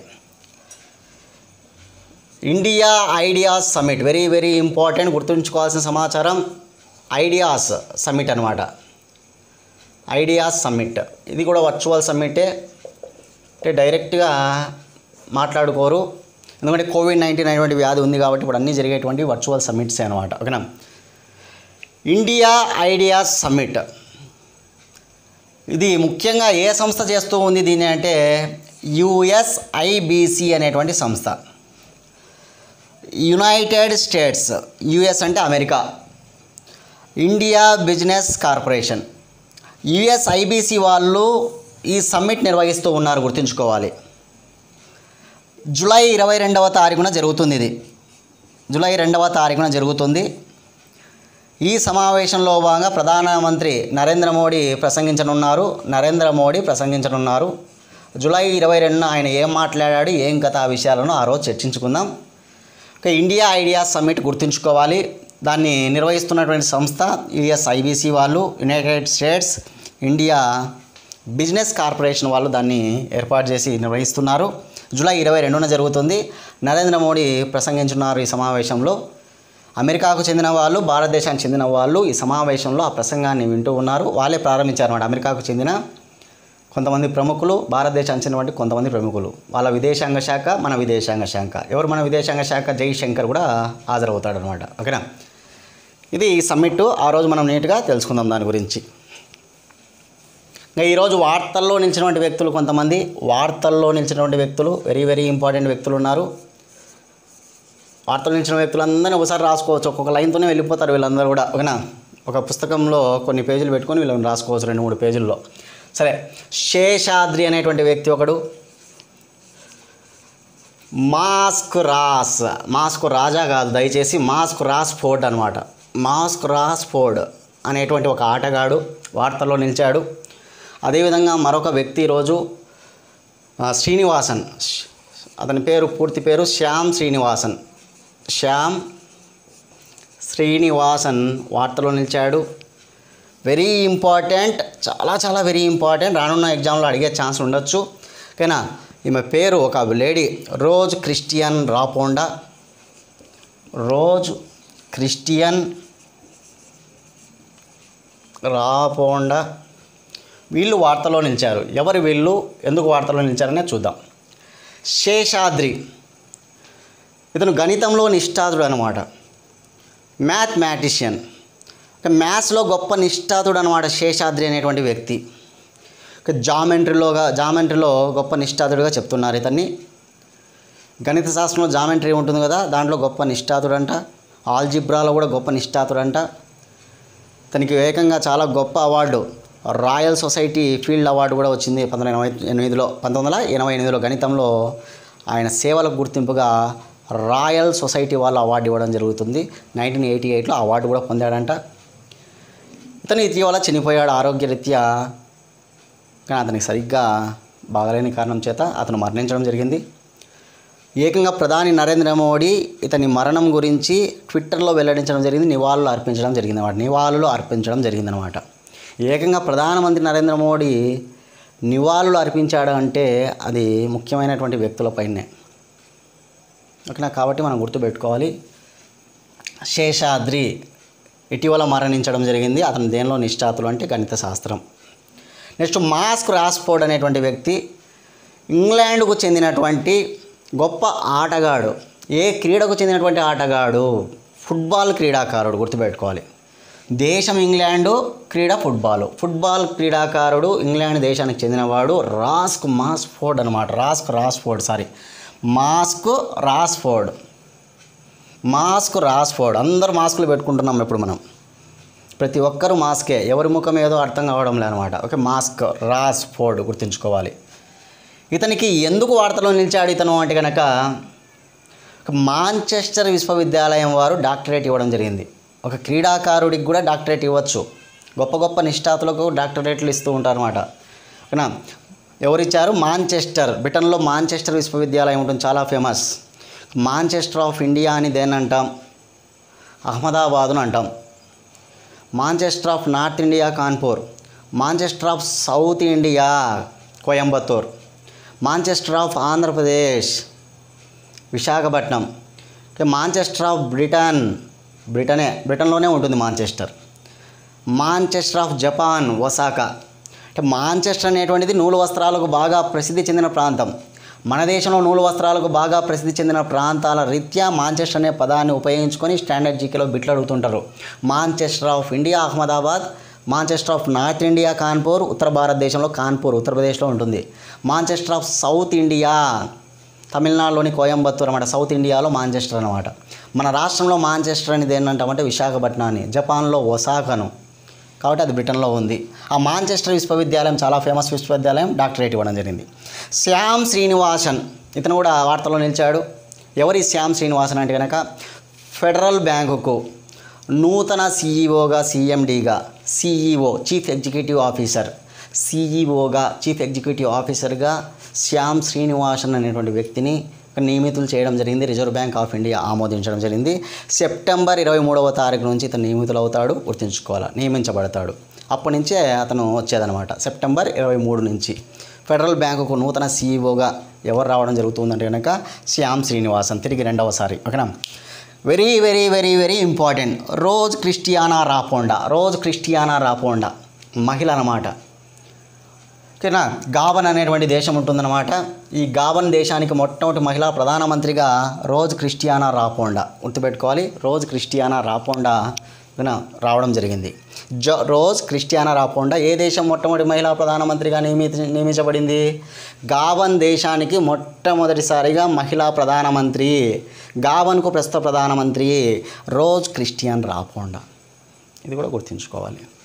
India ideas summit, very very important, గుర్తుంచుకోవాల్సిన సమాచారం. ఐడియాస్ సమ్మిట్ అనమాట. ఐడియాస్ సమ్మిట్ ఇది కూడా వర్చువల్ సమ్మిటే, అంటే డైరెక్ట్గా మాట్లాడుకోరు, ఎందుకంటే కోవిడ్-19 అనేటువంటి వ్యాధి ఉంది కాబట్టి ఇప్పుడు అన్నీ జరిగేటువంటి వర్చువల్ సమ్మిట్సే అనమాట. ఓకేనా. ఇండియా ఐడియాస్ సమ్మిట్ ఇది ముఖ్యంగా ఏ సంస్థ చేస్తూ ఉంది దీన్ని అంటే యుఎస్ఐబిసి అనేటువంటి సంస్థ. యునైటెడ్ స్టేట్స్, యుఎస్ అంటే America, India business corporation, USIBC వాళ్ళు ఈ సమ్మిట్ నిర్వహిస్తూ ఉన్నారు, గుర్తుంచుకోవాలి. జూలై 22వ తారీఖున జరుగుతుంది. ఇది జూలై 2వ తారీఖున జరుగుతుంది. ఈ సమావేశంలో భాగంగా ప్రధానమంత్రి నరేంద్ర మోడీ ప్రసంగించనున్నారు. జూలై 22న ఆయన ఏం మాట్లాడాడు, ఏం కథ, ఆ విషయాలను ఆ రోజు చర్చించుకుందాం. ఓకే, ఇండియా ఐడియాస్ సమ్మిట్ గుర్తుంచుకోవాలి. దాన్ని నిర్వహిస్తున్నటువంటి సంస్థ యుఎస్ఐబిసి వాళ్ళు, United States India business corporation వాళ్ళు దాన్ని ఏర్పాటు చేసి నిర్వహిస్తున్నారు. జూలై 22న జరుగుతుంది. నరేంద్ర మోడీ ప్రసంగించున్నారు ఈ సమావేశంలో. అమెరికాకు చెందిన వాళ్ళు, భారతదేశానికి చెందిన వాళ్ళు ఈ సమావేశంలో ఆ ప్రసంగాన్ని వింటూ ఉన్నారు. వాళ్ళే ప్రారంభించారన్నమాట. అమెరికాకు చెందిన కొంతమంది ప్రముఖులు, భారతదేశానికి చెందినటువంటి కొంతమంది ప్రముఖులు, వాళ్ళ విదేశాంగ శాఖ, మన విదేశాంగ శాఖ. ఎవరు మన విదేశాంగ శాఖ? జైశంకర్ కూడా హాజరవుతాడు అనమాట. ఓకేనా. ఇది సమ్మిట్. ఆ రోజు మనం నీట్గా తెలుసుకుందాం దాని గురించి. ఇంకా ఈరోజు వార్తల్లో నిలిచినటువంటి వ్యక్తులు, కొంతమంది వార్తల్లో నిలిచినటువంటి వ్యక్తులు, వెరీ వెరీ ఇంపార్టెంట్ వ్యక్తులు ఉన్నారు. వార్తలు నిలిచిన వ్యక్తులందరినీ ఒకసారి రాసుకోవచ్చు, ఒక్కొక్క లైన్తోనే వెళ్ళిపోతారు వీళ్ళందరూ కూడా. ఓకేనా. ఒక పుస్తకంలో కొన్ని పేజీలు పెట్టుకొని వీళ్ళని రాసుకోవచ్చు, 2-3 పేజీల్లో. సరే, శేషాద్రి అనేటువంటి వ్యక్తి ఒకడు. మాస్క్ రాజా కాదు దయచేసి, మాస్క్ రాష్ఫోర్డ్ అనమాట. మాస్క్ రాష్ఫోర్డ్ అనేటువంటి ఒక ఆటగాడు వార్తల్లో నిలిచాడు. అదేవిధంగా మరొక వ్యక్తి ఈరోజు శ్రీనివాసన్, అతని పూర్తి పేరు శ్యామ్ శ్రీనివాసన్ వార్తల్లో నిలిచాడు. వెరీ ఇంపార్టెంట్, చాలా చాలా వెరీ ఇంపార్టెంట్. రానున్న ఎగ్జామ్లో అడిగే ఛాన్స్ ఉండొచ్చు. ఓకేనా. ఈమె పేరు ఒక లేడీ, రోజ్ క్రిస్టియన్ రాపోండా. వీళ్ళు వార్తల్లో నిలిచారు. ఎవరు వీళ్ళు, ఎందుకు వార్తల్లో నిలిచారనే చూద్దాం. శేషాద్రి ఇతను గణితంలో నిష్ఠాతుడు అనమాట. మ్యాథమెటిషియన్, మ్యాథ్స్లో గొప్ప నిష్ఠాతుడు అనమాట శేషాద్రి అనేటువంటి వ్యక్తి. జామెంట్రీలో గొప్ప నిష్ఠాతుడుగా చెప్తున్నారు ఇతన్ని. గణిత శాస్త్రంలో జామెంట్రీ ఉంటుంది కదా, దాంట్లో గొప్ప నిష్ఠాతుడంట. ఆల్జిబ్రాలో కూడా గొప్ప నిష్ఠాతుడంట. తనకి ఏకంగా చాలా గొప్ప award, royal society field award కూడా వచ్చింది 1988లో. గణితంలో ఆయన సేవలకు గుర్తింపుగా రాయల్ సొసైటీ వాళ్ళు అవార్డు ఇవ్వడం జరుగుతుంది. 1988లో అవార్డు కూడా పొందాడంట. ఇతను ఇటీవల చనిపోయాడు ఆరోగ్యరీత్యా. కానీ అతనికి సరిగ్గా బాగలేని కారణం చేత అతను మరణించడం జరిగింది. ఏకంగా ప్రధాని నరేంద్ర మోడీ ఇతని మరణం గురించి ట్విట్టర్లో వెల్లడించడం జరిగింది. నివాళులు అర్పించడం జరిగిందనమాట. ఏకంగా ప్రధానమంత్రి నరేంద్ర మోడీ నివాళులు అర్పించాడు అంటే అది ముఖ్యమైనటువంటి వ్యక్తులపైనే. ఓకేనా, కాబట్టి మనం గుర్తుపెట్టుకోవాలి. శేషాద్రి ఇటీవల మరణించడం జరిగింది. అతను దేనిలో నిష్ఠాతులు అంటే గణిత శాస్త్రం. నెక్స్ట్ మార్కస్ రాష్ఫోర్డ్ అనేటువంటి వ్యక్తి ఇంగ్లాండ్కు చెందినటువంటి గొప్ప ఆటగాడు. ఏ క్రీడకు చెందినటువంటి ఆటగాడు? ఫుట్బాల్ క్రీడాకారుడు. గుర్తుపెట్టుకోవాలి. దేశం ఇంగ్లాండు, క్రీడ ఫుట్బాల్ క్రీడాకారుడు, ఇంగ్లాండ్ దేశానికి చెందినవాడు రాష్ఫోర్డ్ అనమాట. Marcus Rashford. అందరూ మాస్కులు పెట్టుకుంటున్నాం ఇప్పుడు మనం. ప్రతి ఒక్కరూ మాస్కే, ఎవరి ముఖం ఏదో అర్థం కావడం లేదనమాట. ఓకే, మాస్క్ రాష్ఫోర్డ్ గుర్తుంచుకోవాలి. ఇతనికి ఎందుకు వార్తలో నిలిచాడు ఇతను అంటే కనుక మాంచెస్టర్ విశ్వవిద్యాలయం వారు డాక్టరేట్ ఇవ్వడం జరిగింది. ఒక క్రీడాకారుడికి కూడా డాక్టరేట్ ఇవ్వచ్చు. గొప్ప గొప్ప నిష్ఠాతులకు డాక్టరేట్లు ఇస్తూ ఉంటారు అనమాట. ఓకేనా, ఎవరిచ్చారు? మాంచెస్టర్, బ్రిటన్లో మాంచెస్టర్ విశ్వవిద్యాలయం ఉంటుంది, చాలా ఫేమస్. మాంచెస్టర్ ఆఫ్ ఇండియా అని దేన్ని అంటాం? అహ్మదాబాదును అంటాం. Manchester of North India Kanpur, Manchester of South India Coimbatore, Manchester of Andhra Pradesh Visakhapatnam, Manchester of బ్రిటన్లోనే ఉంటుంది Manchester. Manchester of Japan Osaka. అంటే మాంచెస్టర్ అనేటువంటిది నూలు వస్త్రాలకు బాగా ప్రసిద్ధి చెందిన ప్రాంతం. మన దేశంలో నూలు వస్త్రాలకు బాగా ప్రసిద్ధి చెందిన ప్రాంతాల రీత్యా మాంచెస్టర్ అనే పదాన్ని ఉపయోగించుకొని స్టాండర్డ్ జీకేలో బిట్లు అడుగుతుంటారు. Manchester of India Ahmedabad, Manchester of North India Kanpur, ఉత్తర భారతదేశంలో కాన్పూర్ ఉత్తరప్రదేశ్లో ఉంటుంది. మాంచెస్టర్ ఆఫ్ సౌత్ ఇండియా తమిళనాడులోని కోయంబత్తూర్ అన్నమాట. సౌత్ ఇండియాలో మాంచెస్టర్ అనమాట. మన రాష్ట్రంలో మాంచెస్టర్ అనేది ఏంటంటామంటే విశాఖపట్నాన్ని, జపాన్లో ఒసాకాను, కాబట్టి అది బ్రిటన్లో ఉంది. ఆ మాంచెస్టర్ విశ్వవిద్యాలయం చాలా ఫేమస్ విశ్వవిద్యాలయం, డాక్టరేట్ ఇవ్వడం జరిగింది. శ్యామ్ శ్రీనివాసన్ ఇతను కూడా వార్తలో నిలిచాడు. ఎవరి శ్యామ్ శ్రీనివాసన్ అంటే కనుక ఫెడరల్ బ్యాంకుకు నూతన సీఈఓగా, సిఎండిగా, సిఈఓ చీఫ్ ఎగ్జిక్యూటివ్ ఆఫీసర్గా శ్యామ్ శ్రీనివాసన్ అనేటువంటి వ్యక్తిని నియమితులు చేయడం జరిగింది. రిజర్వ్ బ్యాంక్ ఆఫ్ ఇండియా ఆమోదించడం జరిగింది. సెప్టెంబర్ 23వ తారీఖు నుంచి ఇతను నియమితులవుతాడు. గుర్తుంచుకోవాలి, నియమించబడతాడు. అప్పటి నుంచే అతను వచ్చేదనమాట. సెప్టెంబర్ 23 నుంచి ఫెడరల్ బ్యాంకుకు నూతన సీఈఓగా ఎవరు రావడం జరుగుతుందంటే కనుక శ్యామ్ శ్రీనివాసన్, తిరిగి రెండవసారి. ఓకేనా, very very very very important. Rose Christiana Raponda మహిళ అన్నమాట. ఓకేనా, గాబన్ అనేటువంటి దేశం ఉంటుందన్నమాట. ఈ గాబన్ దేశానికి మొట్టమొదటి మహిళా ప్రధానమంత్రిగా రోజ్ క్రిస్టియానా రాపోండా. గుర్తుపెట్టుకోవాలి, రోజ్ క్రిస్టియానా రాపోండా రావడం జరిగింది. రోజ్ క్రిస్టియానా రాపోండా ఏ దేశం మొట్టమొదటి మహిళా ప్రధానమంత్రిగా నియమించబడింది? గాబన్ దేశానికి మొట్టమొదటిసారిగా మహిళా ప్రధానమంత్రి, గాబన్కు ప్రస్తుత ప్రధానమంత్రి రోజ్ క్రిస్టియానా రాపోండా. ఇది కూడా గుర్తుంచుకోవాలి.